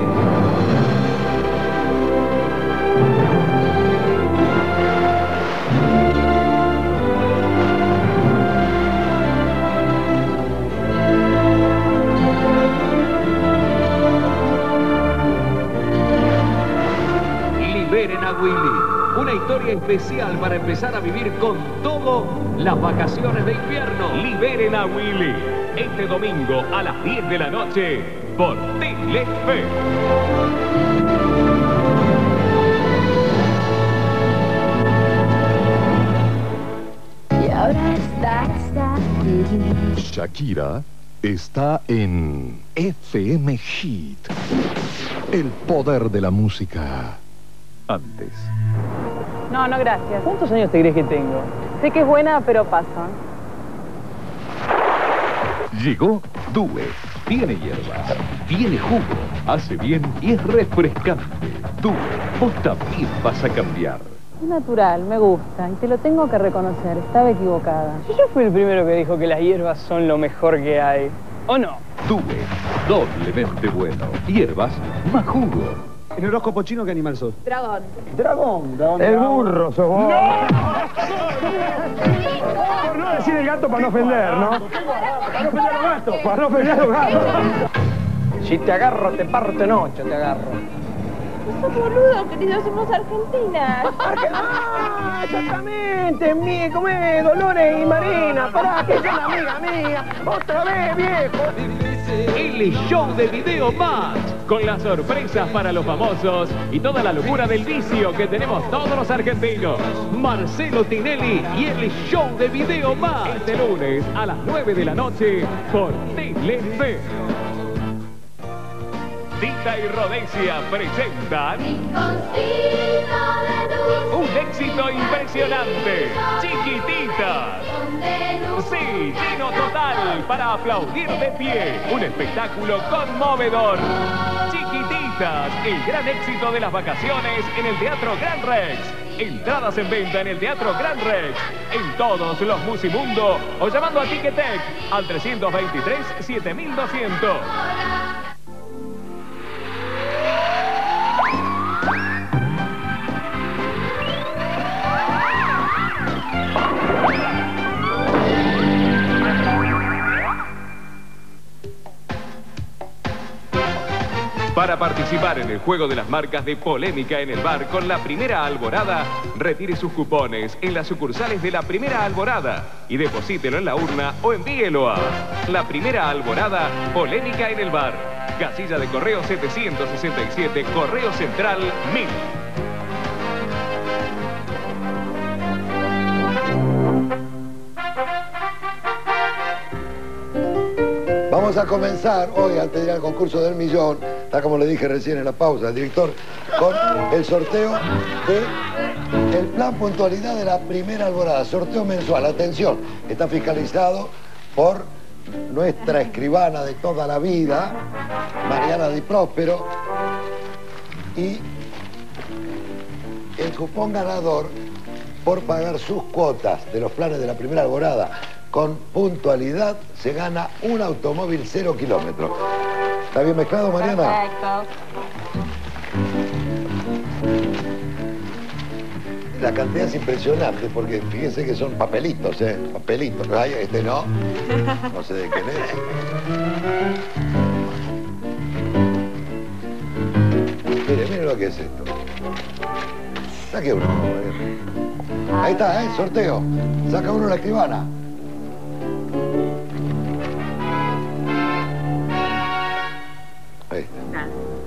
Liberen a Willy. Una historia especial para empezar a vivir con todo las vacaciones de invierno. Liberen a Willy. Este domingo a las diez de la noche por Telefe. Y ahora estás aquí. Shakira está en F M Hit. El poder de la música. Antes. No, no, gracias. ¿Cuántos años te crees que tengo? Sé que es buena, pero pasa. Llegó Due. Tiene hierbas, tiene jugo, hace bien y es refrescante. Due, vos también vas a cambiar. Es natural, me gusta, y te lo tengo que reconocer, estaba equivocada. Si yo fui el primero que dijo que las hierbas son lo mejor que hay, ¿o no? Due, doblemente bueno. Hierbas más jugo. En el horóscopo chino, ¿qué animal sos? Dragón. Dragón, dragón. El burro sos vos. Por no decir el gato para no ofender, ¿no? Para no ofender a los gatos. Para no ofender a los gatos. Si te agarro, te parto en ocho, te agarro. No sos boludo, querido, somos argentinas. ¡Ah, exactamente! Mi, comé, Dolores y Marina. Pará, que es la amiga mía. Otra vez, viejo. El show de video más, con las sorpresas para los famosos y toda la locura del vicio que tenemos todos los argentinos. Marcelo Tinelli y el show de video más, este lunes a las nueve de la noche por Telefe. Tita y Rhodesia presentan un éxito impresionante, Chiquititas. Sí, lleno total para aplaudir de pie, un espectáculo conmovedor. Chiquititas, el gran éxito de las vacaciones en el Teatro Gran Rex. Entradas en venta en el Teatro Gran Rex, en todos los Musimundo o llamando a Ticketek al trescientos veintitrés, siete mil doscientos. Para participar en el juego de las marcas de Polémica en el Bar con la Primera Alborada, retire sus cupones en las sucursales de la Primera Alborada y deposítelo en la urna o envíelo a la Primera Alborada, Polémica en el Bar. Casilla de correo setecientos sesenta y siete, Correo Central mil. Vamos a comenzar hoy, antes de ir al concurso del millón, está como le dije recién en la pausa, el director, con el sorteo de el plan puntualidad de la primera alborada. Sorteo mensual, atención, está fiscalizado por nuestra escribana de toda la vida, Mariana Di Próspero, y el cupón ganador por pagar sus cuotas de los planes de la primera alborada con puntualidad se gana un automóvil cero kilómetros. ¿Está bien mezclado, Mariana? Perfecto. La cantidad es impresionante porque fíjense que son papelitos, ¿eh? Papelitos. Ay, este no. No sé de quién es. Mire, mire lo que es esto. Saque uno, Mariana. Ahí está, ¿eh? Sorteo. Saca uno la escribana. Ahí está.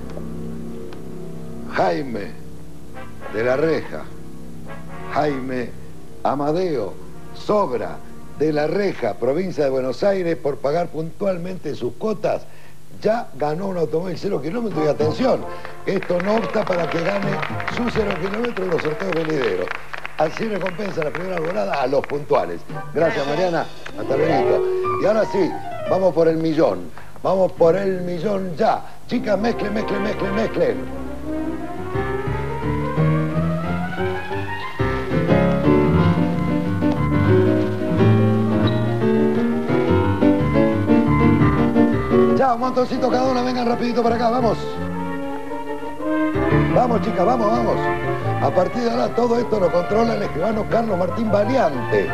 Jaime de la Reja. Jaime Amadeo Sobra de la Reja, provincia de Buenos Aires, por pagar puntualmente sus cuotas, ya ganó un automóvil cero kilómetros. Y atención, esto no opta para que gane su cero kilómetros en los sorteos venideros. Así recompensa la primera alborada a los puntuales. Gracias, Mariana. Hasta luego. Y ahora sí, vamos por el millón. Vamos por el millón ya. Chicas, mezclen, mezclen, mezclen, mezclen. Ya, un montoncito cada una, vengan rapidito para acá, vamos. Vamos, chicas, vamos, vamos. A partir de ahora todo esto lo controla el escribano Carlos Martín Valiante.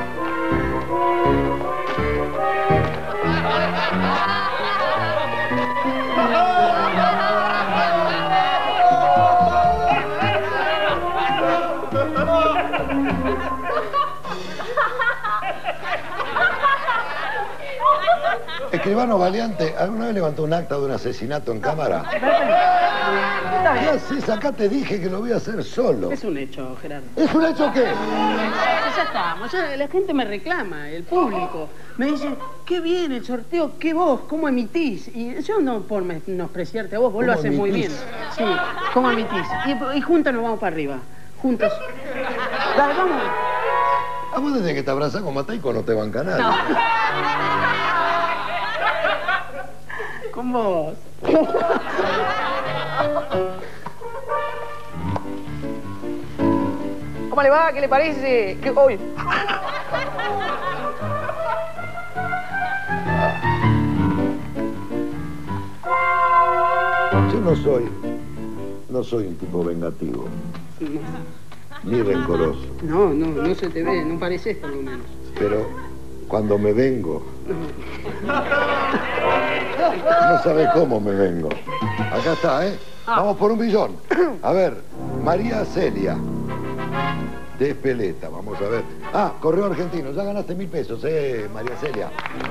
Escribano Valiante, ¿alguna vez levantó un acta de un asesinato en cámara? ¿Qué haces? Acá te dije que lo voy a hacer solo. Es un hecho, Gerardo. ¿Es un hecho qué? Ya estamos, ya la gente me reclama, el público. Me dice, qué bien el sorteo, qué vos, cómo emitís. Y yo no por menospreciarte a vos, vos lo haces muy bien. Sí, cómo emitís. Y, y juntas nos vamos para arriba. Juntas. Dale, vamos. A vos desde que te abrazás con Mataico no te banca nadie. No. Con vos. ¿Cómo le va? ¿Qué le parece? ¿Qué... Uy. Yo no soy, no soy un tipo vengativo, ni rencoroso. No, no, no se te ve, no pareces por lo menos. Pero cuando me vengo, no sabes cómo me vengo. Acá está, ¿eh? Vamos por un millón. A ver, María Celia, de Espeleta, vamos a ver. Ah, Correo Argentino, ya ganaste mil pesos, ¿eh, María Celia?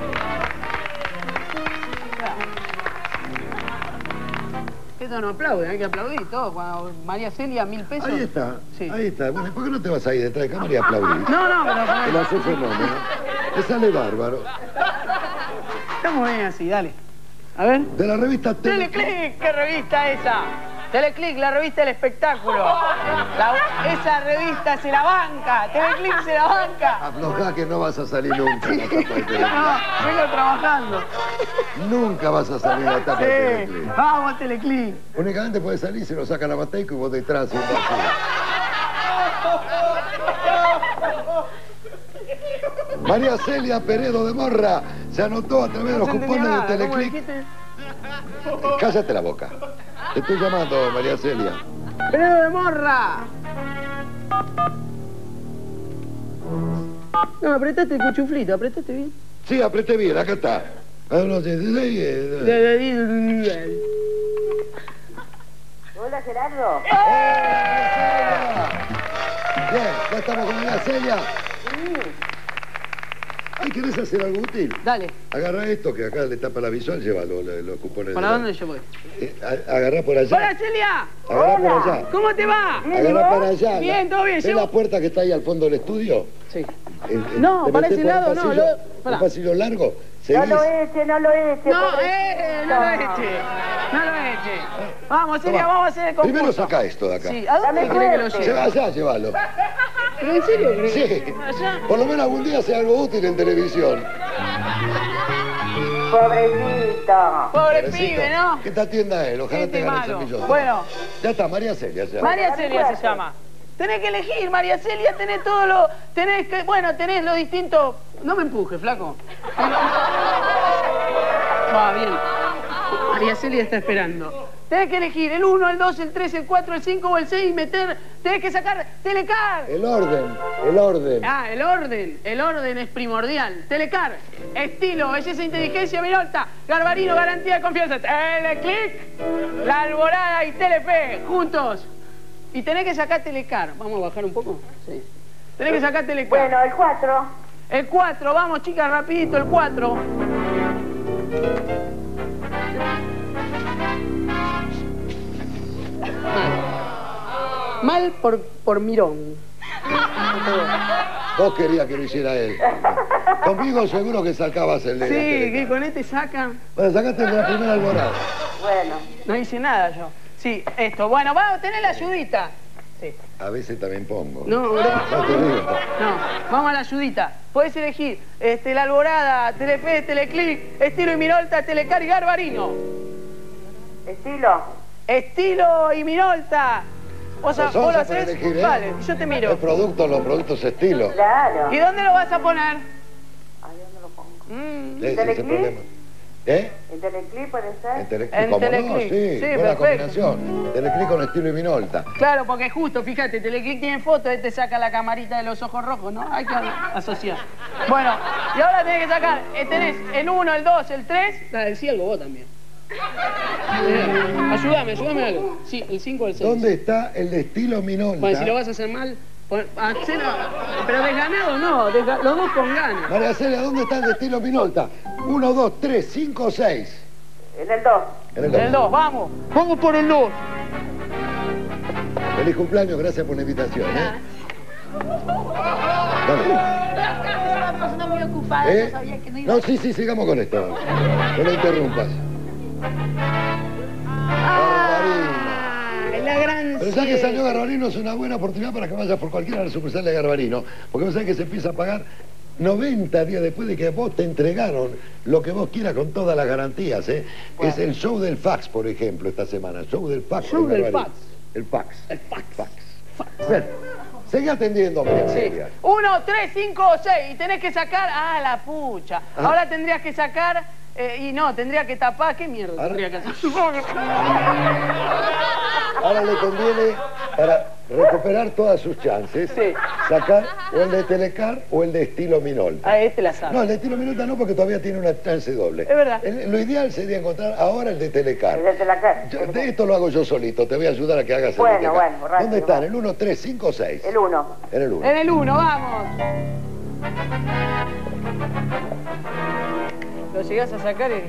Esto no aplaude, hay que aplaudir todo. Cuando María Celia, mil pesos. Ahí está, sí. Ahí está. Bueno, ¿por qué no te vas ahí detrás de cámara y aplaudís? No, no, pero... El hace fenómeno. Te sale bárbaro. Estamos bien así, dale. A ver. De la revista Tele... Teleclick, ¿qué revista esa? Teleclick, la revista del espectáculo. La, esa revista se la banca. Teleclick se la banca. Aflojá que no vas a salir nunca en la tapa de Teleclick. No, vengo trabajando. Nunca vas a salir en la tapa sí. de Teleclick. Vamos, Teleclick. Únicamente puedes salir si lo sacan a Mateico y vos detrás. Y María Celia Peredo de Morra se anotó a través de los cupones de Teleclick. Cállate la boca. Te estoy llamando, María Celia. ¡Peredo de Morra! No, apretaste el cuchuflito, apretaste bien. Sí, apreté bien, acá está. Hola, Gerardo. Bien, ya estamos con María Celia. Ay, ¿querés hacer algo útil? Dale. Agarra esto, que acá le tapa la visual, llévalo, los, los cupones. ¿Para dónde yo voy? Eh, agarrá por allá. ¡Hola, Celia! Agarrá Hola. por allá. ¿Cómo te va? Agarrá para allá. Bien, todo bien. ¿Ves la puerta que está ahí al fondo del estudio? Sí. el- el- No, te para metés ese por un lado no, pasillo- lo- pará. un pasillo largo, No seguís. lo eche, no lo eche. No, pobrecito. eh, no lo eche. No lo eche. Vamos, Celia, Toma. vamos a hacer el concurso. Primero saca esto de acá. Sí, ¿a dónde Dame quiere que lo suerte. Se va lleve? allá, llévalo. ¿Pero en serio crees? Sí. ¿Allá? Por lo menos algún día sea algo útil en televisión. Pobrecito. Pobre Pobrecito. pibe, ¿no? Que te atienda él, ojalá Gente te ganes el malo. millón. Bueno. Ya está, María Celia. Ya. María Celia se llama. Tenés que elegir, María Celia, tenés todo lo... Tenés que... Bueno, tenés lo distinto... No me empuje, flaco. Va, bien. María Celia está esperando. Tenés que elegir el uno, el dos, el tres, el cuatro, el cinco o el seis y meter... Tenés que sacar Telecar. El orden, el orden. Ah, el orden. El orden es primordial. Telecar. Estilo, belleza, inteligencia, Minolta. Garbarino, garantía de confianza. Teleclick. La Alborada y Telefe. Juntos. Y tenés que sacar Telecar. Vamos a bajar un poco. Sí. Tenés que sacar Telecar. Bueno, el cuatro. El cuatro. Vamos, chicas, rapidito. El cuatro. Mal. Mal por, por mirón. Vos querías que lo hiciera él. Conmigo seguro que sacabas el de la Sí, tele. que con este sacan. Bueno, sacaste el de la primera alborada. Bueno. No hice nada yo. Sí, esto. Bueno, vamos a tener la ayudita. Sí. A veces también pongo. No, no. No te digo. No, vamos a la ayudita. Podés elegir este, la Alborada, Telefe, Teleclick, Estilo y Minolta, Telecar y Garbarino. Estilo. Estilo y Minolta. Vos, Los vos lo once para hacés, elegir, ¿eh? vale, yo te miro. El producto, los productos estilo. Claro. ¿Y dónde lo vas a poner? Ahí dónde lo pongo. Mm. Ese es el ¿Teleclip? problema. ¿Eh? ¿En Teleclip puede ser? En Teleclip, En ¿cómo no? Teleclip. Sí, Sí, buena perfecto. combinación. Teleclip con estilo y Minolta. Claro, porque justo, fíjate, Teleclick tiene fotos, este saca la camarita de los ojos rojos, ¿no? Hay que asociar. Bueno, y ahora tenés que sacar, eh, tenés el uno, el dos, el tres. Dale, decí algo vos también. Eh, ayúdame, ayúdame algo. Sí, el cinco, el seis. ¿Dónde está el de estilo Minolta? Bueno, si lo vas a hacer mal, pon- hacelo, pero desganado no, desga- los dos con ganas. María Celia, ¿dónde está el de estilo Minolta? Uno, dos, tres, cinco, seis. En el dos. En el dos. El dos, vamos, vamos por el dos. Feliz cumpleaños, gracias por la invitación. ¿eh? Dale. Una persona muy ocupada, ¿Eh? no sabía que no iba. No, sí, sí, sigamos con esto. No lo interrumpas. Ah, la gran Pero ya que siete. salió Garbarino es una buena oportunidad para que vayas por cualquiera de las sucursales de Garbarino. Porque vos sabés que se empieza a pagar noventa días después de que vos te entregaron lo que vos quieras con todas las garantías. ¿eh? Es el show del fax, por ejemplo, esta semana. Show del fax. Show en del Garbarino. fax. El fax. El fax. Fax. Ven, seguí atendiendo, María Sí. Celia. Uno, tres, cinco, seis. Y tenés que sacar. Ah, la pucha. Ah. Ahora tendrías que sacar. eh, y no, tendría que tapar. ¿Qué mierda Ahora- tendría que hacer? Ahora le conviene, para recuperar todas sus chances, Sí. sacar o el de Telecar o el de estilo Minolta. Ah, este la sabe. No, el de estilo Minolta no, porque todavía tiene una chance doble. Es verdad. El- lo ideal sería encontrar ahora el de Telecar. El de Telecar. Yo- de esto lo hago yo solito, te voy a ayudar a que hagas el Bueno, de Telecar. bueno, rápido, ¿Dónde están? va. ¿El uno, tres, cinco o seis? El uno. En el uno. En el uno, vamos. Lo llegás a sacar y...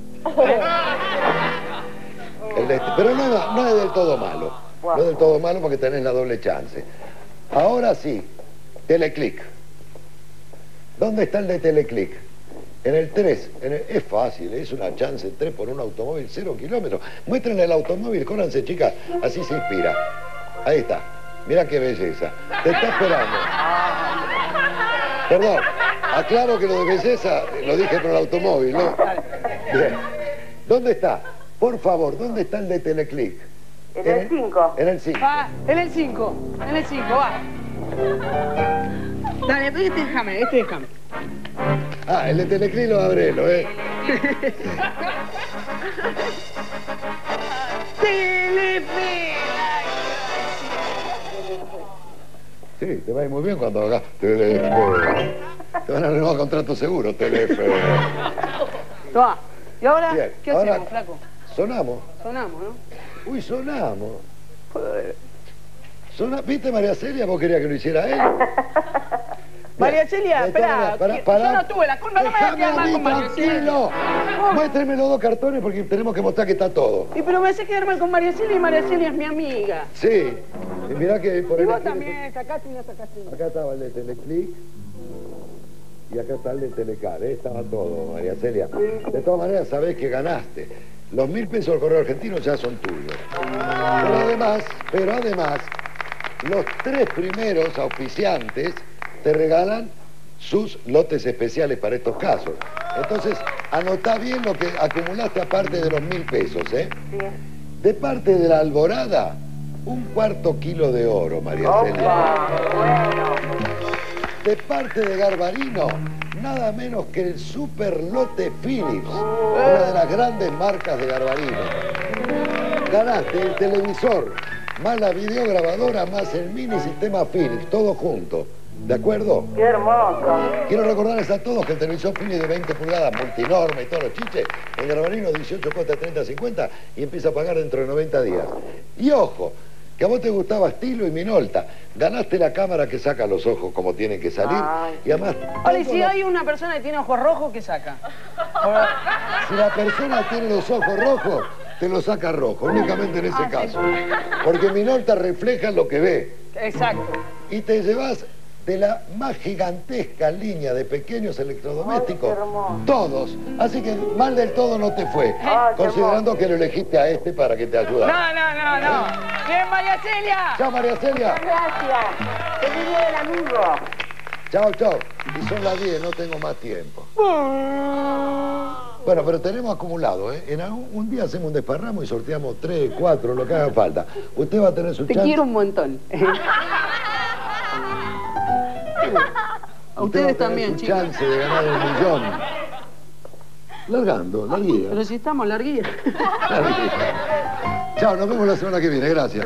El de este- pero no, es- no es del todo malo. No es del todo malo porque tenés la doble chance. Ahora sí, Teleclick. ¿Dónde está el de Teleclick? En el tres. En el- es fácil, es una chance en tres por un automóvil, cero kilómetros. Muéstrenle el automóvil, córranse, chicas, así se inspira. Ahí está. Mira qué belleza. Te está esperando. Perdón, aclaro que lo de belleza lo dije por el automóvil, ¿no? Bien. ¿Dónde está? Por favor, ¿dónde está el de Teleclick? En el cinco. En el cinco. Va, en el cinco. En el cinco, va. Dale, este déjame, este déjame. Ah, el de Teleclick lo abrelo, ¿eh? Telefe. Sí, te va a ir muy bien cuando hagas Telefe. Te van a renovar contrato seguro, Telefe. Va. ¿Y ahora Bien, qué ahora- hacemos, flaco? Sonamos. Sonamos, ¿no? Uy, sonamos. Sona- ¿Viste, María Celia? ¿Vos querías que lo hiciera él? María Celia, Ahí está, espera, pará, que- pará. yo no tuve la culpa, no me voy a Déjame quedar a mal mí con María tranquilo. Celia. Muéstrenme los dos cartones porque tenemos que mostrar que está todo. Y pero me hace quedar mal con María Celia y María Celia es mi amiga. Sí. Y mirá que por Y el vos también, sacaste y no sacaste. Acá estaba el de Teleclick. Y acá está el de Telecar, ¿eh? Estaba todo, María Celia. De todas maneras, sabés que ganaste. Los mil pesos del Correo Argentino ya son tuyos. Pero además, pero además, los tres primeros auspiciantes te regalan sus lotes especiales para estos casos. Entonces, anotá bien lo que acumulaste aparte de los mil pesos, ¿eh? Sí. De parte de la Alborada, un cuarto kilo de oro, María Celia. Bueno. De parte de Garbarino, nada menos que el super lote Philips, una de las grandes marcas de Garbarino. Ganaste el televisor, más la videograbadora, más el mini sistema Philips, todo junto. ¿De acuerdo? ¡Qué hermoso! Quiero recordarles a todos que el televisor Philips de veinte pulgadas, multinorme y todos los chiches, en Garbarino dieciocho cuesta treinta cincuenta y empieza a pagar dentro de noventa días. Y ojo, que a vos te gustaba Estilo y Minolta. Ganaste la cámara que saca los ojos como tienen que salir. Ay, y además... Ahora, y si la... hay una persona que tiene ojos rojos, ¿qué saca? Si la persona tiene los ojos rojos, te lo saca rojo, únicamente en ese ah, caso. Sí. Porque Minolta refleja lo que ve. Exacto. Y te llevas de la más gigantesca línea de pequeños electrodomésticos, ay, todos. Así que mal del todo no te fue, ay, considerando que lo elegiste a este para que te ayudara. No, no, no, no. Bien, María Celia. Chao, María Celia. Gracias. Feliz día del amigo. Chao, chao. Y son las diez, no tengo más tiempo. Bueno, pero tenemos acumulado, ¿eh? En algún, un día hacemos un desparramo y sorteamos tres, cuatro, lo que haga falta. Usted va a tener su Te chance. Te quiero un montón. A ustedes también, chicos. Chance de ganar el millón. Largando, larguía. Pero si estamos, larguía. Chao, nos vemos la semana que viene. Gracias.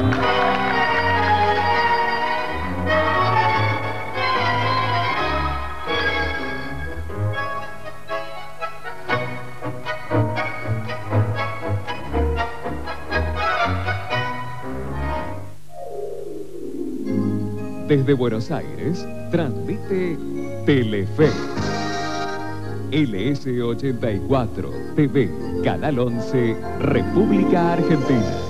Desde Buenos Aires, transmite Telefe. L S ochenta y cuatro T V, Canal once, República Argentina.